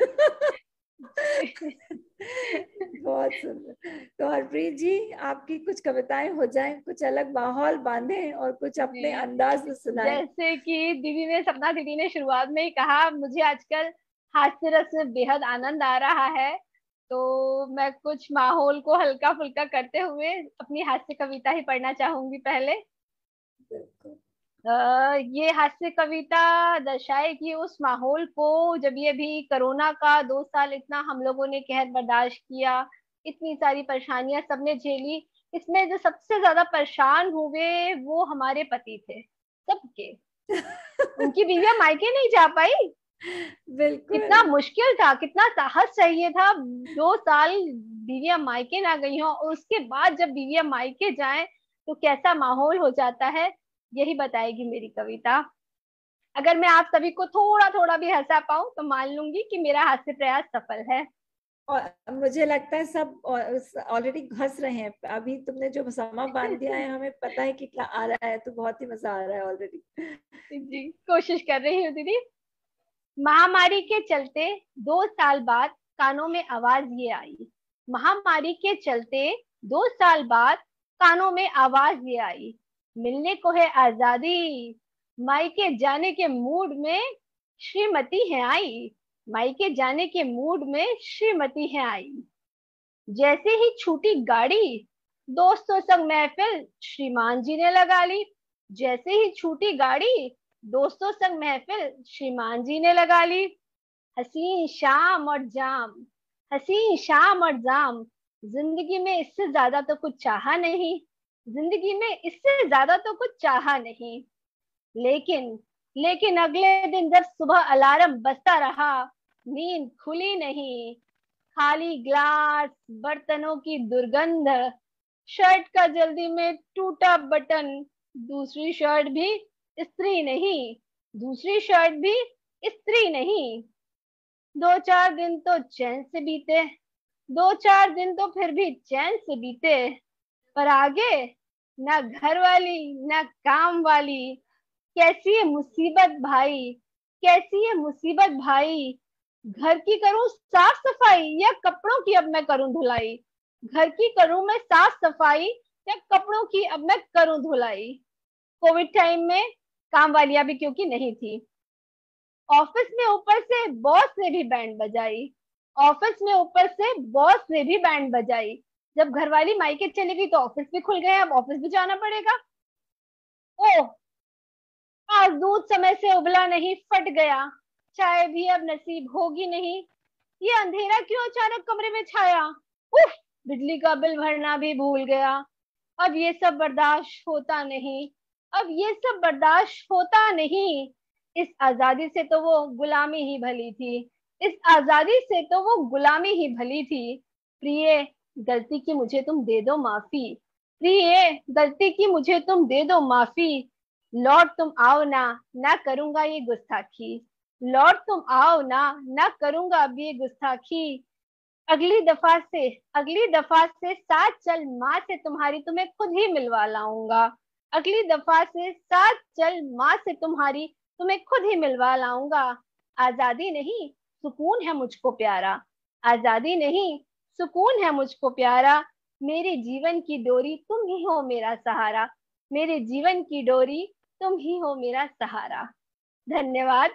Speaker 1: बहुत सुंदर। तो हरप्रीत जी आपकी कुछ कविताएं हो जाएं, कुछ अलग माहौल बांधें और कुछ अपने अंदाज में सुनाएं।
Speaker 2: जैसे कि दीदी ने, सपना दीदी ने शुरुआत में ही कहा, मुझे आजकल हास्य रस में बेहद आनंद आ रहा है, तो मैं कुछ माहौल को हल्का फुल्का करते हुए अपनी हास्य कविता ही पढ़ना चाहूंगी। पहले आ, ये हास्य कविता दर्शाएगी उस माहौल को जब ये भी कोरोना का दो साल इतना हम लोगों ने कहर बर्दाश्त किया, इतनी सारी परेशानियां सबने झेली। इसमें जो सबसे ज्यादा परेशान हुए वो हमारे पति थे सबके। उनकी बीवियां मायके नहीं जा पाई।
Speaker 1: बिल्कुल
Speaker 2: कितना मुश्किल था, कितना साहस चाहिए था। दो साल बीवियां मायके ना गई हो, और उसके बाद जब बीवियां मायके जाएं तो कैसा माहौल हो जाता है, यही बताएगी मेरी कविता। अगर मैं आप सभी को थोड़ा थोड़ा भी हंसा पाऊं तो मान लूंगी कि मेरा हास्य प्रयास सफल है।
Speaker 1: और मुझे लगता है सब ऑलरेडी हंस रहे हैं। अभी तुमने जो समा बांध दिया है हमें पता है कि क्या आ रहा है, तो बहुत ही मजा आ रहा है ऑलरेडी।
Speaker 2: जी कोशिश कर रही हूँ दीदी। महामारी के चलते दो साल बाद कानों में आवाज ये आई। महामारी के चलते दो साल बाद कानों में आवाज ये आई, मिलने को है आजादी, मायके जाने के मूड में श्रीमती है आई। मायके जाने के मूड में श्रीमती है आई। जैसे ही छूटी गाड़ी दोस्तों संग महफिल श्रीमान जी ने लगा ली। जैसे ही छूटी गाड़ी दोस्तों संग महफिल श्रीमान जी ने लगा ली। हसीन शाम और जाम, हसीन शाम और जाम, जिंदगी में इससे ज्यादा तो कुछ चाहा नहीं। जिंदगी में इससे ज्यादा तो कुछ चाहा नहीं। लेकिन लेकिन अगले दिन जब सुबह अलार्म बजता रहा, नींद खुली नहीं। खाली ग्लास, बर्तनों की दुर्गंध, शर्ट का जल्दी में टूटा बटन, दूसरी शर्ट भी इस्त्री नहीं, दूसरी शर्ट भी इस्त्री नहीं। दो चार दिन तो चैन से बीते, दो चार दिन तो फिर भी चैन से बीते, पर आगे ना घर वाली ना काम वाली। कैसी है मुसीबत भाई, कैसी है मुसीबत भाई। घर की करूं साफ सफाई या कपड़ों की अब मैं करूं धुलाई। घर की करूं मैं साफ सफाई या कपड़ों की अब मैं करूं धुलाई। कोविड टाइम में काम वालियां भी क्योंकि नहीं थी। ऑफिस में ऊपर से बॉस ने भी बैंड बजाई। ऑफिस में ऊपर से बॉस ने भी बैंड बजाई। जब घरवाली मायके चली गई तो ऑफिस भी खुल गए, अब ऑफिस भी जाना पड़ेगा। ओह आज दूध समय से उबला नहीं, फट गया। चाय भी अब नसीब होगी नहीं। ये अंधेरा क्यों अचानक कमरे में छाया। उफ, बिजली का बिल भरना भी भूल गया। अब ये सब बर्दाश्त होता नहीं, अब ये सब बर्दाश्त होता नहीं। इस आजादी से तो वो गुलामी ही भली थी, इस आजादी से तो वो गुलामी ही भली थी। प्रिय गलती की मुझे तुम दे दो माफी, प्रिय गलती की मुझे तुम दे दो माफी। लौट तुम आओ ना, ना करूंगा ये गुस्ताखी। लौट तुम आओ ना, ना करूंगा अब ये गुस्ताखी। अगली दफा से अगली दफा से साथ चल माँ से तुम्हारी तुम्हें खुद ही मिलवा लाऊंगा। अगली दफा से साथ चल माँ से तुम्हारी तुम्हें खुद ही मिलवा लाऊंगा। आजादी नहीं सुकून है मुझको प्यारा, आजादी नहीं सुकून है मुझको प्यारा। मेरे जीवन की डोरी तुम ही हो मेरा सहारा, मेरे जीवन की डोरी तुम ही हो मेरा सहारा। धन्यवाद।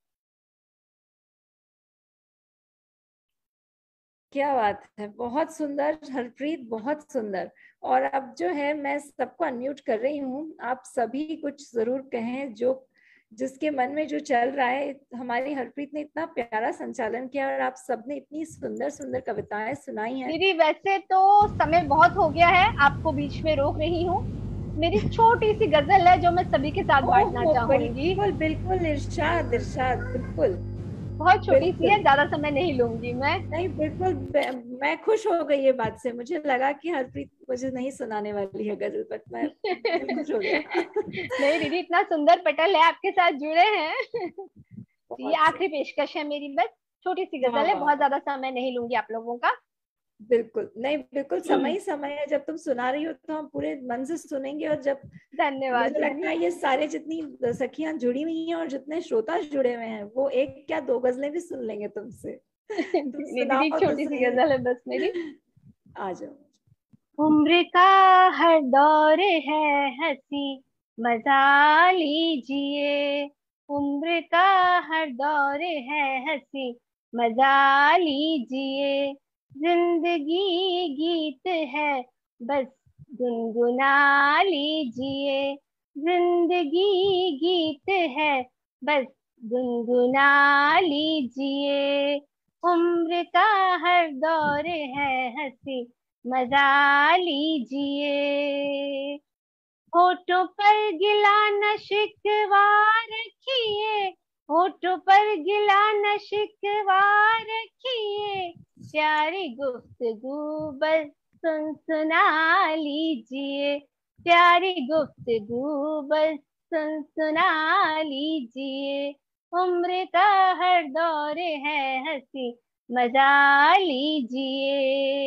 Speaker 1: क्या बात है, बहुत सुंदर हरप्रीत, बहुत सुंदर। और अब जो है मैं सबको अनम्यूट कर रही हूँ, आप सभी कुछ जरूर कहें जो जिसके मन में जो चल रहा है। हमारी हरप्रीत ने इतना प्यारा संचालन किया और आप सबने इतनी सुंदर सुंदर कविताएं सुनाई हैं।
Speaker 2: दीदी वैसे तो समय बहुत हो गया है, आपको बीच में रोक रही हूँ। मेरी छोटी सी गजल है जो मैं सभी के साथ बांटना चाहूंगी।
Speaker 1: बिल्कुल बिल्कुल इरशाद इरशाद, बिल्कुल
Speaker 2: बहुत छोटी सी है, ज्यादा समय नहीं लूंगी मैं।
Speaker 1: नहीं बिल्कुल, मैं खुश हो गई ये बात से। मुझे लगा कि हरप्रीत मुझे नहीं सुनाने वाली है गजल, पर मैं खुश हो गई।
Speaker 2: नहीं दीदी, इतना सुंदर पटल है आपके साथ जुड़े हैं। ये आखिरी पेशकश है मेरी, बस छोटी सी गजल है, बहुत ज्यादा समय नहीं लूंगी आप लोगों का।
Speaker 1: बिल्कुल नहीं, बिल्कुल समय ही समय है। जब तुम सुना रही हो तो हम पूरे मन से सुनेंगे। और जब
Speaker 2: धन्यवाद,
Speaker 1: मुझे लगता है ये सारे जितनी सखियां जुड़ी हुई हैं और जितने श्रोता जुड़े हुए हैं वो एक क्या दो गजलें भी सुन लेंगे तुमसे। तुम सुनाओ तो
Speaker 2: छोटी सी गजल है बस मेरी।
Speaker 1: आ जाओ।
Speaker 2: उम्र का हर दौर है हंसी मजा लीजिए, उम्र का हर दौर है हंसी मजा लीजिए, जिंदगी गीत है बस गुनगुना लीजिए, जिंदगी गीत है बस गुनगुना लीजिए, उम्र का हर दौर है हंसी मजा लीजिए, होठों पर गिला न शिकवा रखिए, होठों पर गिला न शिकवा रखिए, प्यारी गुफ्तगू बस सुन सुना लीजिए, प्यारी गुफ्तगू बस सुन सुना लीजिए, उम्र का हर दौर है हंसी मजा लीजिए,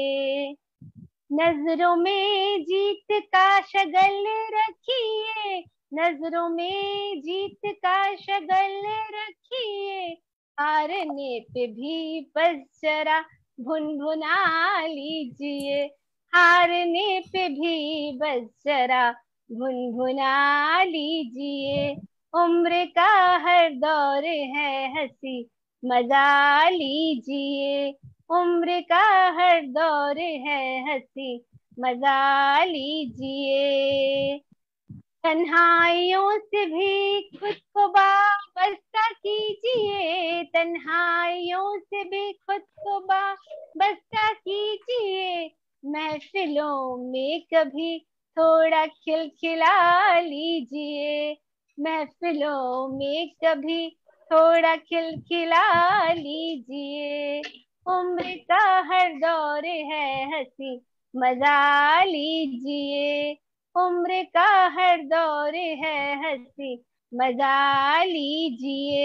Speaker 2: नजरों में जीत का शगल रखिए, नजरों में जीत का शगल रखिए, हारने पे भी बस जरा भुनभुना लीजिए, हारने पे भी बस जरा भुनभुना लीजिए, उम्र का हर दौर है हंसी मजा लीजिए, उम्र का हर दौर है हंसी मजा लीजिए, तन्हाइयों से भी खुद को वाबस्ता कीजिए, तन्हाइयों से भी खुद को वाबस्ता कीजिए, महफिलों में कभी थोड़ा खिलखिला लीजिए, महफिलों में कभी थोड़ा खिलखिला लीजिए, उम्र का हर दौर है हंसी मजा लीजिए, उम्र का हर दौर है हंसी मजा लीजिए,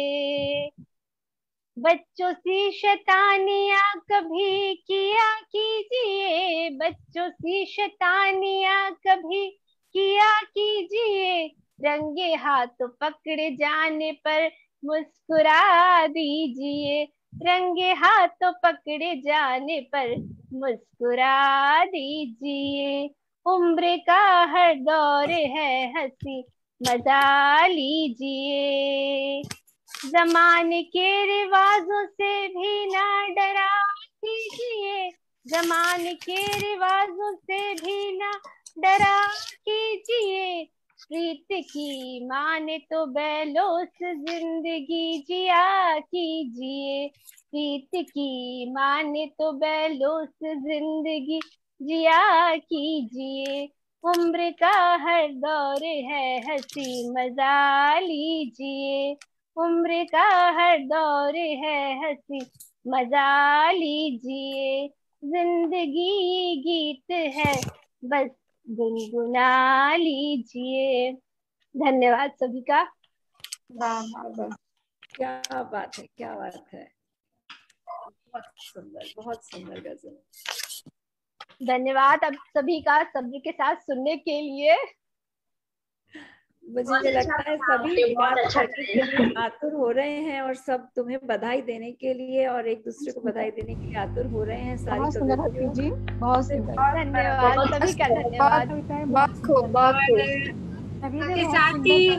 Speaker 2: बच्चों सी शैतानियां कभी किया कीजिए, बच्चों सी शैतानियां कभी किया कीजिए, रंगे हाथ पकड़े जाने पर मुस्कुरा दीजिए, रंगे हाथों पकड़े जाने पर मुस्कुरा दीजिए, उम्र का हर दौर है हंसी मजा लीजिए, जमाने के रिवाजों से भी ना डरा कीजिए, जमाने के रिवाजों से भी ना डरा कीजिए, प्रीत की माने तो बैलों से जिंदगी जिया कीजिए, प्रीत की माने तो बैलों से जिंदगी जिया कीजिए, उम्र का हर दौर है हंसी मजा लीजिए, उम्र का हर दौर है हंसी मजा लीजिए, जिंदगी गीत है बस गुनगुना लीजिए। धन्यवाद सभी का।
Speaker 1: वाह वाह, क्या बात है, क्या बात है, बहुत सुंदर, बहुत सुंदर गजल।
Speaker 2: धन्यवाद अब सभी का सब्र के साथ सुनने के लिए।
Speaker 1: मुझे लगता है सभी बात करने के लिए आतुर हो रहे हैं और सब तुम्हें बधाई देने के लिए और एक दूसरे को बधाई देने के लिए आतुर हो रहे हैं। सारी
Speaker 10: बहुत सुंदर हरप्रीत जी, बहुत सुंदर,
Speaker 2: धन्यवाद सभी का, धन्यवाद।
Speaker 5: बहुत खूब, बहुत खूब।
Speaker 3: के
Speaker 6: साथ ही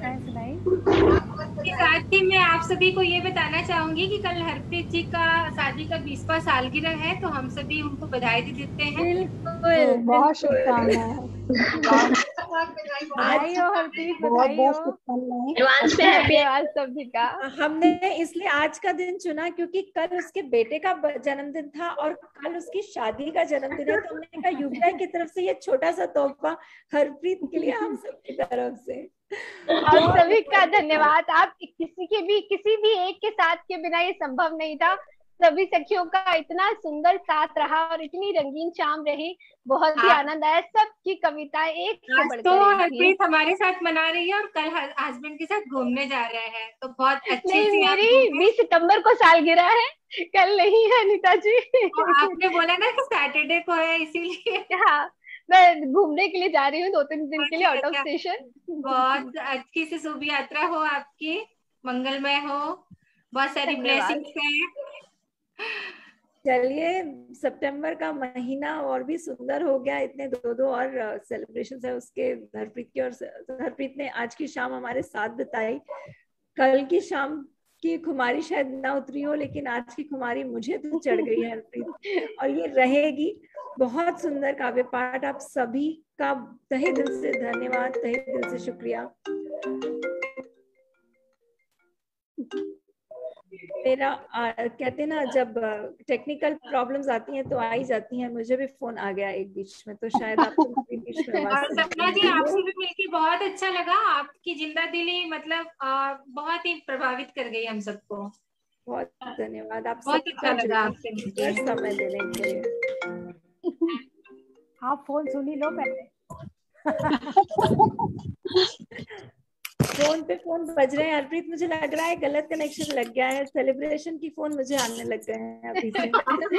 Speaker 6: के साथ ही मैं आप सभी को ये बताना चाहूंगी कि कल हरप्रीत जी का शादी का बीसवां सालगिरह है, तो हम सभी उनको बधाई दे देते हैं।
Speaker 1: बिल्कुल,
Speaker 10: बहुत शुभकामनाएं।
Speaker 2: सभी का।
Speaker 1: हमने इसलिए आज का दिन चुना क्योंकि कल उसके बेटे का जन्मदिन था और कल उसकी शादी का जन्मदिन है, तो हमने कहा यूपीआई की तरफ से ये छोटा सा तोहफा हरप्रीत के लिए हम सबकी तरफ से।
Speaker 2: और सभी का धन्यवाद। आप किसी के भी किसी भी एक के साथ के बिना ये संभव नहीं था, सभी सखियों का इतना सुंदर साथ रहा और इतनी रंगीन शाम रही, बहुत ही आनंद आया। सबकी कविताएं एक से बढ़कर
Speaker 6: तो
Speaker 2: एक थी।
Speaker 6: हरप्रीत हमारे साथ मना रही है और कल हस्बैंड के साथ घूमने जा रहे हैं, तो बहुत अच्छी
Speaker 2: नहीं,
Speaker 6: सी
Speaker 2: मेरी बीस सितंबर को सालगिरह है, कल नहीं है अनीता जी।
Speaker 6: तो आपने बोला ना कि सैटरडे को है, इसीलिए।
Speaker 2: हाँ, मैं घूमने के लिए जा रही हूँ दो तीन दिन के लिए आउट ऑफ स्टेशन।
Speaker 6: बहुत अच्छी सी शुभ यात्रा हो आपकी, मंगलमय हो, बहुत सारी ब्लेसिंग्स हैं।
Speaker 1: चलिए, सितंबर का महीना और भी सुंदर हो गया, इतने दो दो और सेलिब्रेशंस है उसके। हरप्रीत की और हरप्रीत ने आज की शाम हमारे साथ बिताई। कल की शाम की खुमारी शायद ना उतरी हो, लेकिन आज की खुमारी मुझे तो चढ़ गई है हरप्रीत, और ये रहेगी। बहुत सुंदर काव्य पाठ, आप सभी का तहे दिल से धन्यवाद, तहे दिल से शुक्रिया। मेरा आ, कहते ना, जब टेक्निकल प्रॉब्लम्स आती हैं तो आ ही जाती हैं। मुझे भी फोन आ गया एक बीच में, तो शायद आपको बीच में
Speaker 6: और सपना जी, आपसे भी मिलके बहुत अच्छा लगा। आपकी जिंदा दिली मतलब आ, बहुत ही प्रभावित कर गई हम सबको।
Speaker 1: बहुत धन्यवाद, आप
Speaker 6: बहुत अच्छा लगा आपसे मिलकर
Speaker 1: समय देने के लिए।
Speaker 3: आप फोन सुनी लो पहले।
Speaker 1: फोन पे फोन बज रहे हैं हरप्रीत, मुझे लग रहा है गलत कनेक्शन लग गया है। सेलिब्रेशन की फोन मुझे आने लग गए हैं अभी से।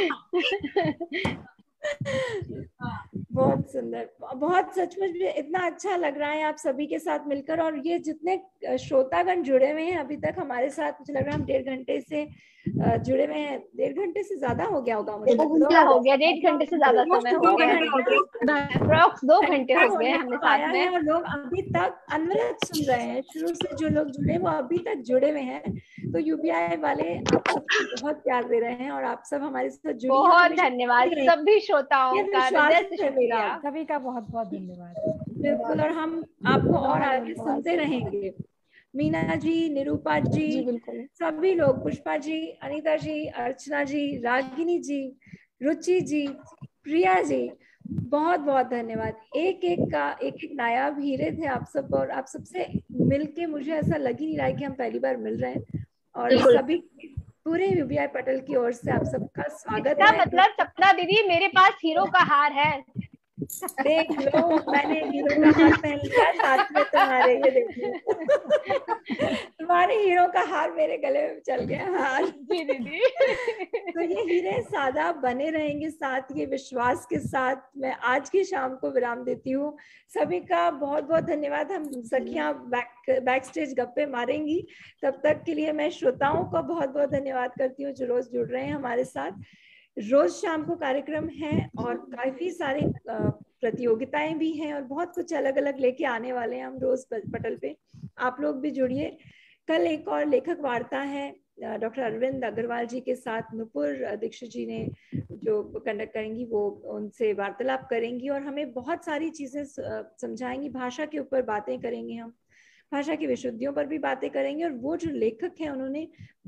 Speaker 1: बहुत सुंदर, बहुत सचमुच भी इतना अच्छा लग रहा है आप सभी के साथ मिलकर। और ये जितने श्रोतागण जुड़े हुए हैं अभी तक हमारे साथ, मुझे लग रहा है हम डेढ़ घंटे से जुड़े हुए हैं। डेढ़ घंटे से ज्यादा हो गया होगा मुझे,
Speaker 2: हो गया डेढ़ घंटे से ज्यादा समय हो गया, अप्रॉक्स दो घंटे हो गए हमने साथ में।
Speaker 1: और लोग अभी तक अनवरत सुन रहे हैं, शुरू से जो लोग जुड़े वो अभी तक जुड़े हुए हैं। तो यूबीआई वाले आप सबको बहुत प्यार दे रहे हैं और आप सब हमारे साथ जुड़े।
Speaker 2: बहुत धन्यवाद सभी श्रोताओं का,
Speaker 1: मेरा
Speaker 3: सभी का बहुत बहुत धन्यवाद।
Speaker 1: बिल्कुल, और हम आपको और आगे सुनते रहेंगे। मीना जी, निरूपा जी, जी बिल्कुल, सभी लोग, पुष्पा जी, अनीता जी, अर्चना जी, रागिनी जी, रुचि जी, प्रिया जी, बहुत बहुत धन्यवाद। एक एक का एक एक नायाब हीरे थे आप सब, और आप सबसे मिलके मुझे ऐसा लग ही नहीं रहा है कि हम पहली बार मिल रहे हैं। और सभी पूरे यूबीआई पटल की ओर से आप सबका स्वागत है।
Speaker 2: मतलब सपना दीदी, मेरे पास हीरो का हार है,
Speaker 1: देख लो, मैंने हीरो का हार पहन लिया साथ में तुम्हारे, ये देखो तुम्हारे हीरो का हार मेरे गले में चल गया हार।
Speaker 2: जी दीदी।
Speaker 1: तो ये हीरे सादा बने रहेंगे साथ, ये विश्वास के साथ मैं आज की शाम को विराम देती हूँ। सभी का बहुत बहुत धन्यवाद। हम सखियां बैक बैक स्टेज गप्पे मारेंगी, तब तक के लिए मैं श्रोताओं का बहुत बहुत धन्यवाद करती हूँ जो रोज जुड़ रहे हैं हमारे साथ। रोज शाम को कार्यक्रम है और काफी सारे प्रतियोगिताएं भी हैं और बहुत कुछ अलग अलग लेके आने वाले हैं हम रोज पटल पे। आप लोग भी जुड़िए। कल एक और लेखक वार्ता है डॉक्टर अरविंद अग्रवाल जी के साथ, नुपुर दीक्षित जी ने जो कंडक्ट करेंगी, वो उनसे वार्तालाप करेंगी और हमें बहुत सारी चीजें समझाएंगी। भाषा के ऊपर बातें करेंगे, हम भाषा की विशुद्धियों पर भी बातें करेंगे। और वो जो लेखक हैं उन्होंने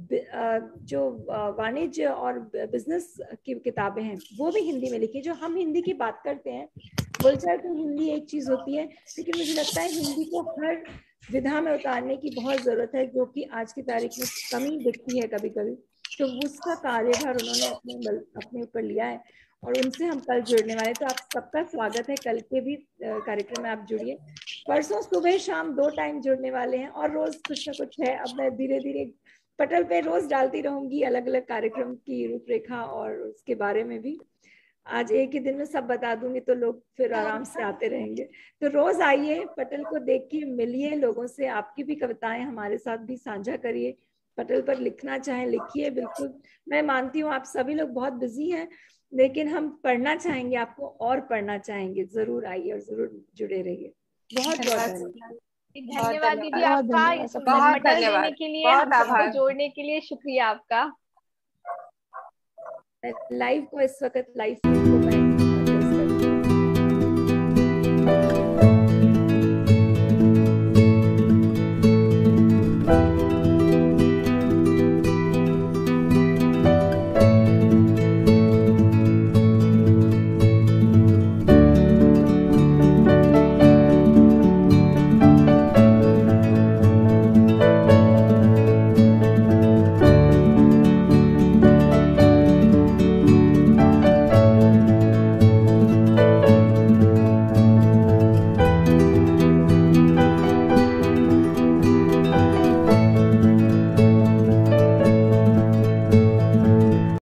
Speaker 1: जो वाणिज्य और बिजनेस की किताबें हैं वो भी हिंदी में लिखी। जो हम हिंदी की बात करते हैं, बोलचाल तो हिंदी एक चीज होती है, लेकिन मुझे लगता है हिंदी को हर विधा में उतारने की बहुत जरूरत है, जो कि आज की तारीख में कमी दिखती है कभी कभी। तो उसका कार्यभार उन्होंने अपने अपने ऊपर लिया है और उनसे हम कल जुड़ने वाले। तो आप सबका स्वागत है, कल के भी कार्यक्रम में आप जुड़िए। परसों सुबह शाम दो टाइम जुड़ने वाले हैं और रोज कुछ ना कुछ है। अब मैं धीरे धीरे पटल पे रोज डालती रहूंगी अलग अलग कार्यक्रम की रूपरेखा और उसके बारे में भी। आज एक ही दिन में सब बता दूंगी तो लोग फिर आराम से आते रहेंगे। तो रोज आइए, पटल को देखिए, मिलिए लोगों से, आपकी भी कविताएं हमारे साथ भी साझा करिए। पटल पर लिखना चाहे लिखिए, बिल्कुल। मैं मानती हूँ आप सभी लोग बहुत बिजी हैं, लेकिन हम पढ़ना चाहेंगे, आपको और पढ़ना चाहेंगे। जरूर आइए और जरूर जुड़े रहिए। बहुत बहुत
Speaker 2: धन्यवाद दीदी आपका, इस पटल देने के लिए, हम सबको जोड़ने के लिए शुक्रिया आपका।
Speaker 1: लाइव को इस वक्त लाइव को मैं
Speaker 11: हैं।